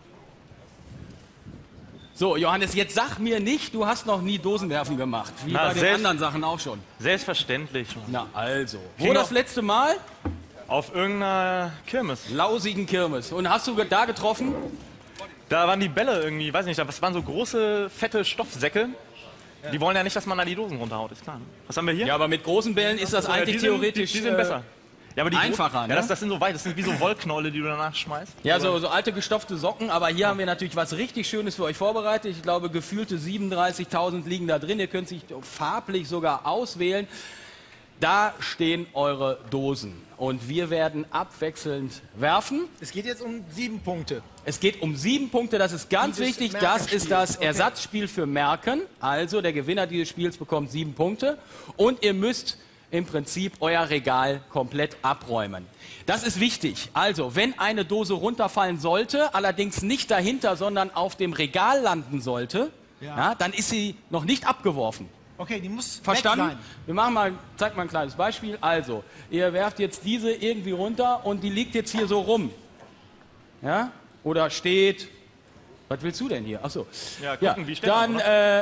So, Johannes, jetzt sag mir nicht, du hast noch nie Dosenwerfen gemacht. Wie bei den anderen Sachen auch schon. Selbstverständlich. Na also. Wo das letzte Mal? Auf irgendeiner Kirmes. Lausigen Kirmes. Und hast du da getroffen? Da waren die Bälle irgendwie, weiß nicht, das waren so große, fette Stoffsäcke. Ja. Die wollen ja nicht, dass man da die Dosen runterhaut, ist klar. Ne? Was haben wir hier? Ja, aber mit großen Bällen ist das eigentlich theoretisch... Die sind besser. Ja, aber die einfacher, ne? Ja, das sind so weit, das sind wie so Wollknolle, die du danach schmeißt. Ja, so alte gestopfte Socken, aber hier haben wir natürlich was richtig Schönes für euch vorbereitet. Ich glaube, gefühlte 37.000 liegen da drin. Ihr könnt sich farblich sogar auswählen. Da stehen eure Dosen und wir werden abwechselnd werfen. Es geht jetzt um 7 Punkte. Es geht um 7 Punkte, das ist ganz wichtig. Das ist das Ersatzspiel für Merken. Also der Gewinner dieses Spiels bekommt 7 Punkte und ihr müsst im Prinzip euer Regal komplett abräumen. Das ist wichtig. Also, wenn eine Dose runterfallen sollte, allerdings nicht dahinter, sondern auf dem Regal landen sollte, ja, dann ist sie noch nicht abgeworfen. Okay, die muss Verstanden? weg sein. Wir machen mal, zeig mal ein kleines Beispiel. Also, ihr werft jetzt diese irgendwie runter und die liegt jetzt hier so rum. Ja? Oder steht. Was willst du denn hier? Achso. Ja, gucken, wie steht dann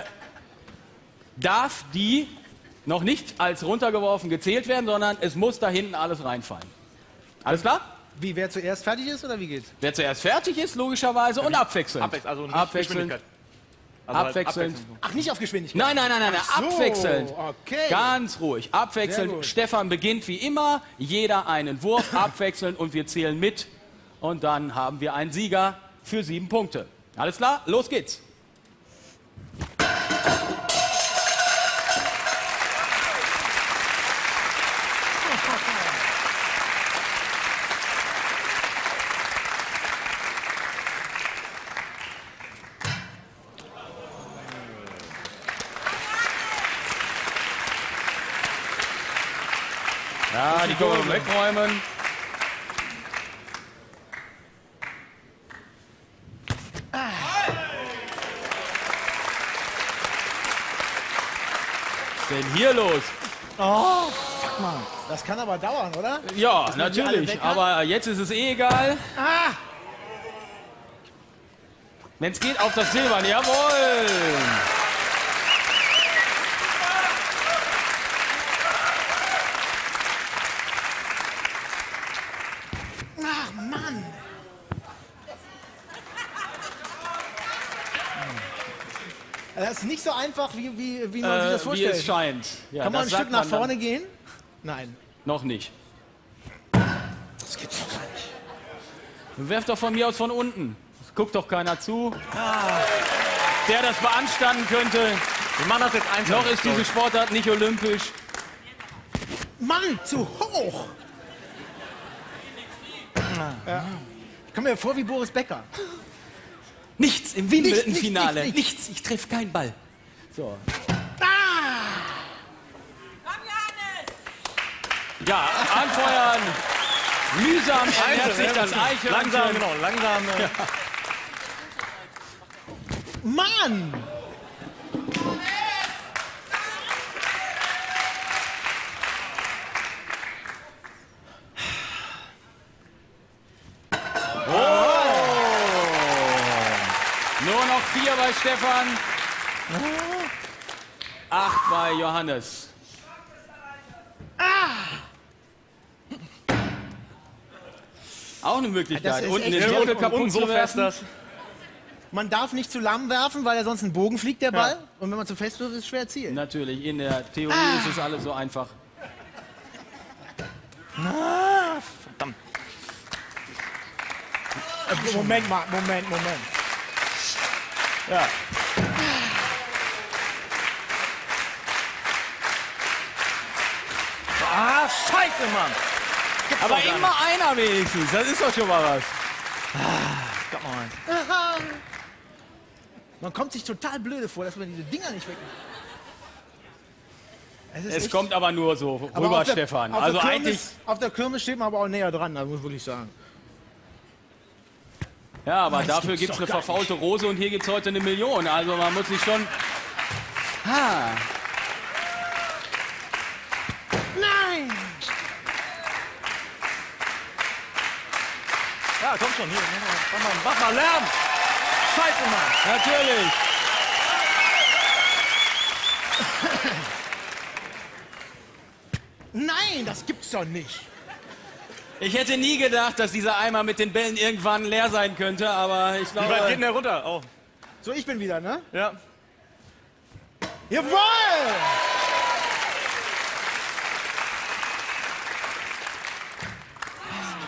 darf die noch nicht als runtergeworfen gezählt werden, sondern es muss da hinten alles reinfallen. Alles klar? Wie, wer zuerst fertig ist oder wie geht's? Wer zuerst fertig ist, logischerweise, und abwechselnd. Also nicht abwechselnd. Geschwindigkeit. Also halt Abwechselnd. Ach, nicht auf Geschwindigkeit? Nein, Ach so, abwechselnd. Okay. Ganz ruhig. Sehr Abwechselnd. gut. Stefan beginnt wie immer, jeder einen Wurf, abwechselnd und wir zählen mit. Und dann haben wir einen Sieger für 7 Punkte. Alles klar? Los geht's. Ja, die können wir wegräumen. Was ist denn hier los? Oh, fuck mal. Das kann aber dauern, oder? Ja, Dass man die alle natürlich. weg hat? Aber jetzt ist es eh egal. Ah! Wenn es geht, auf das Silbern. Jawohl! Ach, Mann! Das ist nicht so einfach, wie man sich das Wie vorstellt. es scheint. Ja, Kann man ein das Stück sagt nach man dann. vorne gehen? Nein. Noch nicht. Das gibt's doch gar nicht. Werft doch von mir aus von unten. Es guckt doch keiner zu. Der das beanstanden könnte. Wir machen das jetzt einzeln. Noch ist diese Sportart nicht olympisch. Mann, zu hoch! Ja. Ich komme mir vor wie Boris Becker. Nichts im Wimbledon-Finale. Nichts. Nichts. Ich treffe keinen Ball. So. Ja, anfeuern. Mühsam ernährt sich das Eichhörnchen. Langsam, genau, langsam. Ja. Mann! Nur noch 4 bei Stefan. 8 bei Johannes. Auch eine Das Möglichkeit. ist Unten echt den schwierig. Deckel kaputt zu werfen. Man darf nicht zu lahm werfen, weil er sonst ein Bogen fliegt, der Ball. Und wenn man zu fest wirft, ist es schwer zielen. Natürlich, in der Theorie ist es alles so einfach. Verdammt. Moment mal, Moment. Ja. Ah, scheiße, Mann. Gibt's Aber doch gar immer nicht. einer wenigstens, das ist doch schon mal was. Gott mal. Man kommt sich total blöde vor, dass man diese Dinger nicht weg. Es kommt aber nur so Aber rüber, auf der- Stefan. auf Also der eigentlich. Auf der Kirmes steht man aber auch näher dran, das muss ich wirklich sagen. Ja, aber Das dafür gibt's gibt es doch eine gar verfaulte Rose und hier gibt es heute 1 Million. Also man muss sich schon. Nein! Ja, komm schon, hier. Mach mal Lärm. Scheiße, Mann. Natürlich. Nein, das gibt's doch nicht. Ich hätte nie gedacht, dass dieser Eimer mit den Bällen irgendwann leer sein könnte, aber ich glaube. Wie weit geht denn der runter? Oh. So, ich bin wieder, ne? Ja. Jawohl!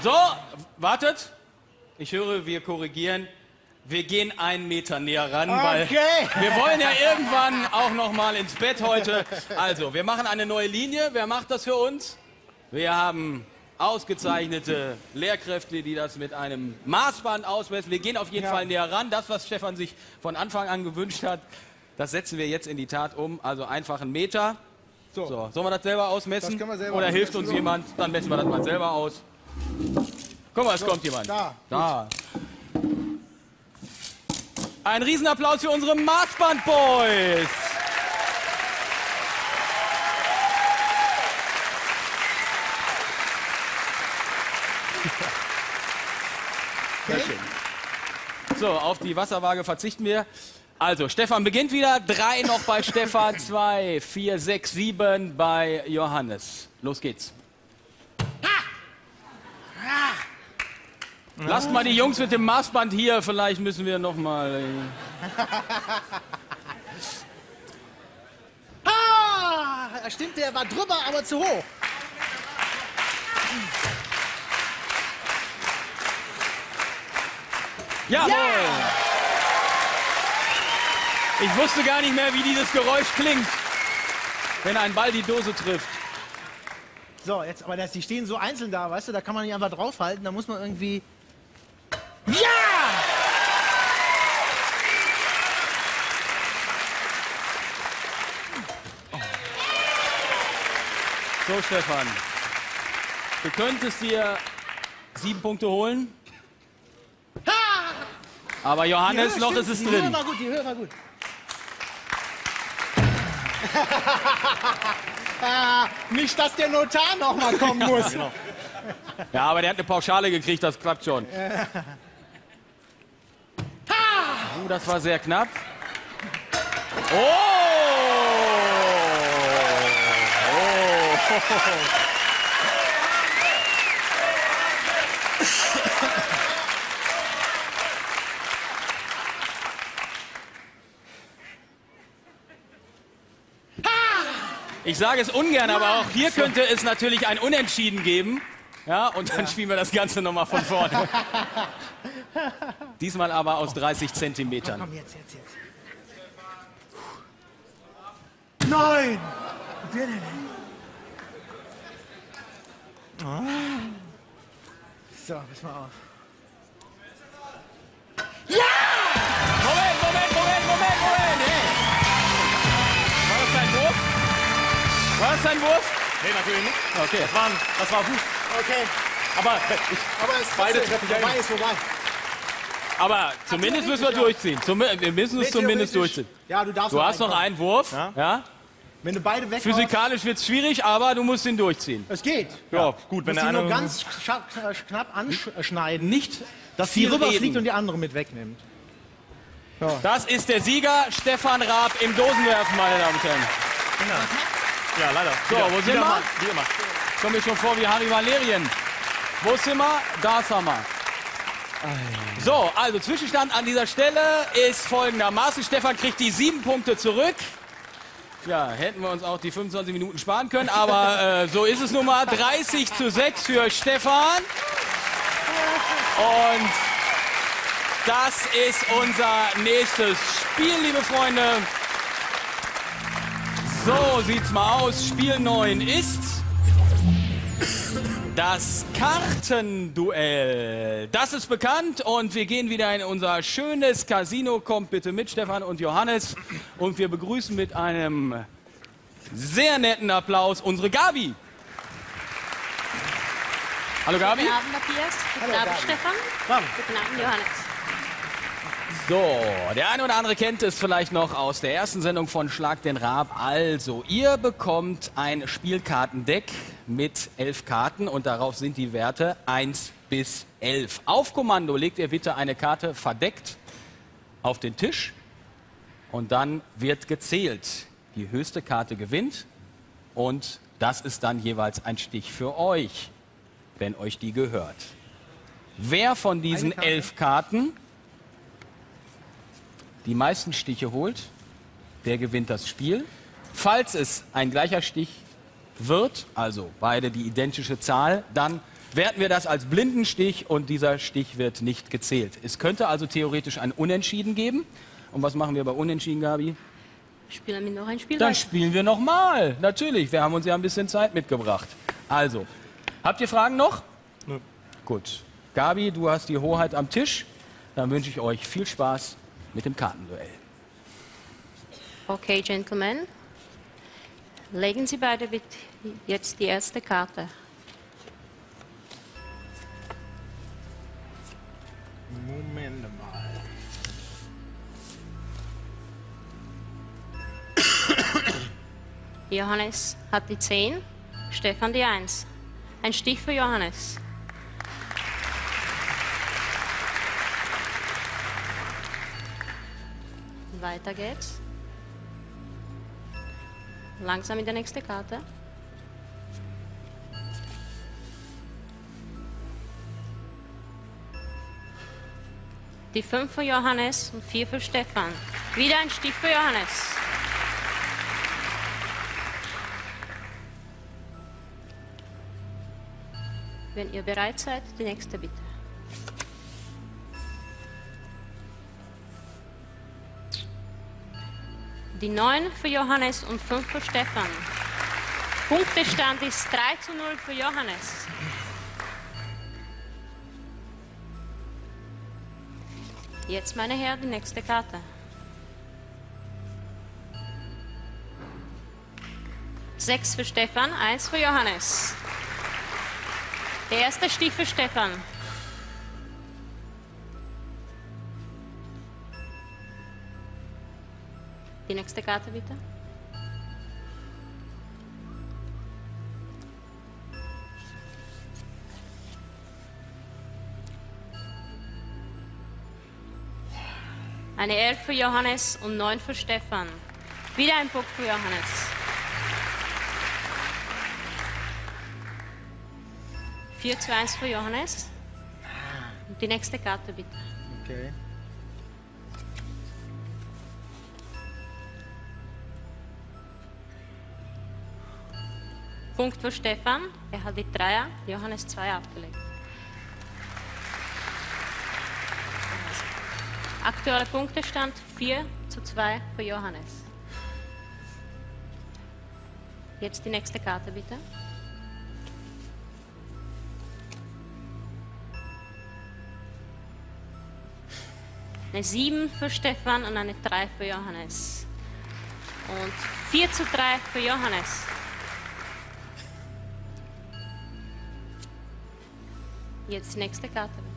So, wartet. Ich höre, wir korrigieren. Wir gehen 1 Meter näher ran, weil wir wollen ja irgendwann auch noch mal ins Bett heute. Also, wir machen eine neue Linie. Wer macht das für uns? Wir haben ausgezeichnete Lehrkräfte, die das mit einem Maßband ausmessen. Wir gehen auf jeden Fall näher ran. Das, was Stefan sich von Anfang an gewünscht hat, das setzen wir jetzt in die Tat um. Also einfach 1 Meter. So, sollen wir das selber ausmessen? Das können wir selber Oder ausmessen. hilft uns jemand? Dann messen wir das mal selber aus. Guck mal, es kommt jemand. Da. Ein Riesenapplaus für unsere Maßband-Boys. Sehr schön. So, auf die Wasserwaage verzichten wir. Also, Stefan beginnt wieder. 3 noch bei Stefan, 2, 4, 6, 7 bei Johannes. Los geht's. Lasst mal die Jungs mit dem Maßband hier, vielleicht müssen wir noch mal. Stimmt, der war drüber, aber zu hoch. Jawohl! Ich wusste gar nicht mehr, wie dieses Geräusch klingt, wenn ein Ball die Dose trifft. So, jetzt, aber die stehen so einzeln da, weißt du, da kann man nicht einfach draufhalten, da muss man irgendwie... Ja! So, Stefan, du könntest dir 7 Punkte holen. Aber Johannes, noch ist es drin. Die Höhe war gut, die Höhe war gut. Nicht, dass der Notar noch mal kommen muss. Genau. Ja, aber der hat eine Pauschale gekriegt, das klappt schon. Das war sehr knapp. Oh! Ich sage es ungern, aber auch hier könnte es natürlich ein Unentschieden geben. Ja, und dann spielen wir das Ganze nochmal von vorne. Diesmal aber aus 30 Zentimetern. Komm, jetzt. Nein! So, pass mal auf. Ja! Moment! Hey. War das dein Wurf? War das dein Wurf? Nee, natürlich nicht. Okay. Das war gut. Okay. Aber beide treffen vorbei, ist vorbei. Aber zumindest müssen wir durchziehen. Wir müssen es zumindest durchziehen. Ja, du darfst Du hast noch einen Wurf. Ja? Wenn du beide weghaust... Physikalisch wird es schwierig, aber du musst ihn durchziehen. Es geht. Ja, gut, wenn der eine... nur ganz knapp anschneiden. Nicht, dass die rüberfliegt und die andere mit wegnimmt. Ja. Das ist der Sieger, Stefan Raab im Dosenwerfen, meine Damen und Herren. Genau. Ja, leider. So, wo sind wir? Wie immer. Ich komme mir schon vor wie Harry Valerien. Wo sind wir? Da sind wir. So, also Zwischenstand an dieser Stelle ist folgendermaßen. Stefan kriegt die 7 Punkte zurück. Ja, hätten wir uns auch die 25 Minuten sparen können, aber so ist es nun mal. 30:6 für Stefan. Und das ist unser nächstes Spiel, liebe Freunde. So sieht's mal aus. Spiel 9 ist das Kartenduell. Das ist bekannt und wir gehen wieder in unser schönes Casino. Kommt bitte mit, Stefan und Johannes. Und wir begrüßen mit einem sehr netten Applaus unsere Gabi. Hallo Gabi. Guten Abend, Matthias. Guten Abend, Stefan. Guten Abend, Johannes. So, der eine oder andere kennt es vielleicht noch aus der ersten Sendung von Schlag den Raab. Also, ihr bekommt ein Spielkartendeck mit 11 Karten und darauf sind die Werte 1 bis 11. Auf Kommando legt ihr bitte eine Karte verdeckt auf den Tisch und dann wird gezählt. Die höchste Karte gewinnt und das ist dann jeweils ein Stich für euch, wenn euch die gehört. Wer von diesen 11 Karten die meisten Stiche holt, der gewinnt das Spiel. Falls es ein gleicher Stich wird, also beide die identische Zahl, dann werten wir das als Blindenstich und dieser Stich wird nicht gezählt. Es könnte also theoretisch ein Unentschieden geben. Und was machen wir bei Unentschieden, Gabi? Spielen wir noch ein Spiel? Dann spielen wir nochmal. Natürlich, wir haben uns ja ein bisschen Zeit mitgebracht. Also, habt ihr Fragen noch? Nö. Gut. Gabi, du hast die Hoheit am Tisch. Dann wünsche ich euch viel Spaß mit dem Kartenduell. Okay, Gentlemen. Legen Sie beide bitte jetzt die erste Karte. Moment mal. Johannes hat die 10, Stefan die 1. Ein Stich für Johannes. Weiter geht's. Langsam in die nächste Karte. Die 5 für Johannes und 4 für Stefan. Wieder ein Stich für Johannes. Wenn ihr bereit seid, die nächste bitte. Die 9 für Johannes und 5 für Stefan. Punktestand ist 3:0 für Johannes. Jetzt, meine Herren, die nächste Karte. 6 für Stefan, 1 für Johannes. Der erste Stich für Stefan. Die nächste Karte bitte. Eine 11 für Johannes und 9 für Stefan. Wieder ein Punkt für Johannes. 4:1 für Johannes. Und die nächste Karte bitte. Okay. Punkt für Stefan. Er hat die 3er, Johannes 2 abgelegt. Aktueller Punktestand 4:2 für Johannes. Jetzt die nächste Karte bitte. Eine 7 für Stefan und eine 3 für Johannes. Und 4:3 für Johannes. Jetzt die nächste Karte bitte.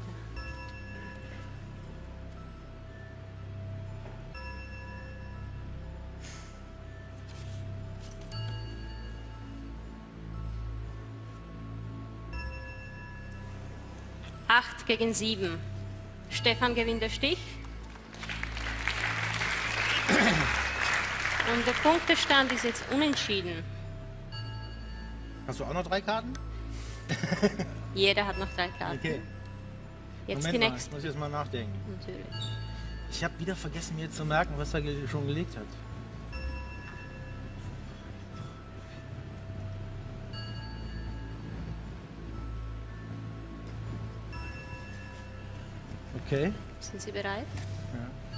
Acht gegen 7. Stefan gewinnt der Stich. Und der Punktestand ist jetzt unentschieden. Hast du auch noch 3 Karten? Jeder hat noch 3 Karten. Okay. Jetzt Moment die mal, nächste. muss ich jetzt mal nachdenken. Natürlich. Ich habe wieder vergessen, mir zu merken, was er schon gelegt hat. Okay. Sind Sie bereit? Ja.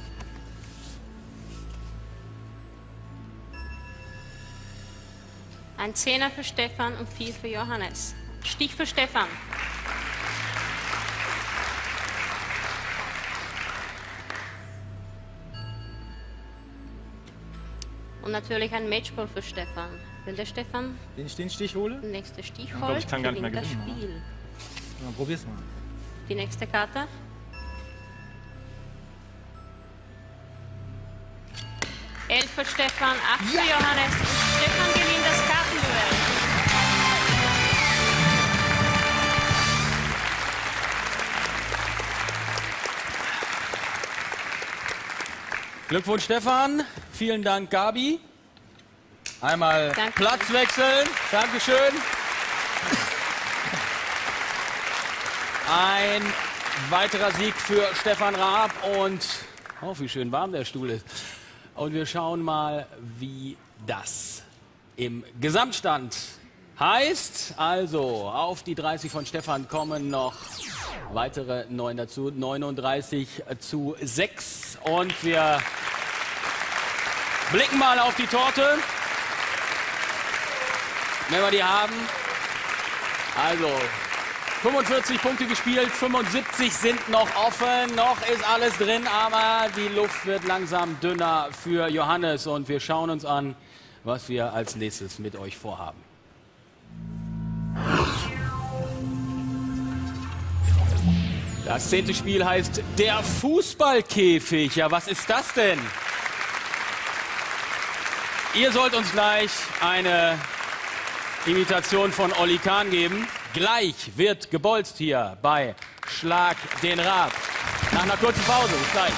Ein 10er für Stefan und 4 für Johannes. Stich für Stefan. Und natürlich ein Matchball für Stefan. Wenn der Stefan den Stich hole? Den nächsten Stich Ich holt, glaube, ich kann gar nicht mehr gewinnt das gewinnen. Spiel. Ja, probier's mal. Die nächste Karte. Elf für Stefan, 8 für Johannes. Und Stefan gewinnt das Kartenduell. Glückwunsch, Stefan. Vielen Dank, Gabi. Einmal Platz wechseln. Dankeschön. Ein weiterer Sieg für Stefan Raab und oh, wie schön warm der Stuhl ist. Und wir schauen mal, wie das im Gesamtstand Heißt also, auf die 30 von Stefan kommen noch weitere 9 dazu, 39:6. Und wir blicken mal auf die Torte, wenn wir die haben. Also 45 Punkte gespielt, 75 sind noch offen, noch ist alles drin, aber die Luft wird langsam dünner für Johannes. Und wir schauen uns an, was wir als nächstes mit euch vorhaben. Das 10. Spiel heißt der Fußballkäfig. Ja, was ist das denn? Ihr sollt uns gleich eine Imitation von Olli Kahn geben. Gleich wird gebolzt hier bei Schlag den Raab. Nach einer kurzen Pause. Bis gleich.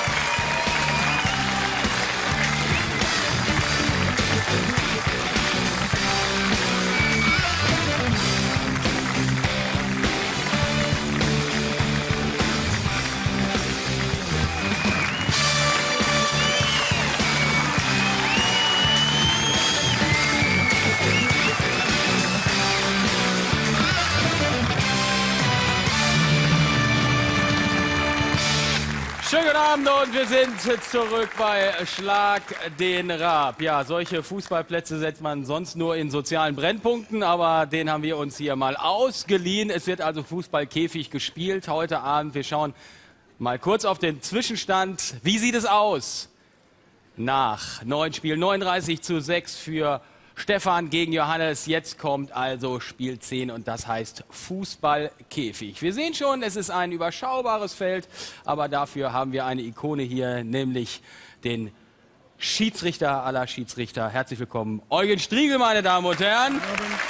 Schönen guten Abend und wir sind zurück bei Schlag den Raab. Ja, solche Fußballplätze setzt man sonst nur in sozialen Brennpunkten, aber den haben wir uns hier mal ausgeliehen. Es wird also Fußballkäfig gespielt heute Abend. Wir schauen mal kurz auf den Zwischenstand. Wie sieht es aus? Nach 9 Spielen 39:6 für Stefan gegen Johannes. Jetzt kommt also Spiel 10 und das heißt Fußballkäfig. Wir sehen schon, es ist ein überschaubares Feld, aber dafür haben wir eine Ikone hier, nämlich den Schiedsrichter aller Schiedsrichter. Herzlich willkommen, Eugen Striegel, meine Damen und Herren.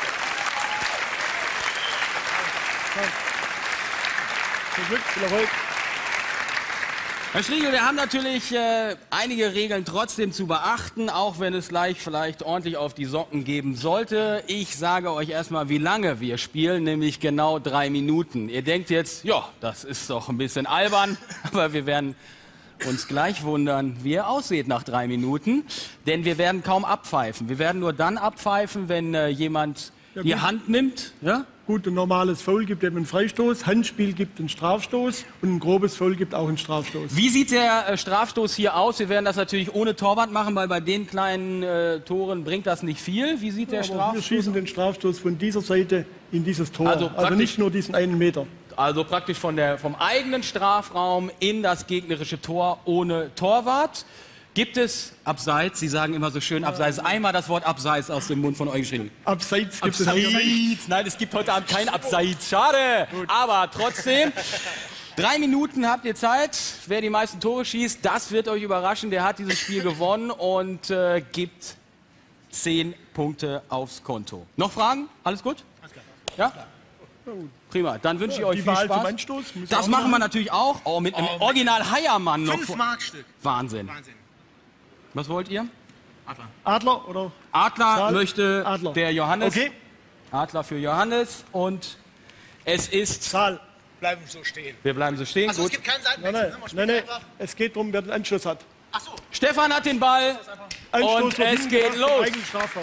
Herr Striegel, wir haben natürlich einige Regeln trotzdem zu beachten, auch wenn es gleich vielleicht ordentlich auf die Socken geben sollte. Ich sage euch erstmal, wie lange wir spielen, nämlich genau 3 Minuten. Ihr denkt jetzt, ja, das ist doch ein bisschen albern, aber wir werden uns gleich wundern, wie ihr aussieht nach 3 Minuten. Denn wir werden kaum abpfeifen. Wir werden nur dann abpfeifen, wenn jemand die Hand nimmt. Ja? Gut, ein normales Foul gibt eben einen Freistoß, Handspiel gibt einen Strafstoß und ein grobes Foul gibt auch einen Strafstoß. Wie sieht der Strafstoß hier aus? Wir werden das natürlich ohne Torwart machen, weil bei den kleinen Toren bringt das nicht viel. Wie sieht der Strafstoß? Wir schießen den Strafstoß von dieser Seite in dieses Tor, also nicht nur diesen 1 Meter. Also praktisch vom eigenen Strafraum in das gegnerische Tor ohne Torwart. Gibt es Abseits? Sie sagen immer so schön Abseits. Einmal das Wort Abseits aus dem Mund von euch geschrieben. Abseits gibt es nicht. Nein, es gibt heute Abend kein Abseits. Schade. Gut. Aber trotzdem, 3 Minuten habt ihr Zeit. Wer die meisten Tore schießt, das wird euch überraschen. Der hat dieses Spiel gewonnen und gibt 10 Punkte aufs Konto. Noch Fragen? Alles gut? Ja? Prima, dann wünsche ich euch viel Spaß. Das machen wir natürlich auch. Oh, mit einem Original Heiermann noch. 5 Markstück. Wahnsinn. Was wollt ihr? Adler oder? Adler Zahl? möchte Adler. der Johannes. Okay. Adler für Johannes und es ist... Zahl. Bleiben so stehen. Wir bleiben so stehen. Also gut. es gibt keinen Seitenwechsel. Nein. Es geht darum, wer den Anschluss hat. Ach so. Stefan hat den Ball Anstoß und von es hinten geht nach los. dem eigenen Strafraum.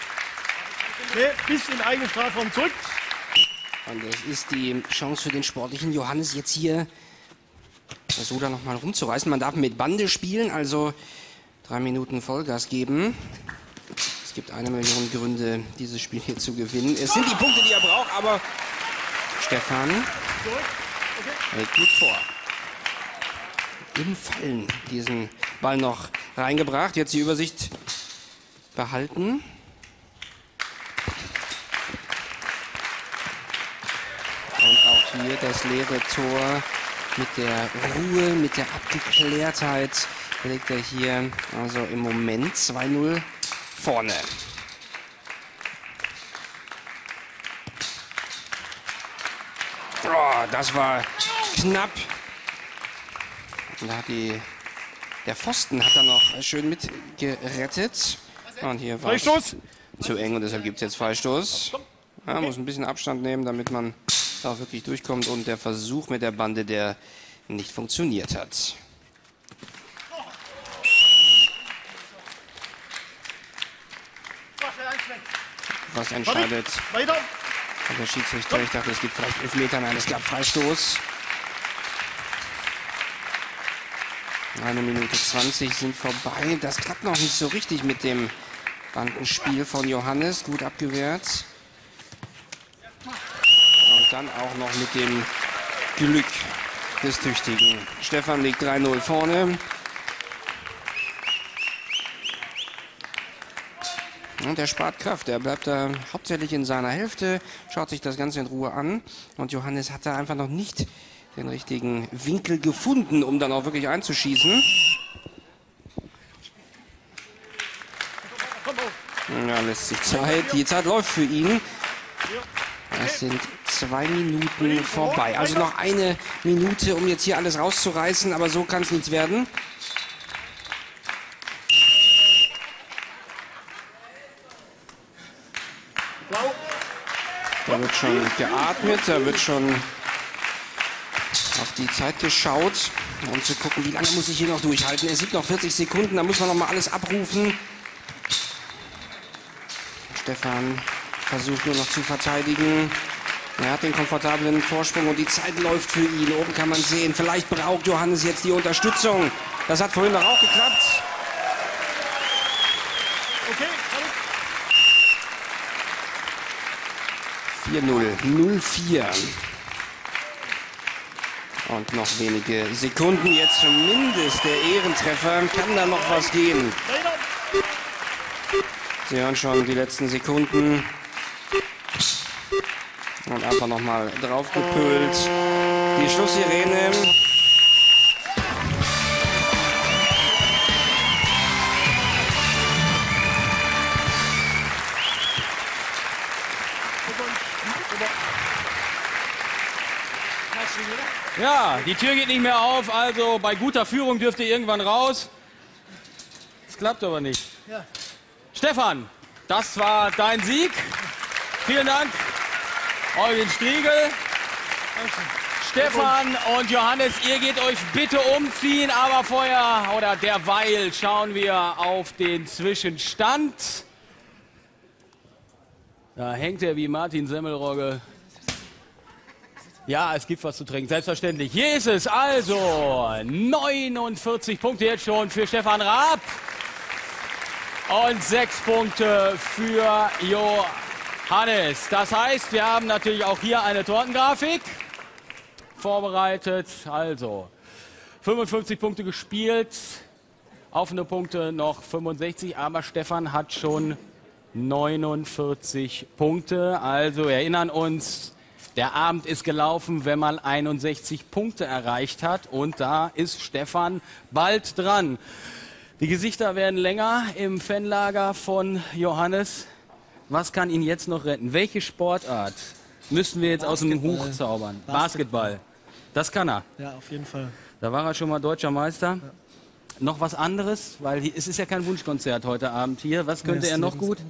Bis in den eigenen Strafraum zurück. Und es ist die Chance für den sportlichen Johannes jetzt hier so da nochmal rumzureißen. Man darf mit Bande spielen, also 3 Minuten Vollgas geben. Es gibt 1 Million Gründe, dieses Spiel hier zu gewinnen. Es sind die Punkte, die er braucht, aber Stefan hält gut vor. Im Fallen diesen Ball noch reingebracht. Jetzt die Übersicht behalten. Und auch hier das leere Tor mit der Ruhe, mit der Abgeklärtheit legt er hier also im Moment 2:0 vorne. Oh, das war knapp. Und da hat der Pfosten hat er noch schön mitgerettet. Und hier war es zu eng und deshalb gibt es jetzt Freistoß. Ja, muss ein bisschen Abstand nehmen, damit man da auch wirklich durchkommt. Und der Versuch mit der Bande, der nicht funktioniert hat. was entscheidet. Weiter. Und der Schiedsrichter, ich dachte, es gibt vielleicht 11 Meter, nein, es gab Freistoß. 1 Minute 20 sind vorbei. Das klappt noch nicht so richtig mit dem Bandenspiel von Johannes. Gut abgewehrt. Und dann auch noch mit dem Glück des Tüchtigen. Stefan liegt 3-0 vorne. Und er spart Kraft. Er bleibt da hauptsächlich in seiner Hälfte, schaut sich das Ganze in Ruhe an. Und Johannes hat da einfach noch nicht den richtigen Winkel gefunden, um dann auch wirklich einzuschießen. Ja, lässt sich Zeit. Die Zeit läuft für ihn. Es sind 2 Minuten vorbei. Also noch 1 Minute, um jetzt hier alles rauszureißen. Aber so kann es nichts werden. Da wird schon geatmet, da wird schon auf die Zeit geschaut, um zu gucken, wie lange muss ich hier noch durchhalten. Es sind noch 40 Sekunden, da muss man noch mal alles abrufen. Stefan versucht nur noch zu verteidigen. Er hat den komfortablen Vorsprung und die Zeit läuft für ihn. Oben kann man sehen, vielleicht braucht Johannes jetzt die Unterstützung. Das hat vorhin noch auch geklappt. Okay, 4-0, 0-4. Und noch wenige Sekunden. Jetzt zumindest der Ehrentreffer. Kann da noch was gehen? Sie hören schon die letzten Sekunden. Und einfach noch mal draufgepölt. Die Schlusssirene. Ja, die Tür geht nicht mehr auf, also bei guter Führung dürft ihr irgendwann raus. Das klappt aber nicht. Ja. Stefan, das war dein Sieg. Vielen Dank, Eugen Striegel. Stefan und Johannes, ihr geht euch bitte umziehen, aber vorher oder derweil schauen wir auf den Zwischenstand. Da hängt er wie Martin Semmelrogge. Ja, es gibt was zu trinken, selbstverständlich. Hier ist es also. 49 Punkte jetzt schon für Stefan Raab. Und 6 Punkte für Johannes. Das heißt, wir haben natürlich auch hier eine Tortengrafik vorbereitet. Also, 55 Punkte gespielt. Offene Punkte noch 65. Aber Stefan hat schon 49 Punkte. Also, wir erinnern uns, der Abend ist gelaufen, wenn man 61 Punkte erreicht hat. Und da ist Stefan bald dran. Die Gesichter werden länger im Fanlager von Johannes. Was kann ihn jetzt noch retten? Welche Sportart müssen wir jetzt aus dem Hut zaubern? Basketball. Das kann er. Ja, auf jeden Fall. Da war er schon mal deutscher Meister. Ja. Noch was anderes? Weil es ist ja kein Wunschkonzert heute Abend hier. Was könnte er noch gut?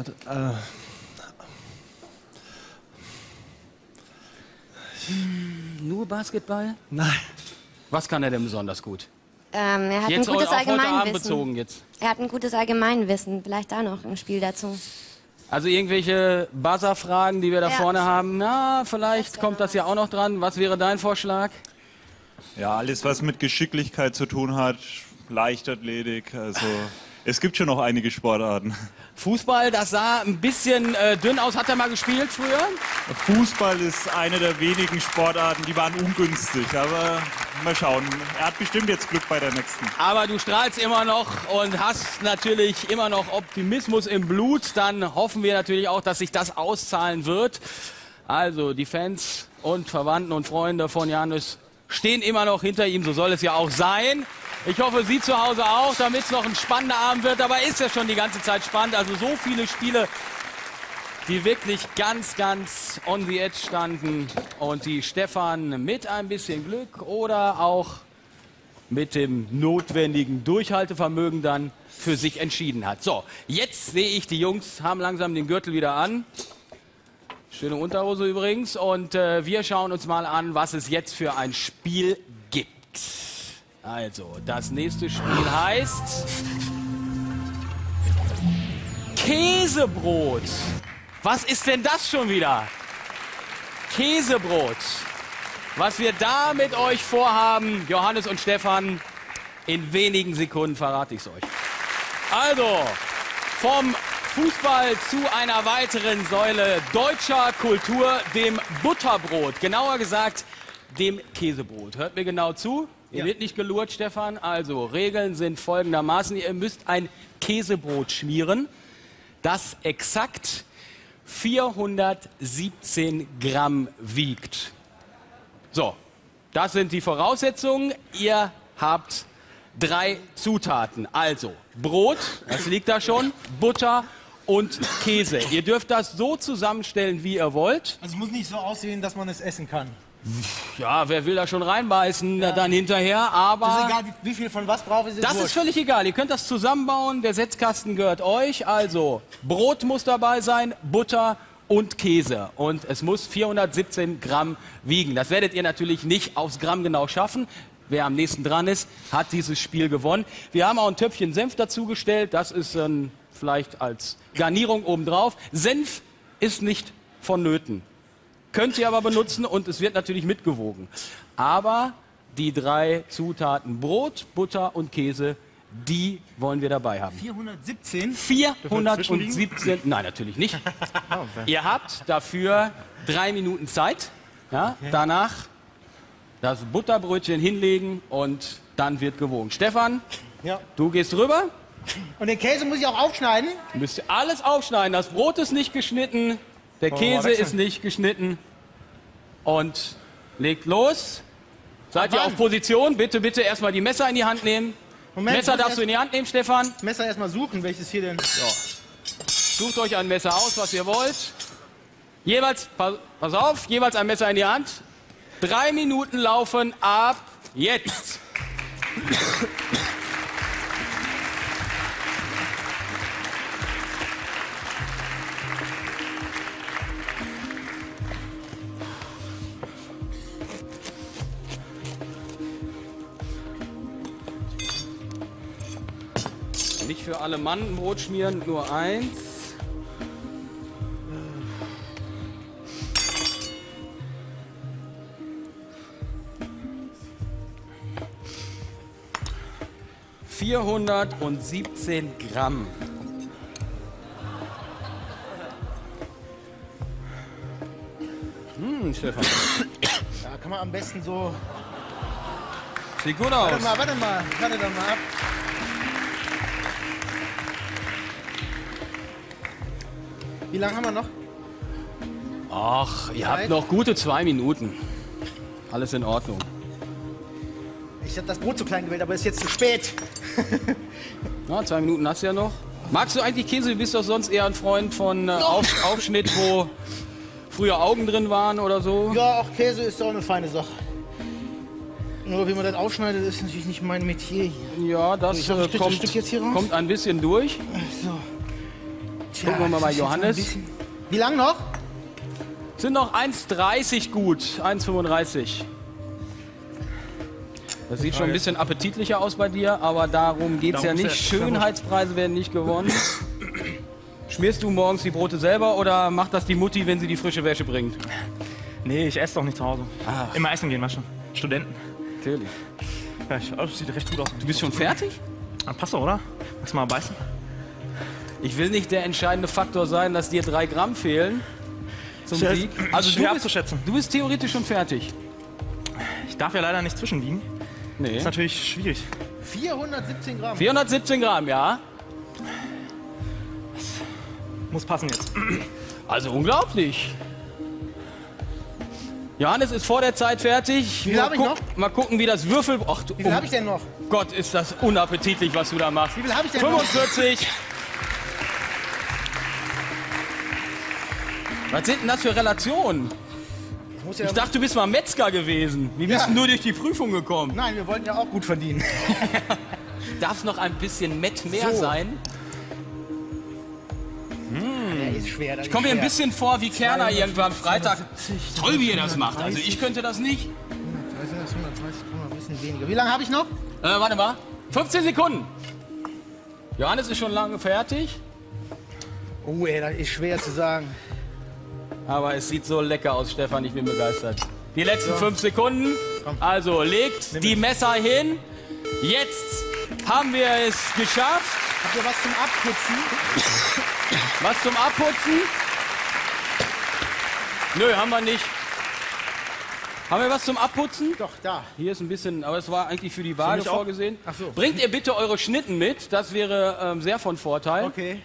Nur Basketball? Nein. Was kann er denn besonders gut? Er hat jetzt ein gutes auf heute Abend Allgemeinwissen. bezogen jetzt. Er hat ein gutes Allgemeinwissen. Vielleicht da noch ein Spiel dazu. Also irgendwelche Buzzer-Fragen, die wir da vorne haben. Na, vielleicht kommt das ja auch noch dran. Was wäre dein Vorschlag? Ja, alles, was mit Geschicklichkeit zu tun hat. Leichtathletik, also es gibt schon noch einige Sportarten. Fußball, das sah ein bisschen dünn aus. Hat er mal gespielt früher? Fußball ist eine der wenigen Sportarten, die waren ungünstig. Aber mal schauen. Er hat bestimmt jetzt Glück bei der nächsten. Aber du strahlst immer noch und hast natürlich immer noch Optimismus im Blut. Dann hoffen wir natürlich auch, dass sich das auszahlen wird. Also die Fans und Verwandten und Freunde von Johannes stehen immer noch hinter ihm. So soll es ja auch sein. Ich hoffe, Sie zu Hause auch, damit es noch ein spannender Abend wird. Aber ist ja schon die ganze Zeit spannend. Also so viele Spiele, die wirklich ganz, ganz on the edge standen. Und die Stefan mit ein bisschen Glück oder auch mit dem notwendigen Durchhaltevermögen dann für sich entschieden hat. So, jetzt sehe ich, die Jungs haben langsam den Gürtel wieder an. Schöne Unterhose übrigens. Und wir schauen uns mal an, was es jetzt für ein Spiel gibt. Also, das nächste Spiel heißt Käsebrot. Was ist denn das schon wieder? Käsebrot. Was wir da mit euch vorhaben, Johannes und Stefan, in wenigen Sekunden verrate ich es euch. Also, vom Fußball zu einer weiteren Säule deutscher Kultur, dem Butterbrot. Genauer gesagt, dem Käsebrot. Hört mir genau zu. Ihr wird nicht gelurrt, Stefan. Also, Regeln sind folgendermaßen. Ihr müsst ein Käsebrot schmieren, das exakt 417 Gramm wiegt. So, das sind die Voraussetzungen. Ihr habt 3 Zutaten. Also, Brot, das liegt da schon, Butter und Käse. Ihr dürft das so zusammenstellen, wie ihr wollt. Also es muss nicht so aussehen, dass man es essen kann. Ja, wer will da schon reinbeißen, dann hinterher, aber... Das ist egal, wie viel von was drauf ist. Das ist völlig egal. Ihr könnt das zusammenbauen. Der Setzkasten gehört euch. Also, Brot muss dabei sein, Butter und Käse. Und es muss 417 Gramm wiegen. Das werdet ihr natürlich nicht aufs Gramm genau schaffen. Wer am nächsten dran ist, hat dieses Spiel gewonnen. Wir haben auch ein Töpfchen Senf dazugestellt. Das ist vielleicht als Garnierung obendrauf. Senf ist nicht vonnöten. Könnt ihr aber benutzen und es wird natürlich mitgewogen. Aber die 3 Zutaten Brot, Butter und Käse, die wollen wir dabei haben. 417? 417, nein, natürlich nicht. Ihr habt dafür 3 Minuten Zeit. Ja, danach das Butterbrötchen hinlegen und dann wird gewogen. Stefan, du gehst rüber. Und den Käse muss ich auch aufschneiden? Müsst ihr alles aufschneiden. Das Brot ist nicht geschnitten, der Käse ist nicht geschnitten. Und legt los. Seid ihr auf Position? Bitte, bitte erstmal die Messer in die Hand nehmen. Moment, Messer darfst du in die Hand nehmen, Stefan. Messer erstmal suchen, welches hier denn? Sucht euch ein Messer aus, was ihr wollt. Jeweils, pass auf, jeweils ein Messer in die Hand. 3 Minuten laufen ab jetzt. Nicht für alle Mann ein Brot schmieren, nur eins. ...417 Gramm. Stefan. Ja, kann man am besten so... Sieht gut aus. Warte mal ab. Wie lange haben wir noch? Ach, ihr habt noch gute 2 Minuten. Alles in Ordnung. Ich habe das Brot zu klein gewählt, aber es ist jetzt zu spät. Na, 2 Minuten hast du ja noch. Magst du eigentlich Käse? Du bist doch sonst eher ein Freund von Aufschnitt, wo früher Augen drin waren oder so. Ja, auch Käse ist doch eine feine Sache. Nur wie man das aufschneidet, ist natürlich nicht mein Metier hier. Ja, das kommt ein bisschen durch. So. Gucken wir mal bei Johannes. Wie lang noch? Sind noch 1,30 gut. 1,35. Das sieht schon ein bisschen appetitlicher aus bei dir, aber darum geht es ja nicht. Schönheitspreise werden nicht gewonnen. Schmierst du morgens die Brote selber oder macht das die Mutti, wenn sie die frische Wäsche bringt? Nee, ich esse doch nicht zu Hause. Immer essen gehen, weißt du. Studenten. Natürlich. Ja, das sieht recht gut aus. Du bist schon fertig? Passt doch, oder? Lass mal beißen. Ich will nicht der entscheidende Faktor sein, dass dir 3 Gramm fehlen zum Sieg. Also du bist theoretisch schon fertig. Ich darf ja leider nicht zwischenwiegen. Nee. Das ist natürlich schwierig. 417 Gramm. 417 Gramm, ja. Muss passen jetzt. Also unglaublich. Johannes ist vor der Zeit fertig. Wie viel habe ich noch? Mal gucken, wie das Würfel... Ach, wie viel habe ich denn noch? Gott, ist das unappetitlich, was du da machst. Wie viel habe ich denn 45. Was sind denn das für Relationen? Ich dachte, du bist mal Metzger gewesen. Wie bist du nur durch die Prüfung gekommen? Nein, wir wollten ja auch gut verdienen. Darf es noch ein bisschen mehr sein? Der ist schwer. Ich komme mir ein bisschen vor wie Kerner irgendwann Freitag. Toll, wie ihr das macht. Also ich könnte das nicht. 130, ein bisschen weniger. Wie lange habe ich noch? Warte mal. 15 Sekunden. Johannes ist schon lange fertig. Oh, ey, das ist schwer zu sagen. Aber es sieht so lecker aus, Stefan. Ich bin begeistert. Die letzten 5 Sekunden. Also legt die Messer hin. Jetzt haben wir es geschafft. Habt ihr was zum Abputzen? Was zum Abputzen? Nö, haben wir nicht. Haben wir was zum Abputzen? Doch, da. Hier ist ein bisschen, aber es war eigentlich für die Waage vorgesehen. Ach so. Bringt ihr bitte eure Schnitten mit, das wäre sehr von Vorteil. Okay.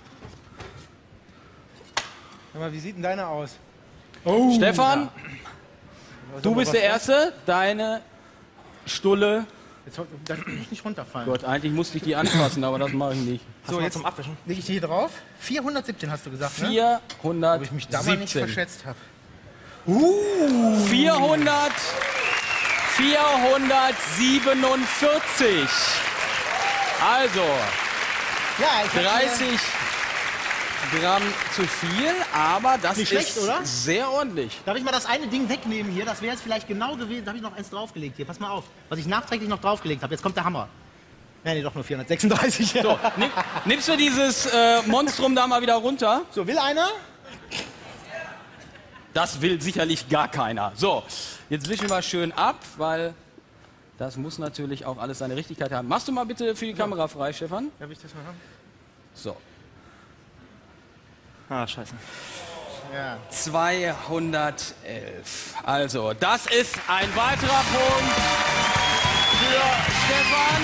Sag mal, wie sieht denn deine aus? Oh, Stefan, ja. du bist der Erste, deine Stulle. Jetzt das muss nicht runterfallen. Gott, eigentlich musste ich die anfassen, aber das mache ich nicht. So, jetzt zum Abwischen. Lege ich die hier drauf? 417 hast du gesagt, ne? 417. Ob ich mich da mal nicht verschätzt habe. 447. Also, ja, 30 Gramm zu viel, aber das nicht ist schlecht, oder? Sehr ordentlich. Darf ich mal das eine Ding wegnehmen hier? Das wäre jetzt vielleicht genau gewesen. Da habe ich noch eins draufgelegt hier. Pass mal auf, was ich nachträglich noch draufgelegt habe. Jetzt kommt der Hammer. Nee, doch nur 436. So, nimmst du dieses Monstrum da mal wieder runter? So, will einer? Das will sicherlich gar keiner. So, jetzt wischen wir schön ab, weil das muss natürlich auch alles seine Richtigkeit haben. Machst du mal bitte für die Kamera frei, Stefan? Darf ich das mal haben? So. Ah, scheiße. Ja. 211. Also, das ist ein weiterer Punkt für Stefan.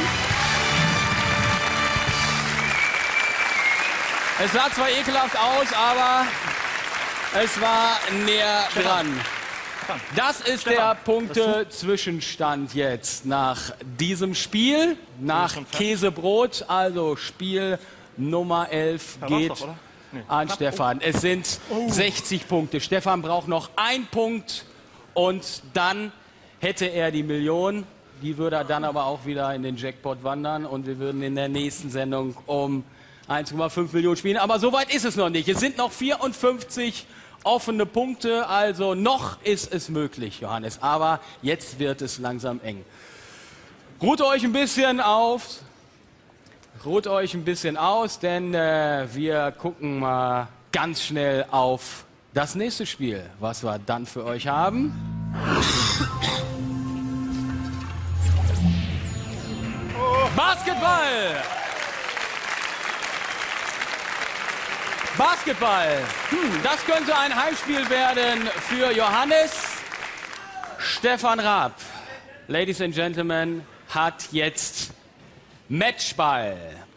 Es sah zwar ekelhaft aus, aber es war näher dran. Das ist der Punkte-Zwischenstand jetzt nach diesem Spiel, nach Käsebrot. Also Spiel Nummer 11 geht an Stefan. Es sind 60 Punkte. Stefan braucht noch 1 Punkt und dann hätte er die Million. Die würde dann aber auch wieder in den Jackpot wandern und wir würden in der nächsten Sendung um 1,5 Millionen spielen. Aber so weit ist es noch nicht. Es sind noch 54 offene Punkte, also noch ist es möglich, Johannes. Aber jetzt wird es langsam eng. Ruht euch ein bisschen auf. Ruht euch ein bisschen aus, denn wir gucken mal ganz schnell auf das nächste Spiel, was wir dann für euch haben. Basketball! Basketball. Das könnte ein Heimspiel werden für Johannes. Stefan Raab, Ladies and Gentlemen, hat jetzt Matchball.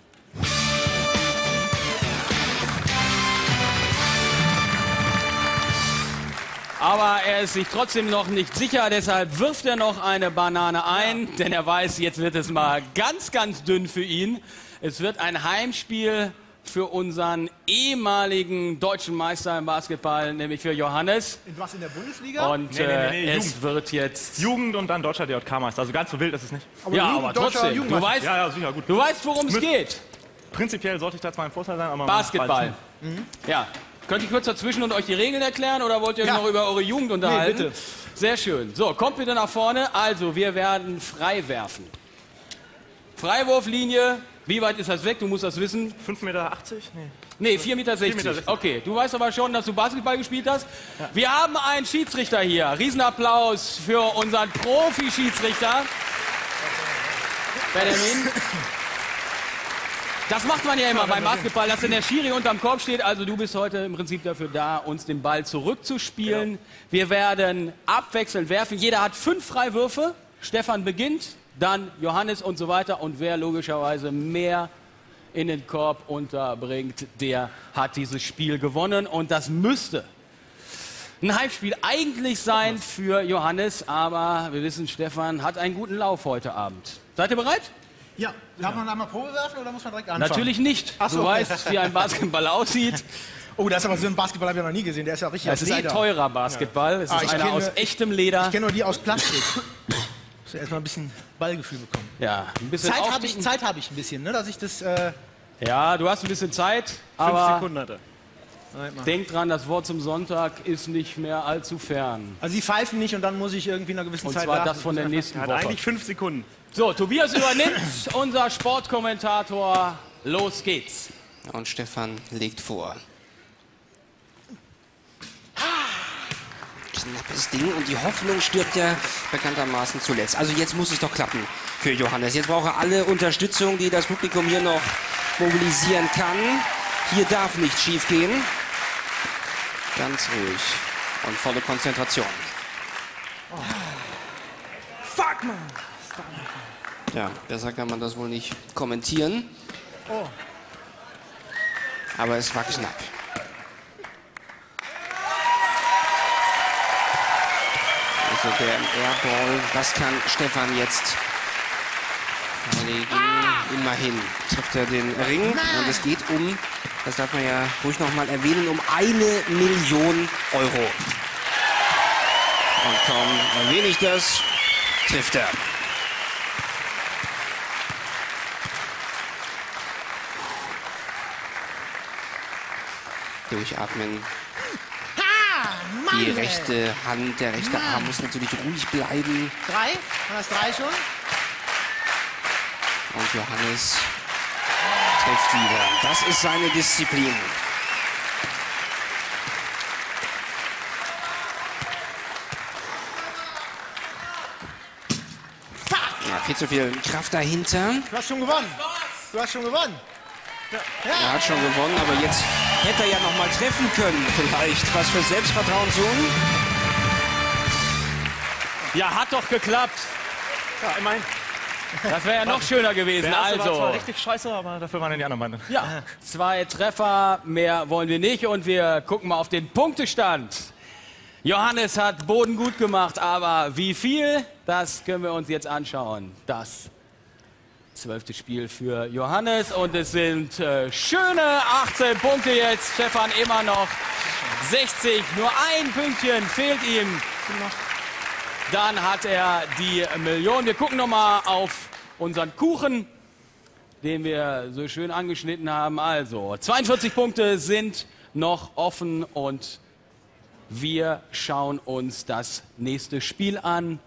Aber er ist sich trotzdem noch nicht sicher, deshalb wirft er noch eine Banane ein, denn er weiß, jetzt wird es mal ganz, ganz dünn für ihn. Es wird ein Heimspiel für unseren ehemaligen deutschen Meister im Basketball, nämlich für Johannes. In was, in der Bundesliga? Und es wird jetzt... Jugend und dann deutscher DJK-Meister. Also ganz so wild ist es nicht. Aber ja, aber trotzdem. Du weißt, ja, sicher, gut. Du weißt, worum es geht. Prinzipiell sollte ich da zwar ein Vorteil sein, aber... Basketball. Ja. Könnt ihr kurz dazwischen und euch die Regeln erklären oder wollt ihr euch noch über eure Jugend unterhalten? Nee, bitte. Sehr schön. So, kommt bitte nach vorne. Also, wir werden frei werfen. Freiwurflinie. Wie weit ist das weg? Du musst das wissen. 5,80 Meter? Nee, 4,60 Meter. Okay, du weißt aber schon, dass du Basketball gespielt hast. Ja. Wir haben einen Schiedsrichter hier. Riesenapplaus für unseren Profi-Schiedsrichter. Benjamin. Das macht man ja immer beim Basketball, dass wenn der Schiri unterm Korb steht. Also du bist heute im Prinzip dafür da, uns den Ball zurückzuspielen. Genau. Wir werden abwechselnd werfen. Jeder hat 5 Freiwürfe. Stefan beginnt, dann Johannes und so weiter. Und wer logischerweise mehr in den Korb unterbringt, der hat dieses Spiel gewonnen. Und das müsste ein Heimspiel eigentlich sein für Johannes. Aber wir wissen, Stefan hat einen guten Lauf heute Abend. Seid ihr bereit? Ja. Darf man da mal Probe werfen oder muss man direkt anfangen? Natürlich nicht. Ach so. Du weißt, wie ein Basketball aussieht. Oh, das ist aber so ein Basketball, habe ich noch nie gesehen. Der ist ja richtig aus Leder. Es ist ein teurer Basketball. Es ist einer aus echtem Leder. Ich kenne nur die aus Plastik. Muss ja erstmal ein bisschen Ballgefühl bekommen. Ja, ein bisschen Zeit habe ich ein bisschen, ne, dass ich das... Ja, du hast ein bisschen Zeit, aber 5 Sekunden hat er. Denk dran, das Wort zum Sonntag ist nicht mehr allzu fern. Also sie pfeifen nicht und dann muss ich irgendwie in einer gewissen Zeit warten. Und zwar das von der nächsten Woche. Eigentlich 5 Sekunden. So, Tobias übernimmt, unser Sportkommentator. Los geht's. Und Stefan legt vor. knappes Ding und die Hoffnung stirbt ja bekanntermaßen zuletzt. Also jetzt muss es doch klappen für Johannes. Jetzt braucht er alle Unterstützung, die das Publikum hier noch mobilisieren kann. Hier darf nichts schief gehen. Ganz ruhig und volle Konzentration. Oh. Fuck, man! Ja, besser kann man das wohl nicht kommentieren. Oh. Aber es war knapp. Also der Airball, das kann Stefan jetzt verlegen. Immerhin trifft er den Ring. Und es geht um, das darf man ja ruhig noch mal erwähnen, um 1 Million Euro. Und kaum erwähne ich das, trifft er. Durchatmen. Die rechte Hand, der rechte Arm muss natürlich ruhig bleiben. 3? War das 3 schon? Und Johannes trifft wieder. Das ist seine Disziplin. Ja, viel zu viel Kraft dahinter. Du hast schon gewonnen. Du hast schon gewonnen. Ja. Er hat schon gewonnen, aber jetzt hätte er ja noch mal treffen können, vielleicht. Was für Selbstvertrauen tun. Ja, hat doch geklappt. Ja, immerhin. Das wäre ja noch schöner gewesen. Der erste war Also, zwar richtig scheiße, aber dafür waren ja die anderen beiden. ja, 2 Treffer, mehr wollen wir nicht. Und wir gucken mal auf den Punktestand. Johannes hat Boden gut gemacht, aber wie viel, das können wir uns jetzt anschauen. Das 12. Spiel für Johannes und es sind schöne 18 Punkte jetzt. Stefan immer noch 60, nur ein Pünktchen fehlt ihm. Dann hat er die Million. Wir gucken noch mal auf unseren Kuchen, den wir so schön angeschnitten haben. Also 42 Punkte sind noch offen und wir schauen uns das nächste Spiel an.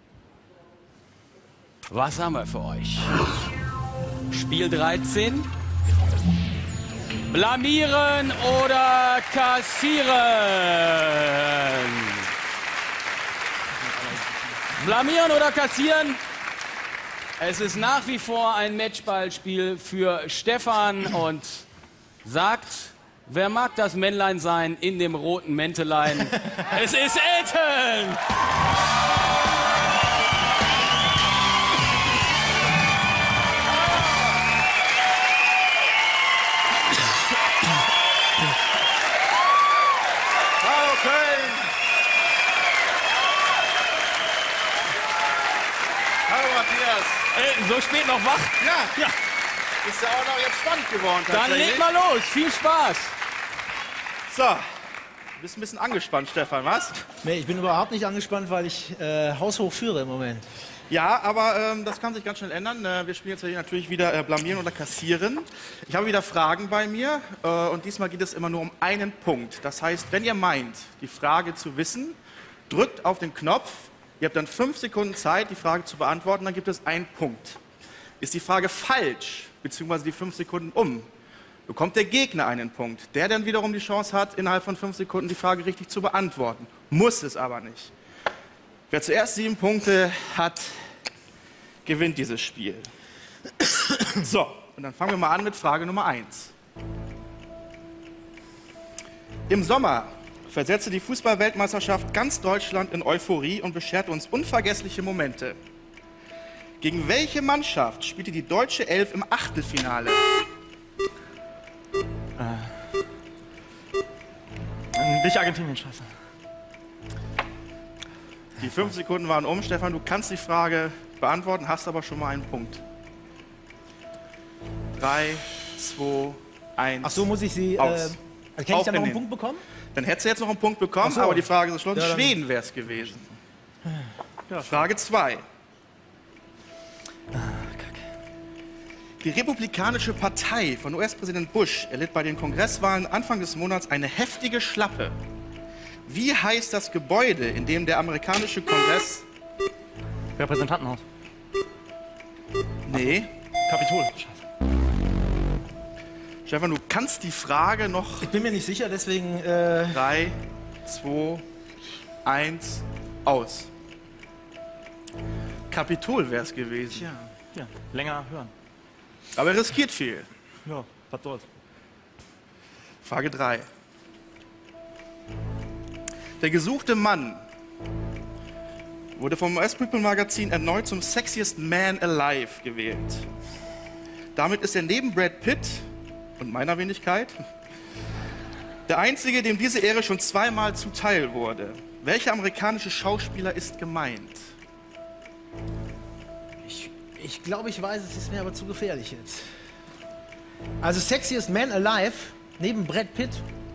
Was haben wir für euch? Spiel 13. Blamieren oder kassieren? Blamieren oder kassieren? Es ist nach wie vor ein Matchballspiel für Stefan und sagt, wer mag das Männlein sein in dem roten Mäntelein? Es ist Elton! Hallo Matthias. So spät noch wach? Ja. Ist ja auch noch jetzt spannend geworden. Dann leg mal los. Viel Spaß. So. Du bist ein bisschen angespannt, Stefan, was? Nee, ich bin überhaupt nicht angespannt, weil ich haushoch führe im Moment. Ja, aber das kann sich ganz schnell ändern. Wir spielen jetzt hier natürlich wieder blamieren oder kassieren. Ich habe wieder Fragen bei mir und diesmal geht es immer nur um einen Punkt. Das heißt, wenn ihr meint, die Frage zu wissen, drückt auf den Knopf. Ihr habt dann 5 Sekunden Zeit, die Frage zu beantworten, dann gibt es einen Punkt. Ist die Frage falsch, beziehungsweise die 5 Sekunden um, bekommt der Gegner einen Punkt, der dann wiederum die Chance hat, innerhalb von 5 Sekunden die Frage richtig zu beantworten. Muss es aber nicht. Wer zuerst 7 Punkte hat, gewinnt dieses Spiel. So, und dann fangen wir mal an mit Frage Nummer 1. Im Sommer versetzte die Fußball-Weltmeisterschaft ganz Deutschland in Euphorie und bescherte uns unvergessliche Momente. Gegen welche Mannschaft spielte die deutsche Elf im Achtelfinale? Nicht Argentinien, scheiße. Die 5 Sekunden waren um. Stefan, du kannst die Frage beantworten, hast aber schon mal einen Punkt. 3, 2, 1. Ach so, muss ich sie... aus. Kann ich dann noch einen Punkt bekommen? Dann hättest du jetzt noch einen Punkt bekommen, So. aber die Frage ist geschlossen. Ja, Schweden wäre es gewesen. Ja, Frage 2. Die Republikanische Partei von US-Präsident Bush erlitt bei den Kongresswahlen Anfang des Monats eine heftige Schlappe. Wie heißt das Gebäude, in dem der amerikanische Kongress... Repräsentantenhaus. Nee. Kapitol. Stefan, du kannst die Frage noch... Ich bin mir nicht sicher, deswegen... 3, 2, 1, aus. Kapitol wäre es gewesen. Ja, länger hören. Aber er riskiert viel. Ja, was soll's. Frage 3. Der gesuchte Mann wurde vom US People Magazin erneut zum Sexiest Man Alive gewählt. Damit ist er neben Brad Pitt und meiner Wenigkeit der Einzige, dem diese Ehre schon zweimal zuteil wurde. Welcher amerikanische Schauspieler ist gemeint? Ich glaube, ich weiß, es ist mir aber zu gefährlich jetzt. Also Sexiest Man Alive, neben Brad Pitt.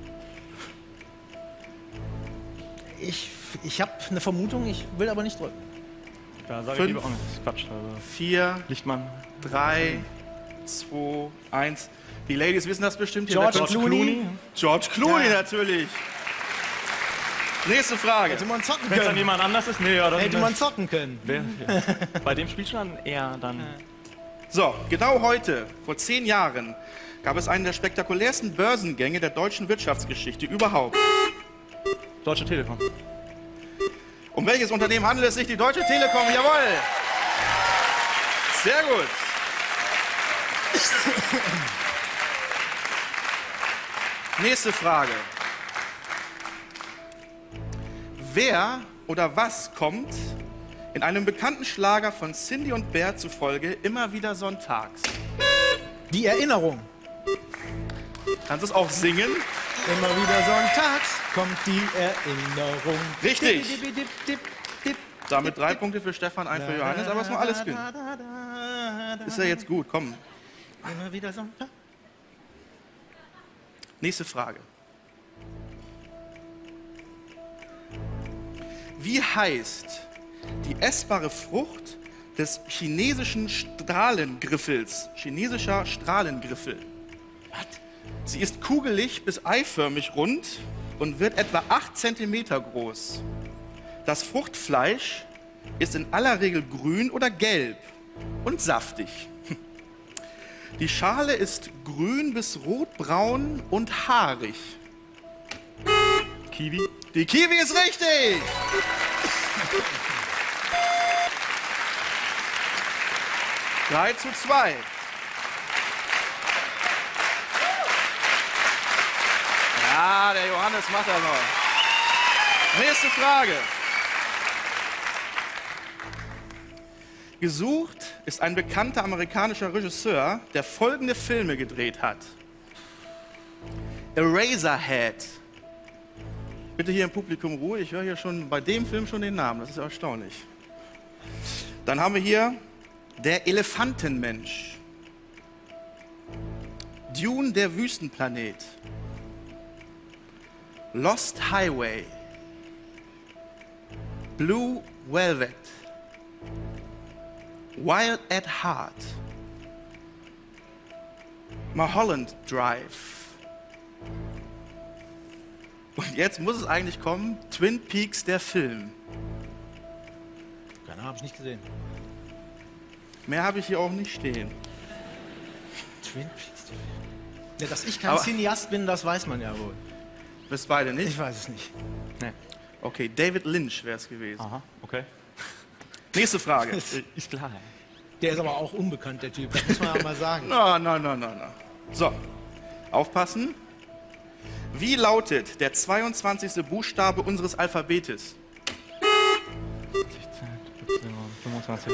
Ich habe eine Vermutung, ich will aber nicht drücken. Da sage ich 5, lieber auch nicht. Das ist Quatsch. Also 4, Lichtmann. 3, 2, 1. Die Ladies wissen das bestimmt. George Clooney. George Clooney Ja. natürlich. Nächste Frage. Hätte man zocken Wenn es dann können. jemand anders ist, nee, ja, dann Hätte man zocken können. Ja. Bei dem Spiel schon eher dann. So, genau heute, vor 10 Jahren, gab es einen der spektakulärsten Börsengänge der deutschen Wirtschaftsgeschichte überhaupt. Deutsche Telekom. Um welches Unternehmen handelt es sich? Die Deutsche Telekom, jawohl. Sehr gut. Nächste Frage. Wer oder was kommt in einem bekannten Schlager von Cindy und Bert zufolge immer wieder sonntags? Die Erinnerung. Kannst du es auch singen? Immer wieder sonntags kommt die Erinnerung. Richtig. Dip, dip, dip, dip, dip. Damit 3 Punkte für Stefan, 1 für Johannes, aber es ist noch alles drin. Ist ja jetzt gut, komm. Immer wieder Sonntag. Nächste Frage. Wie heißt die essbare Frucht des chinesischen Strahlengriffels? Chinesischer Strahlengriffel. Sie ist kugelig bis eiförmig rund und wird etwa 8 cm groß. Das Fruchtfleisch ist in aller Regel grün oder gelb und saftig. Die Schale ist grün bis rotbraun und haarig. Kiwi? Die Kiwi ist richtig! Drei zu 2. Ja, der Johannes macht das noch. Nächste Frage. Gesucht ist ein bekannter amerikanischer Regisseur, der folgende Filme gedreht hat. Eraserhead. Bitte hier im Publikum Ruhe, ich höre hier schon bei dem Film schon den Namen, das ist erstaunlich. Dann haben wir hier Der Elefantenmensch. Dune, der Wüstenplanet. Lost Highway. Blue Velvet. Wild at Heart. Mulholland Drive. Und jetzt muss es eigentlich kommen, Twin Peaks, der Film. Keine, habe ich nicht gesehen. Mehr habe ich hier auch nicht stehen. Twin Peaks, der Film. Ja, dass ich kein Aber- Cineast bin, das weiß man ja wohl. Wisst beide nicht? Ich weiß es nicht. Nee. Okay, David Lynch wäre es gewesen. Aha, okay. Nächste Frage. Ist klar. Der ist aber auch unbekannt, der Typ. Das muss man ja mal sagen. Na. So, aufpassen. Wie lautet der 22. Buchstabe unseres Alphabetes? 25.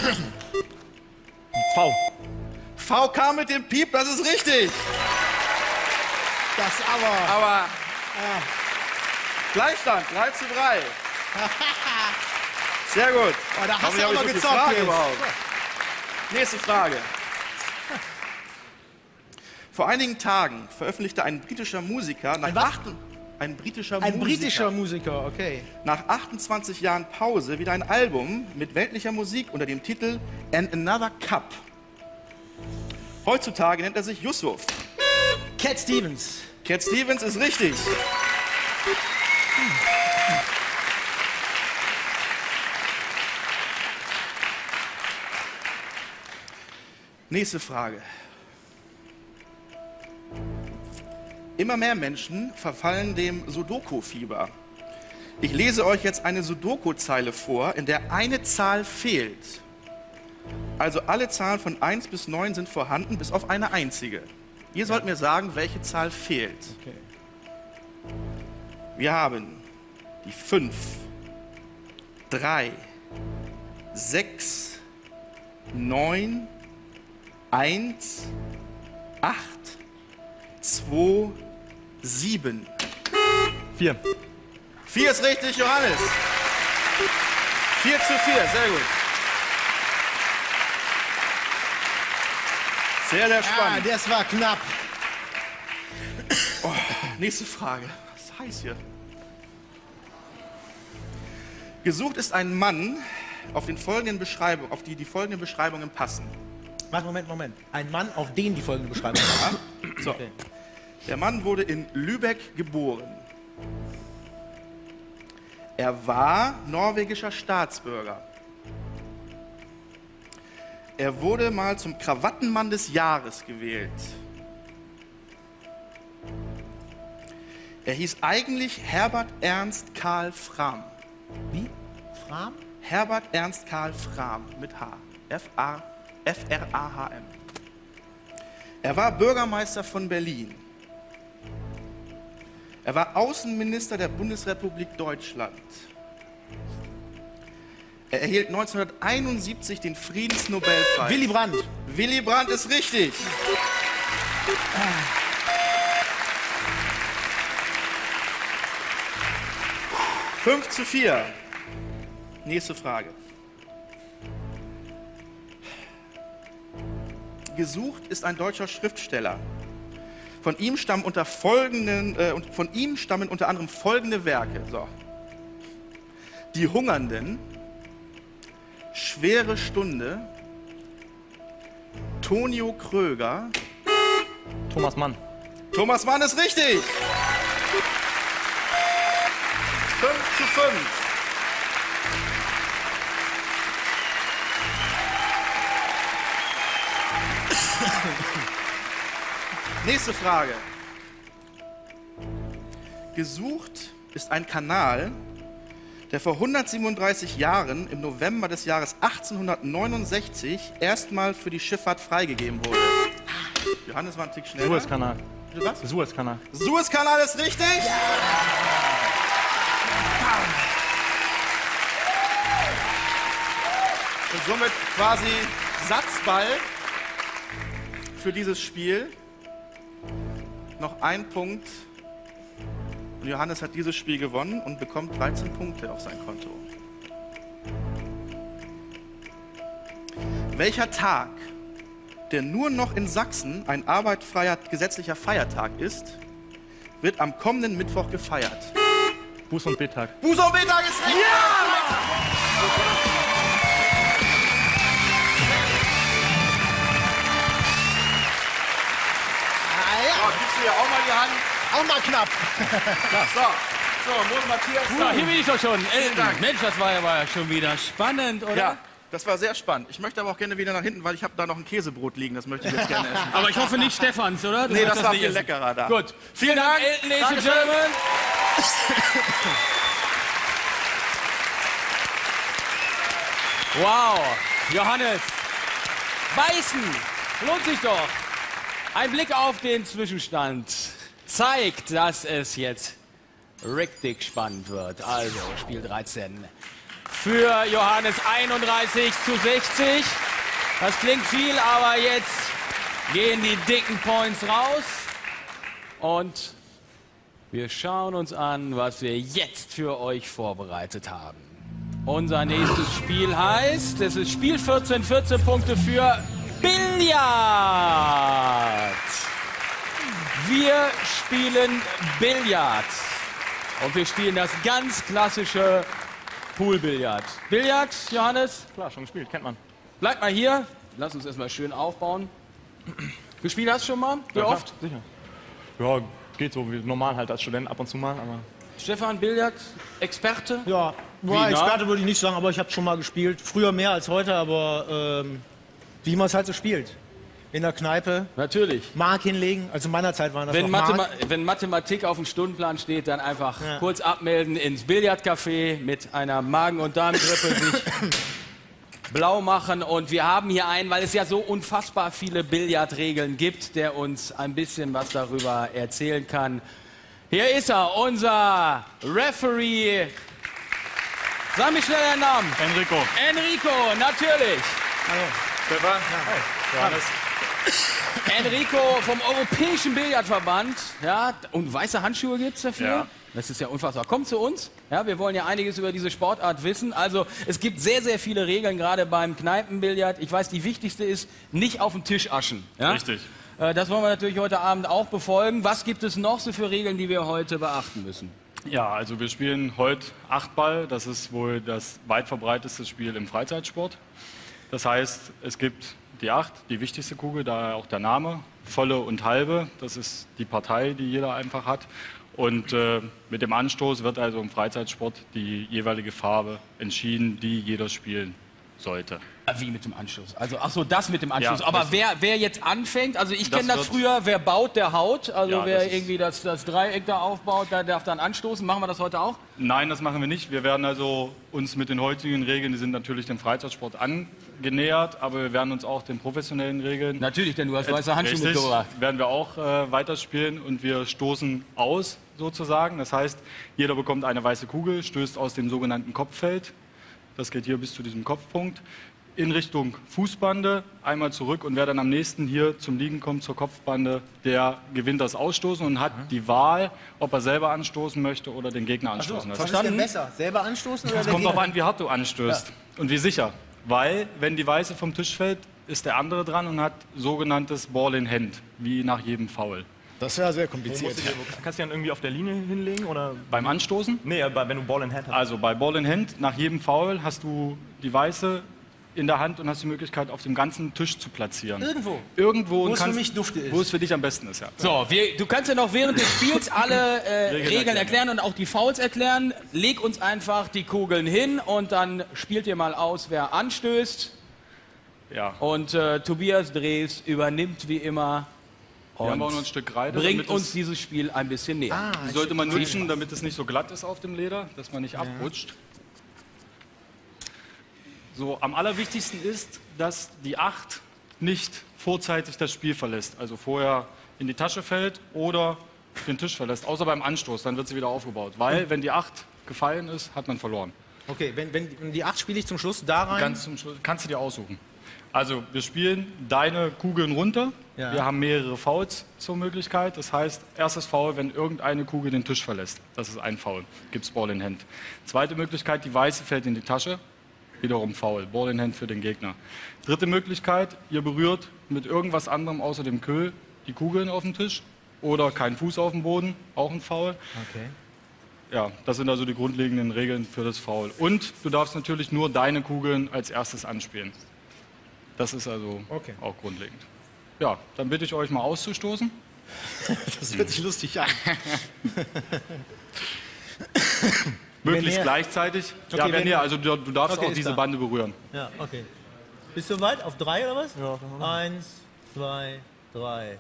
V. VK mit dem Piep, das ist richtig. Das aber. Aber Gleichstand, 3 zu 3. Sehr gut. Oh, da hast Hoffentlich du habe aber ich so viel gezockt Fragen jetzt. überhaupt. Nächste Frage. Vor einigen Tagen veröffentlichte ein britischer Musiker Ein britischer Musiker, okay. nach 28 Jahren Pause wieder ein Album mit weltlicher Musik unter dem Titel And Another Cup. Heutzutage nennt er sich Yusuf. Cat Stevens. Cat Stevens ist richtig. Nächste Frage. Immer mehr Menschen verfallen dem Sudoku-Fieber. Ich lese euch jetzt eine Sudoku-Zeile vor, in der eine Zahl fehlt. Also alle Zahlen von 1 bis 9 sind vorhanden, bis auf eine einzige. Ihr sollt mir sagen, welche Zahl fehlt. Okay. Wir haben die 5, 3, 6, 9, 1, 8, 2, 7. 4. 4 ist richtig, Johannes. 4 zu 4, sehr gut. Sehr, sehr spannend. Ja, das war knapp. Oh, nächste Frage. Was ist heiß hier? Gesucht ist ein Mann, auf die folgenden Beschreibungen passen. Moment. Ein Mann, auf den die folgende Beschreibung passt. So. Okay. Der Mann wurde in Lübeck geboren. Er war norwegischer Staatsbürger. Er wurde mal zum Krawattenmann des Jahres gewählt. Er hieß eigentlich Herbert Ernst Karl Frahm. Wie? Frahm? Herbert Ernst Karl Frahm mit H. F-R-A-H-M. Er war Bürgermeister von Berlin. Er war Außenminister der Bundesrepublik Deutschland. Er erhielt 1971 den Friedensnobelpreis. Willy Brandt. Willy Brandt ist richtig. Fünf zu 4. Nächste Frage. Gesucht ist ein deutscher Schriftsteller. Von ihm stammen unter anderem folgende Werke. So. Die Hungernden, Schwere Stunde, Tonio Kröger. Thomas Mann. Thomas Mann ist richtig. 5 zu 5. Nächste Frage. Gesucht ist ein Kanal, der vor 137 Jahren im November des Jahres 1869 erstmal für die Schifffahrt freigegeben wurde. Johannes war ein Tick schneller. Suezkanal. Was? Suezkanal. Suezkanal ist richtig. Ja. Und somit quasi Satzball für dieses Spiel. Noch ein Punkt. Und Johannes hat dieses Spiel gewonnen und bekommt 13 Punkte auf sein Konto. Welcher Tag, der nur noch in Sachsen ein arbeitsfreier gesetzlicher Feiertag ist, wird am kommenden Mittwoch gefeiert? Buß- und Betag. Buß- und Betag ist richtig! Ja! So, gibst du dir auch mal die Hand? Auch mal knapp. So, Mose Matthias. So, hier bin ich doch schon. Vielen Dank. Mensch, das war ja schon wieder spannend, oder? Ja, das war sehr spannend. Ich möchte aber auch gerne wieder nach hinten, weil ich habe da noch ein Käsebrot liegen. Das möchte ich jetzt gerne essen. Aber ich hoffe nicht Stefans, oder? Nee, das war nicht viel essen. leckerer da. Gut. Vielen Dank. Ladies and Gentlemen. Wow. Johannes. Beißen. Lohnt sich doch. Ein Blick auf den Zwischenstand zeigt, dass es jetzt richtig spannend wird. Also Spiel 13 für Johannes 31 zu 60. Das klingt viel, aber jetzt gehen die dicken Points raus. Und wir schauen uns an, was wir jetzt für euch vorbereitet haben. Unser nächstes Spiel heißt, es ist Spiel 14, 14 Punkte für Billard. Wir spielen Billard. Und wir spielen das ganz klassische Poolbillard. Billard, Johannes? Klar, schon gespielt, kennt man. Bleib mal hier. Lass uns erstmal schön aufbauen. Gespielt hast du schon mal? Wie oft? Sicher. Ja, geht so wie normal halt als Student ab und zu mal, aber... Stefan, Billard, Experte? Ja, Experte würde ich nicht sagen, aber ich habe schon mal gespielt. Früher mehr als heute, aber wie man es halt so spielt. in der Kneipe. Natürlich. Mark hinlegen. Also in meiner Zeit waren das noch Mark. Wenn Mathematik auf dem Stundenplan steht, dann einfach kurz abmelden ins Billardcafé mit einer Magen- und Darmgrippe sich blau machen. Und wir haben hier einen, weil es ja so unfassbar viele Billardregeln gibt, der uns ein bisschen was darüber erzählen kann. Hier ist er, unser Referee. Sag mir schnell deinen Namen. Enrico. Enrico, natürlich. Hallo. Stefan. Ja. Johannes. Enrico vom Europäischen Billardverband. Ja, und weiße Handschuhe gibt's dafür. Ja. Das ist ja unfassbar. Kommt zu uns. Ja, wir wollen ja einiges über diese Sportart wissen. Also es gibt sehr, sehr viele Regeln, gerade beim Kneipenbillard. Ich weiß, die wichtigste ist, nicht auf den Tisch aschen. Ja? Richtig. Das wollen wir natürlich heute Abend auch befolgen. Was gibt es noch so für Regeln, die wir heute beachten müssen? Ja, also wir spielen heute Achtball. Das ist wohl das weit verbreiteste Spiel im Freizeitsport. Das heißt, es gibt die Acht, die wichtigste Kugel, daher auch der Name, volle und halbe. Das ist die Partei, die jeder einfach hat. Und mit dem Anstoß wird also im Freizeitsport die jeweilige Farbe entschieden, die jeder spielen sollte. Wie mit dem Anstoß? Also, ach so, das mit dem Anstoß. Ja, aber wer jetzt anfängt, also ich kenne das früher, wer baut, der haut. Also Ja, wer das ist- irgendwie das Dreieck da aufbaut, der darf dann anstoßen. Machen wir das heute auch? Nein, das machen wir nicht. Wir werden also uns mit den heutigen Regeln, die sind natürlich dem Freizeitsport angenähert, aber wir werden uns auch den professionellen Regeln... Natürlich, denn du hast weiße Handschuhe Richtig, mitgebracht. werden wir auch weiterspielen und wir stoßen aus, sozusagen. Das heißt, jeder bekommt eine weiße Kugel, stößt aus dem sogenannten Kopffeld. Das geht hier bis zu diesem Kopfpunkt. In Richtung Fußbande, einmal zurück und wer dann am nächsten hier zum Liegen kommt, zur Kopfbande, der gewinnt das Ausstoßen und hat die Wahl, ob er selber anstoßen möchte oder den Gegner anstoßen lässt. Was ist denn besser? Selber anstoßen oder Es der kommt darauf Gegner? an, wie hart du anstößt und wie sicher. Weil, wenn die Weiße vom Tisch fällt, ist der andere dran und hat sogenanntes Ball in Hand, wie nach jedem Foul. Das ist ja sehr kompliziert. Kannst du dann irgendwie auf der Linie hinlegen? Oder? Beim Anstoßen? Nee, wenn du Ball in Hand hast. Also bei Ball in Hand, nach jedem Foul hast du die Weiße in der Hand und hast die Möglichkeit, auf dem ganzen Tisch zu platzieren. Irgendwo. Irgendwo. Wo und es für kannst- mich dufte ist. Wo es für dich am besten ist, ja. So, du kannst ja noch während des Spiels alle Regeln erklären. erklären und auch die Fouls erklären. Leg uns einfach die Kugeln hin und dann spielt ihr mal aus, wer anstößt. Ja. Und Tobias Drees übernimmt wie immer Wir haben und auch noch ein Stück Kreide. bringt damit uns es- dieses Spiel ein bisschen näher. Die sollte man nutzen, damit es nicht so glatt ist auf dem Leder, dass man nicht abrutscht. So, am allerwichtigsten ist, dass die Acht nicht vorzeitig das Spiel verlässt. Also vorher in die Tasche fällt oder den Tisch verlässt. Außer beim Anstoß, dann wird sie wieder aufgebaut. Weil, wenn die Acht gefallen ist, hat man verloren. Okay, wenn die 8 spiele ich zum Schluss da rein. Ganz zum Schluss, kannst du dir aussuchen. Also, wir spielen deine Kugeln runter. Ja. Wir haben mehrere Fouls zur Möglichkeit. Das heißt, erstes Foul, wenn irgendeine Kugel den Tisch verlässt. Das ist ein Foul. Gibt's Ball in Hand. Zweite Möglichkeit, die Weiße fällt in die Tasche. Wiederum Foul. Ball in Hand für den Gegner. Dritte Möglichkeit, ihr berührt mit irgendwas anderem außer dem Köhl die Kugeln auf dem Tisch. Oder kein Fuß auf dem Boden. Auch ein Foul. Okay. Ja, das sind also die grundlegenden Regeln für das Foul. Und du darfst natürlich nur deine Kugeln als erstes anspielen. Das ist also auch grundlegend. Ja, dann bitte ich euch mal auszustoßen. Das hört sich lustig an. Möglichst Wenn er- gleichzeitig. Okay, Ja, wenn wenn- ihr, also du darfst Okay, auch ist diese klar. Bande berühren. Ja, okay. Bist du weit? Auf 3 oder was? Ja. 1, 2, 3.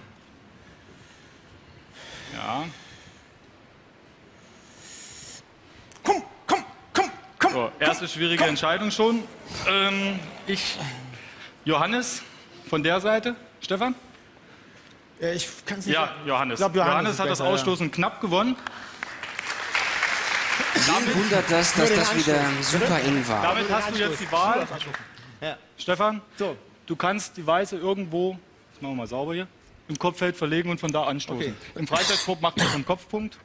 Ja. So, erste schwierige Entscheidung schon. Johannes von der Seite. Stefan? Ich kann es nicht. Ja, Johannes. Ich glaub, Johannes ist hat das besser, Ausstoßen knapp gewonnen. Wen wundert das, dass das wieder super eng war? Damit hast du jetzt die Wahl. Ja. Stefan, du kannst die Weiße irgendwo, das machen wir mal sauber hier, im Kopffeld verlegen und von da anstoßen. Okay. Im Freizeitsport macht man einen Kopfpunkt.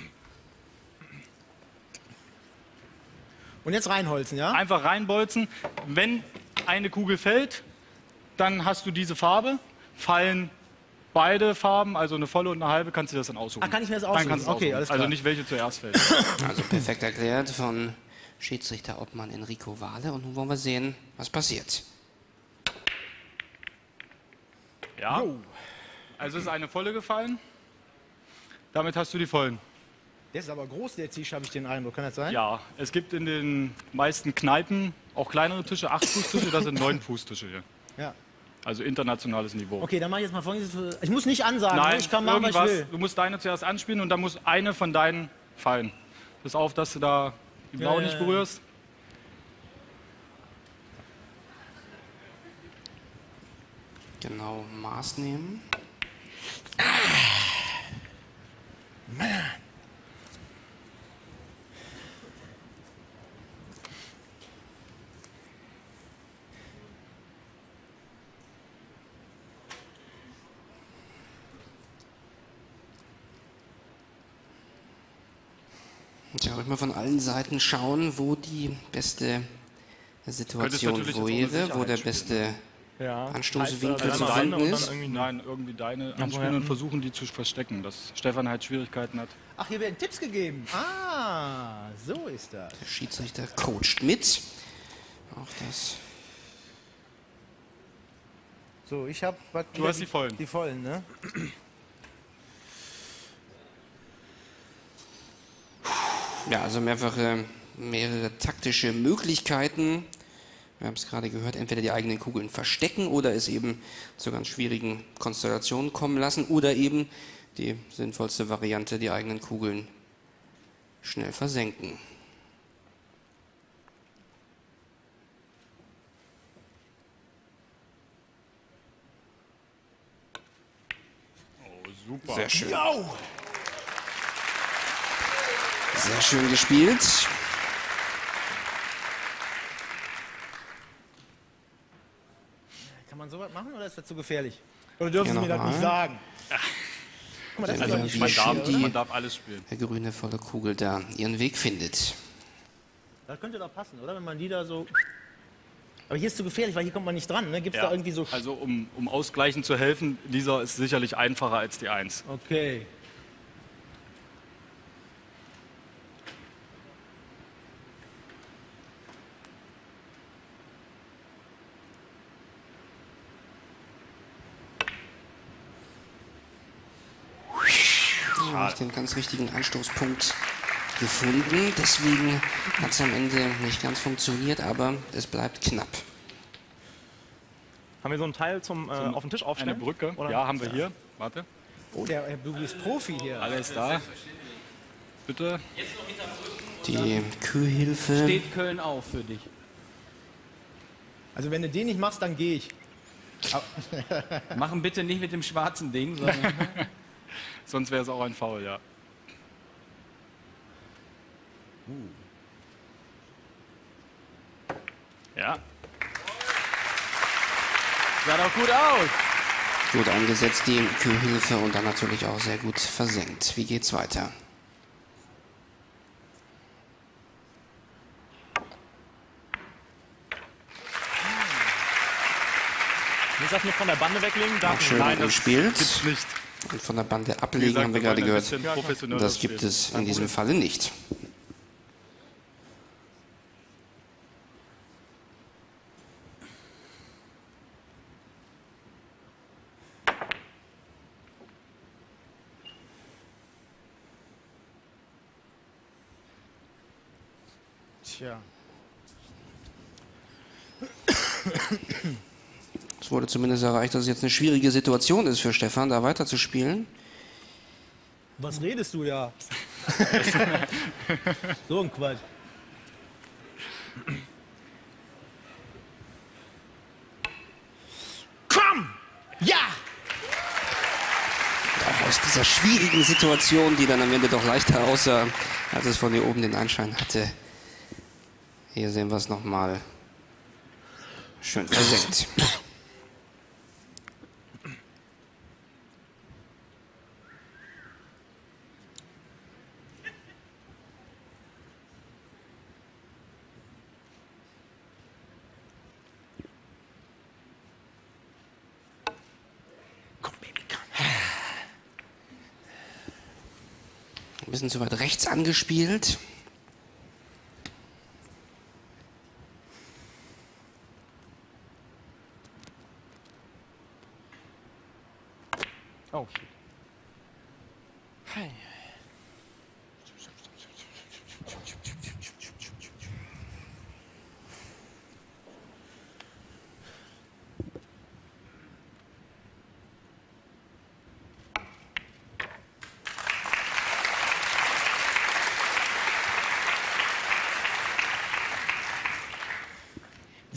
Und jetzt reinholzen, ja? Einfach reinbolzen. Wenn eine Kugel fällt, dann hast du diese Farbe. Fallen beide Farben, also eine volle und eine halbe, kannst du das dann aussuchen. Ah, kann ich mir das Dann aussuchen? kannst du es Okay, aussuchen. alles klar. Also nicht welche zuerst fällt. Also perfekt erklärt von Schiedsrichter Obmann Enrico Wahle. Und nun wollen wir sehen, was passiert. Ja. Also ist eine volle gefallen. Damit hast du die vollen. Der ist aber groß, der Tisch, habe ich den Eindruck. Kann das sein? Ja, es gibt in den meisten Kneipen auch kleinere Tische, 8-Fuß-Tische, das sind 9-Fuß-Tische hier. Ja. Also internationales Niveau. Okay, dann mache ich jetzt mal folgendes. Ich muss nicht ansagen, ne? Nein, Ich kann machen, was ich irgendwas. will. Du musst deine zuerst anspielen und dann muss eine von deinen fallen. Pass auf, dass du da die blaue nicht berührst. Genau, Maß nehmen. Ja, ruhig mal von allen Seiten schauen, wo die beste Situation wäre, wo der beste Anstoßwinkel zu finden ist. Nein, irgendwie deine anspielen und versuchen, die zu verstecken, dass Stefan halt Schwierigkeiten hat. Ach, hier werden Tipps gegeben. Ah, so ist das. Der Schiedsrichter coacht mit. Auch das. So, ich habe... Du hast die vollen. Die vollen, ne? Ja, also mehrere taktische Möglichkeiten. Wir haben es gerade gehört, entweder die eigenen Kugeln verstecken oder es eben zu ganz schwierigen Konstellationen kommen lassen oder eben die sinnvollste Variante, die eigenen Kugeln schnell versenken. Oh, super. Sehr schön. Yo! Sehr schön gespielt. Kann man sowas machen oder ist das zu gefährlich? Oder dürfen Sie mir das nicht sagen? Guck mal, das Also ist doch nicht man darf alles spielen. Der grüne volle Kugel da ihren Weg findet. Das könnte doch passen, oder? Wenn man die da so... Aber hier ist zu gefährlich, weil hier kommt man nicht dran. Ne? Gibt es Ja. da irgendwie so... Also um ausgleichen zu helfen, dieser ist sicherlich einfacher als die 1. Okay. Nicht den ganz richtigen Anstoßpunkt gefunden. Deswegen hat es am Ende nicht ganz funktioniert, aber es bleibt knapp. Haben wir so ein Teil zum auf den Tisch aufstellen? Eine Brücke? Oder? Ja, haben wir hier. Warte. Oh, der Herr Bugi ist Profi hier. Alles da. Bitte. Die Kühlhilfe. Steht Köln auf für dich. Also wenn du den nicht machst, dann gehe ich. Machen bitte nicht mit dem schwarzen Ding, sondern... Sonst wäre es auch ein Foul, ja. Ja. Sah doch gut aus. Gut eingesetzt, die Kühlhilfe und dann natürlich auch sehr gut versenkt. Wie geht's weiter? Nicht das nur von der Bande weglegen? Auch schön gespielt. Gibt's nicht. Und von der Bande ablegen, gesagt, haben wir wir gerade wollen ein gehört. bisschen professioneller Das gibt spielen. es in diesem Falle nicht. Tja. Es wurde zumindest erreicht, dass es jetzt eine schwierige Situation ist für Stefan, da weiterzuspielen. Was redest du da? So ein Quatsch. Komm! Ja! Auch aus dieser schwierigen Situation, die dann am Ende doch leichter aussah, als es von hier oben den Anschein hatte. Hier sehen wir es nochmal. Schön versenkt. Ein bisschen zu weit rechts angespielt. Oh, shit. Hi.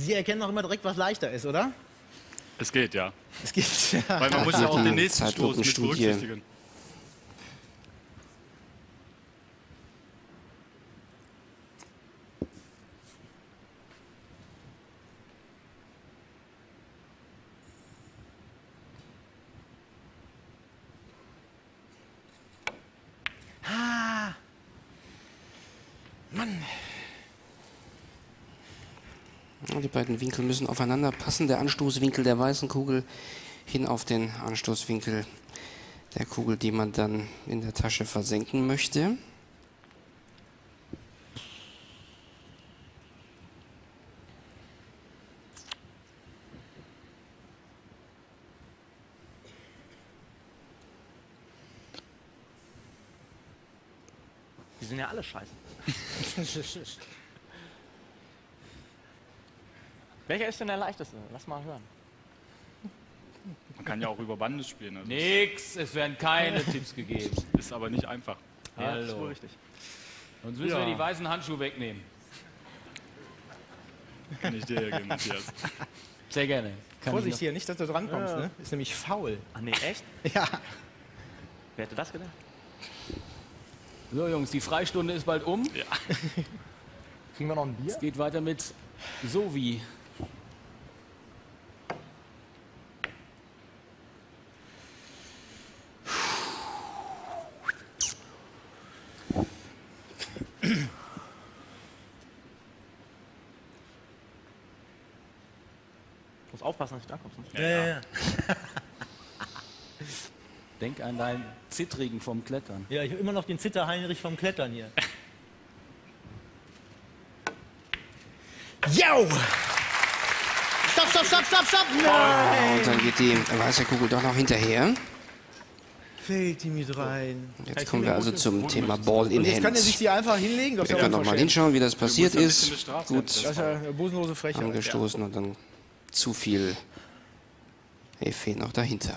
Sie erkennen auch immer direkt, was leichter ist, oder? Es geht, ja. Es geht, ja. Weil man muss ja auch den nächsten Stoß mit berücksichtigen. Ah. Mann. Die beiden Winkel müssen aufeinander passen. Der Anstoßwinkel der weißen Kugel hin auf den Anstoßwinkel der Kugel, die man dann in der Tasche versenken möchte. Die sind ja alle scheiße. Welcher ist denn der leichteste? Lass mal hören. Man kann ja auch über Bande spielen. Also Nix, es werden keine Tipps gegeben. Ist aber nicht einfach. Ja, das ist Hallo. wohl richtig. Sonst müssen wir die weißen Handschuhe wegnehmen. Kann ich dir ja geben, Matthias. Sehr gerne. Vorsicht hier, nicht, dass du drankommst, ne? Ist nämlich faul. Ach nee, echt? Ja. Wer hätte das gedacht? So Jungs, die Freistunde ist bald um. Ja. Kriegen wir noch ein Bier? Es geht weiter mit Sowie. Ich muss aufpassen, dass ich da kommst. Ja. Denk an deinen Zittrigen vom Klettern. Ja, ich habe immer noch den Zitter-Heinrich vom Klettern hier. Jau! Stopp, stopp, stopp, stopp, stopp! Nein! Und dann geht die weiße Kugel doch noch hinterher. Fällt die mit rein. Jetzt kommen wir also zum Thema Ball in Und jetzt kann er Hand. sich die einfach hinlegen. Das Wir ist ja können noch mal unverschämt. hinschauen, wie das passiert ist. Gut Das ist ja eine bosenlose Frechheit. angestoßen und dann zu viel Effet noch dahinter.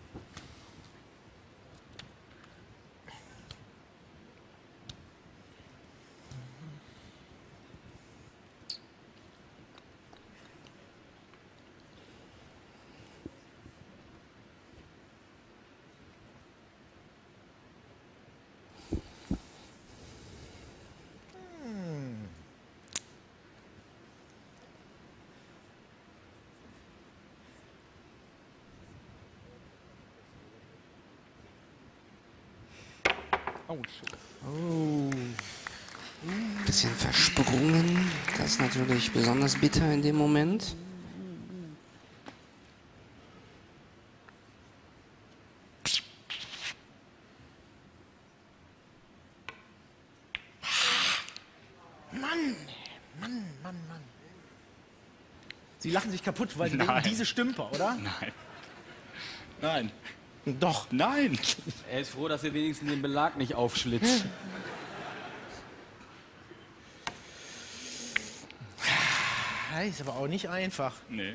Bisschen versprungen. Das ist natürlich besonders bitter in dem Moment. Mann, Mann, Mann, Mann. Sie lachen sich kaputt, weil sie Nein. denken, diese Stümper, oder? Nein. Nein. Doch. Nein. Er ist froh, dass er wenigstens den Belag nicht aufschlitzt. Ist aber auch nicht einfach. Nee.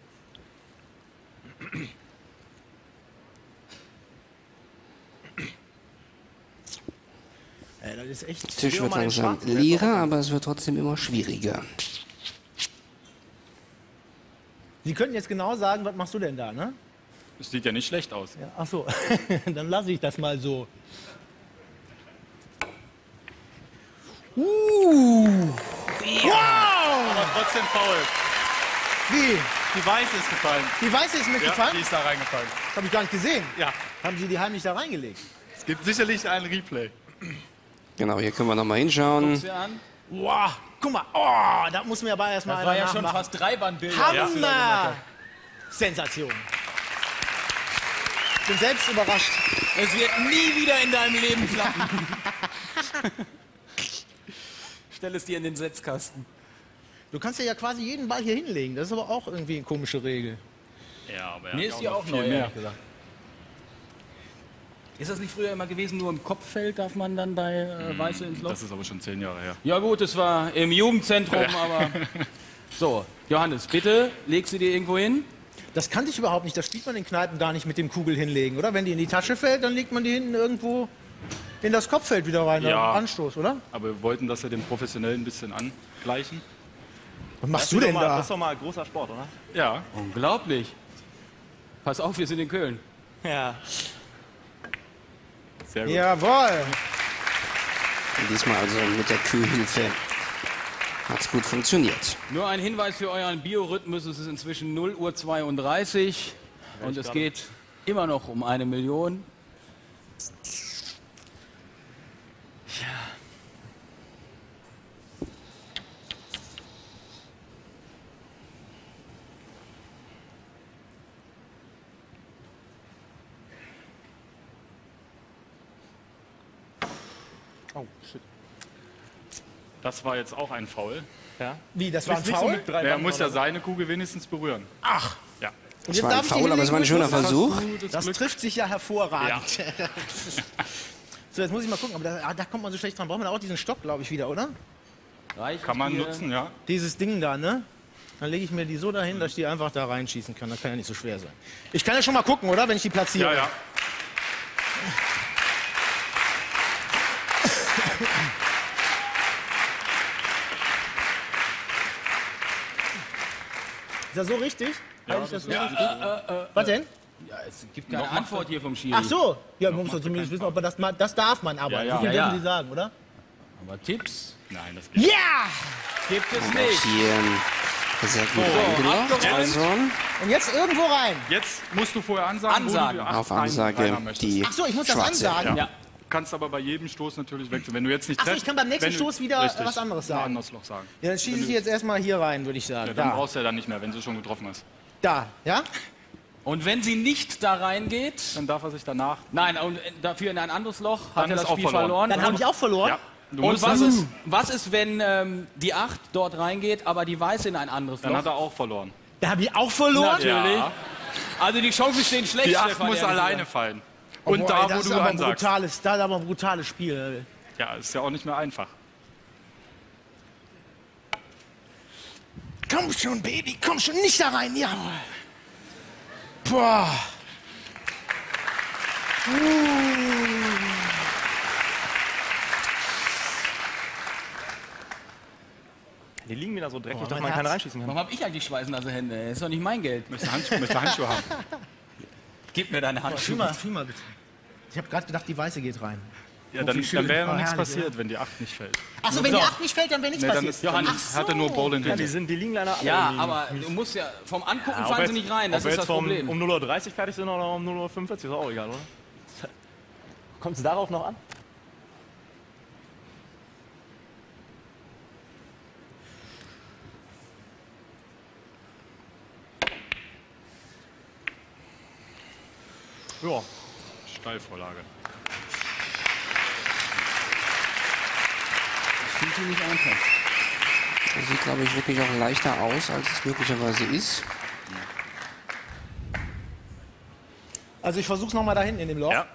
Das ist echt. Der Tisch wird langsam leerer, aber es wird trotzdem immer schwieriger. Sie könnten jetzt genau sagen, was machst du denn da, ne? Es sieht ja nicht schlecht aus. Ja, ach so, dann lasse ich das mal so. Wow! Aber trotzdem faul. Wie? Die Weiße ist gefallen. Die Weiße ist mitgefallen? Ja, die ist da reingefallen. Das habe ich gar nicht gesehen. Ja. Haben Sie die heimlich da reingelegt? Es gibt sicherlich ein Replay. Genau, hier können wir noch mal hinschauen. Guck's dir an. Wow, guck mal, oh, da muss mir aber erstmal Das einer war ja schon nachmachen. fast Dreibandbilder. Hammer! Sensation. Ich bin selbst überrascht. Es wird nie wieder in deinem Leben klappen. Stell es dir in den Setzkasten. Du kannst ja quasi jeden Ball hier hinlegen. Das ist aber auch irgendwie eine komische Regel. Ja, aber Mir ist die auch neu, ehrlich gesagt. Ist das nicht früher immer gewesen, nur im Kopffeld darf man dann bei Weiße ins Loch? Das ist aber schon 10 Jahre her. Ja gut, es war im Jugendzentrum, Ja. aber... So, Johannes, bitte, leg sie dir irgendwo hin. Das kannte ich überhaupt nicht. Das spielt man in Kneipen gar nicht mit dem Kugel hinlegen, oder? Wenn die in die Tasche fällt, dann legt man die hinten irgendwo in das Kopffeld wieder rein. Ja. Anstoß, oder? Aber wir wollten das ja dem Professionellen ein bisschen angleichen. Was machst du denn da? Das ist doch mal ein großer Sport, oder? Ja. Unglaublich. Pass auf, wir sind in Köln. Ja. Sehr gut. Jawohl. Diesmal also mit der Kühlhilfe hat es gut funktioniert. Nur ein Hinweis für euren Biorhythmus. Es ist inzwischen 0:32 Uhr und es geht immer noch um 1 Million. Ja. Oh, shit. Das war jetzt auch ein Foul. Ja. Wie, das war ein Nicht so Foul? mit 3 Er Banden, muss ja oder? seine Kugel wenigstens berühren. Ach. Ja. Und Das war ein Foul, aber es war ein schöner Versuch. Das trifft sich ja hervorragend. So, jetzt muss ich mal gucken, aber da kommt man so schlecht dran. Braucht man auch diesen Stock, glaube ich, wieder, oder? Kann man nutzen, ja. Dieses Ding da, ne? Dann lege ich mir die so dahin, dass ich die einfach da reinschießen kann. Das kann ja nicht so schwer sein. Ich kann ja schon mal gucken, oder? Wenn ich die platziere. Ja, ja. Ist das so richtig? Ja, Halte ich das so Ja, richtig? Was denn? Ja, es gibt keine Antwort hier vom Schiri. Ach so. Ja, man muss doch zumindest wissen, ob man das darf man aber. Ja, ja. So viel Ja, ja. dürfen Sie sagen, oder? Aber Tipps? Nein, das geht Ja! Gibt es Und nicht. auch hier sehr gut reingebracht. abgeräumt. Also Und jetzt irgendwo rein. Jetzt musst du vorher ansagen. Ansagen. Wo du auf Ansage die Ach so, ich muss das schwarze. ansagen. Ja. Kannst aber bei jedem Stoß natürlich wechseln. Wenn du jetzt nicht Ach so, treffst, ich kann beim nächsten wenn du- Stoß wieder richtig, was anderes ein sagen. anderes Loch sagen. Ja, dann schieße ich jetzt erstmal hier rein, würde ich sagen. Ja, dann Da. brauchst du ja dann nicht mehr, wenn du schon getroffen hast. Da, ja? Und wenn sie nicht da reingeht, Dann darf er sich danach... nein, und dafür in ein anderes Loch, hat Dann er ist das auch Spiel verloren. verloren. Dann habe ich auch verloren. Ja. Du Und musst was ist, wenn die 8 dort reingeht, aber die Weiße in ein anderes Dann Loch? hat er auch verloren. Da habe ich auch verloren? Natürlich. Ja. Also die Chancen stehen schlecht, Die 8 Stefan, muss ehrlich alleine gesagt. fallen. Oh, Und boah, da, ey, das wo ist du aber ein ansagst. brutales, das ist aber ein brutales Spiel. Ja, ist ja auch nicht mehr einfach. Komm schon, Baby, komm schon, nicht da rein, ja. Boah. Die liegen wieder so dreckig, Oh, dass mein man keine Herz. reinschießen kann. Warum habe ich eigentlich schweißnasse Hände? Das ist doch nicht mein Geld. Müsste Handschuhe haben. Gib mir deine Fühl Handschuhe. mal bitte. Ich habe gerade gedacht, die Weiße geht rein. Ja, Oh, dann wie schön. wäre Oh, nichts herrlich, passiert, oder? wenn die 8 nicht fällt. Achso, wenn die 8 nicht fällt, dann wäre nichts Nee, dann passiert. ist Johannes hatte nur Bowling Ja, hinten. die liegen leider alle. Ja, irgendwie. aber du musst ja vom Angucken ob fallen wir sie jetzt- nicht rein. Das ob wir ist jetzt das Problem. um 0:30 Uhr fertig sind oder um 0:45 Uhr, ist auch egal, oder? Kommt es darauf noch an? Ja. Steilvorlage. Finde ich nicht einfach. Das sieht, glaube ich, wirklich auch leichter aus, als es möglicherweise ist. Also ich versuche es nochmal da hinten in dem Loch. Ja.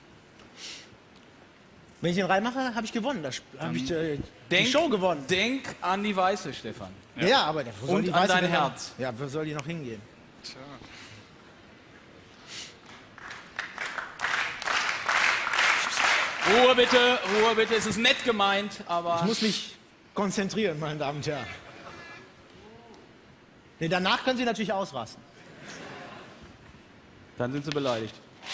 Wenn ich den reinmache, habe ich gewonnen. Da habe ich die Show gewonnen. Denk an die Weiße, Stefan. Ja, aber wo soll Und die an Weiße dein denn noch- Herz. Ja, wo soll die noch hingehen? Tja. Ruhe bitte, Ruhe bitte. Es ist nett gemeint, aber... Ich muss mich konzentrieren, meine Damen und Herren. Nee, danach können Sie natürlich ausrasten. Dann sind sie beleidigt.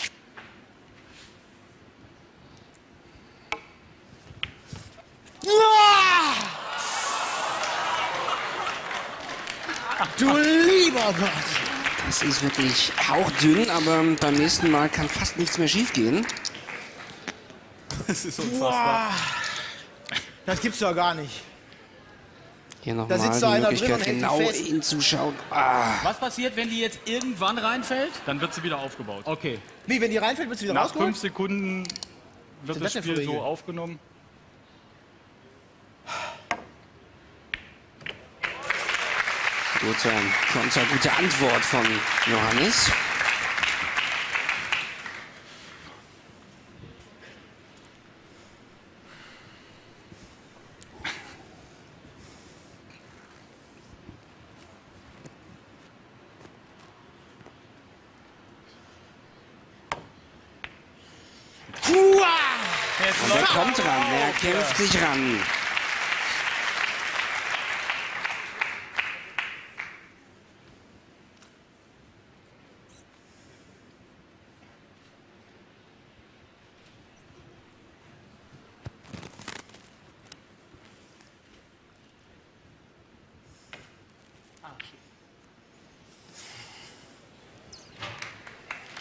Du lieber Gott! Das ist wirklich hauchdünn, aber beim nächsten Mal kann fast nichts mehr schiefgehen. Das ist Boah. Das gibt's doch gar nicht. Hier Da nochmal sitzt die so einer drin Möglichkeit, und hält die genau fest. hinzuschauen. Ah. Was passiert, wenn die jetzt irgendwann reinfällt? Dann wird sie wieder aufgebaut. Okay. Wie, wenn die reinfällt, wird sie wieder Nach rausgeholt? 5 Sekunden wird Was das ist das denn für Spiel so Regeln? aufgenommen. Gute Antwort von Johannes. Und wer kommt ran? Wer kämpft sich ran?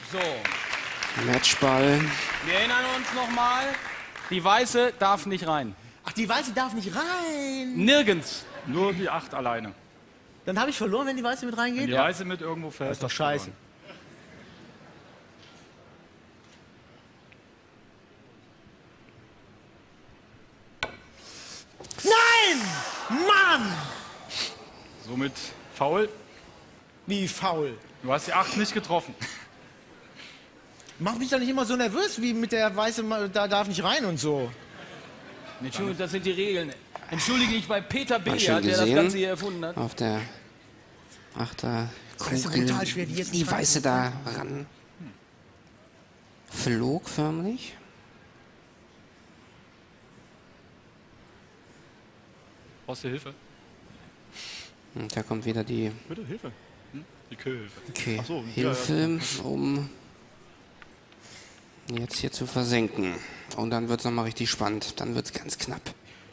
So. Matchball. Wir erinnern uns nochmal, die Weiße darf nicht rein. Ach, die Weiße darf nicht rein? Nirgends. Nur die 8 alleine. Dann habe ich verloren, wenn die Weiße mit reingeht? Wenn die Weiße mit irgendwo fällt. Das ist doch scheiße. Nein! Mann! Somit faul. Wie faul? Du hast die 8 nicht getroffen. Mach mich doch nicht immer so nervös, wie mit der Weiße, da darf nicht rein und so. Entschuldigung, das sind die Regeln. Entschuldige ich bei Peter Mal Beer, schön der das gesehen. Ganze hier erfunden hat. Auf der 8er Das ist Kugel. brutal schwer, die jetzt Die nicht Weiße da ran. Flog förmlich. Brauchst du Hilfe? Und da kommt wieder die Bitte, Hilfe. Die Kühlhilfe. Okay. Ach so, Hilfe, um jetzt hier zu versenken. Und dann wird es nochmal richtig spannend. Dann wird es ganz knapp.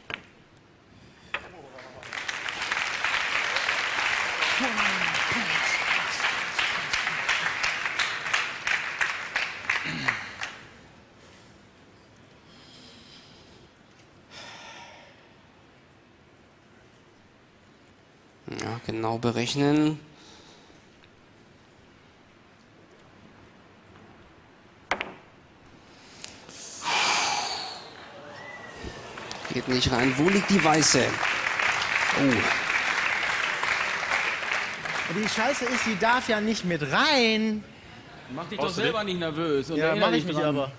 Ja, genau berechnen. Geht nicht rein. Wo liegt die Weiße? Oh. Die Scheiße ist, sie darf ja nicht mit rein. Mach dich doch selber nicht nervös. Und Ja, erinnere mach ich dich mich dran. aber.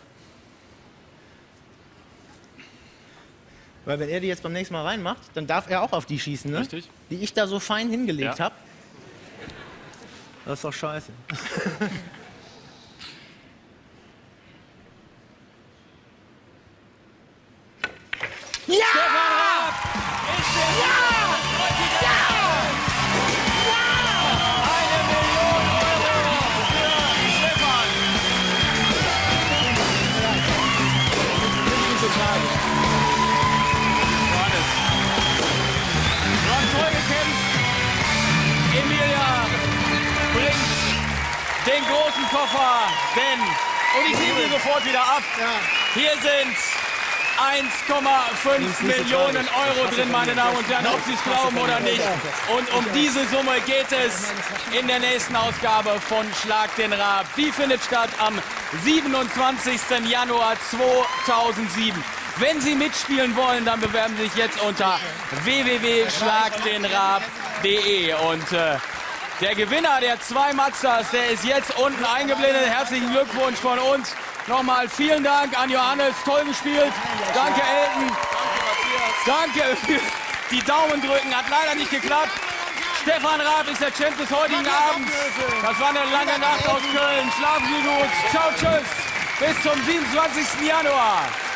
Weil wenn er die jetzt beim nächsten Mal reinmacht, dann darf er auch auf die schießen, ne? Richtig. Die ich da so fein hingelegt Ja. habe. Das ist doch scheiße. Ja! Stefan Raab ist der Sieger. Eine Million Euro für Stefan. Johannes. Du hast toll gekämpft. Emilia bringt den großen Koffer, denn, und ich nehme ihn sofort wieder ab, hier sind 1,5 Millionen Euro drin, meine Damen und Herren, ob Sie es glauben oder nicht. Und um diese Summe geht es in der nächsten Ausgabe von Schlag den Raab. Die findet statt am 27. Januar 2007. Wenn Sie mitspielen wollen, dann bewerben Sie sich jetzt unter www.schlagdenraab.de. Und der Gewinner der 2 Mazdas, der ist jetzt unten eingeblendet. Herzlichen Glückwunsch von uns. Nochmal vielen Dank an Johannes, toll gespielt. Danke Elton. Danke für die Daumen drücken, hat leider nicht geklappt. Stefan Raab ist der Champ des heutigen Abends. Das war eine lange Nacht aus Köln. Schlafen Sie gut. Ciao, tschüss. Bis zum 27. Januar.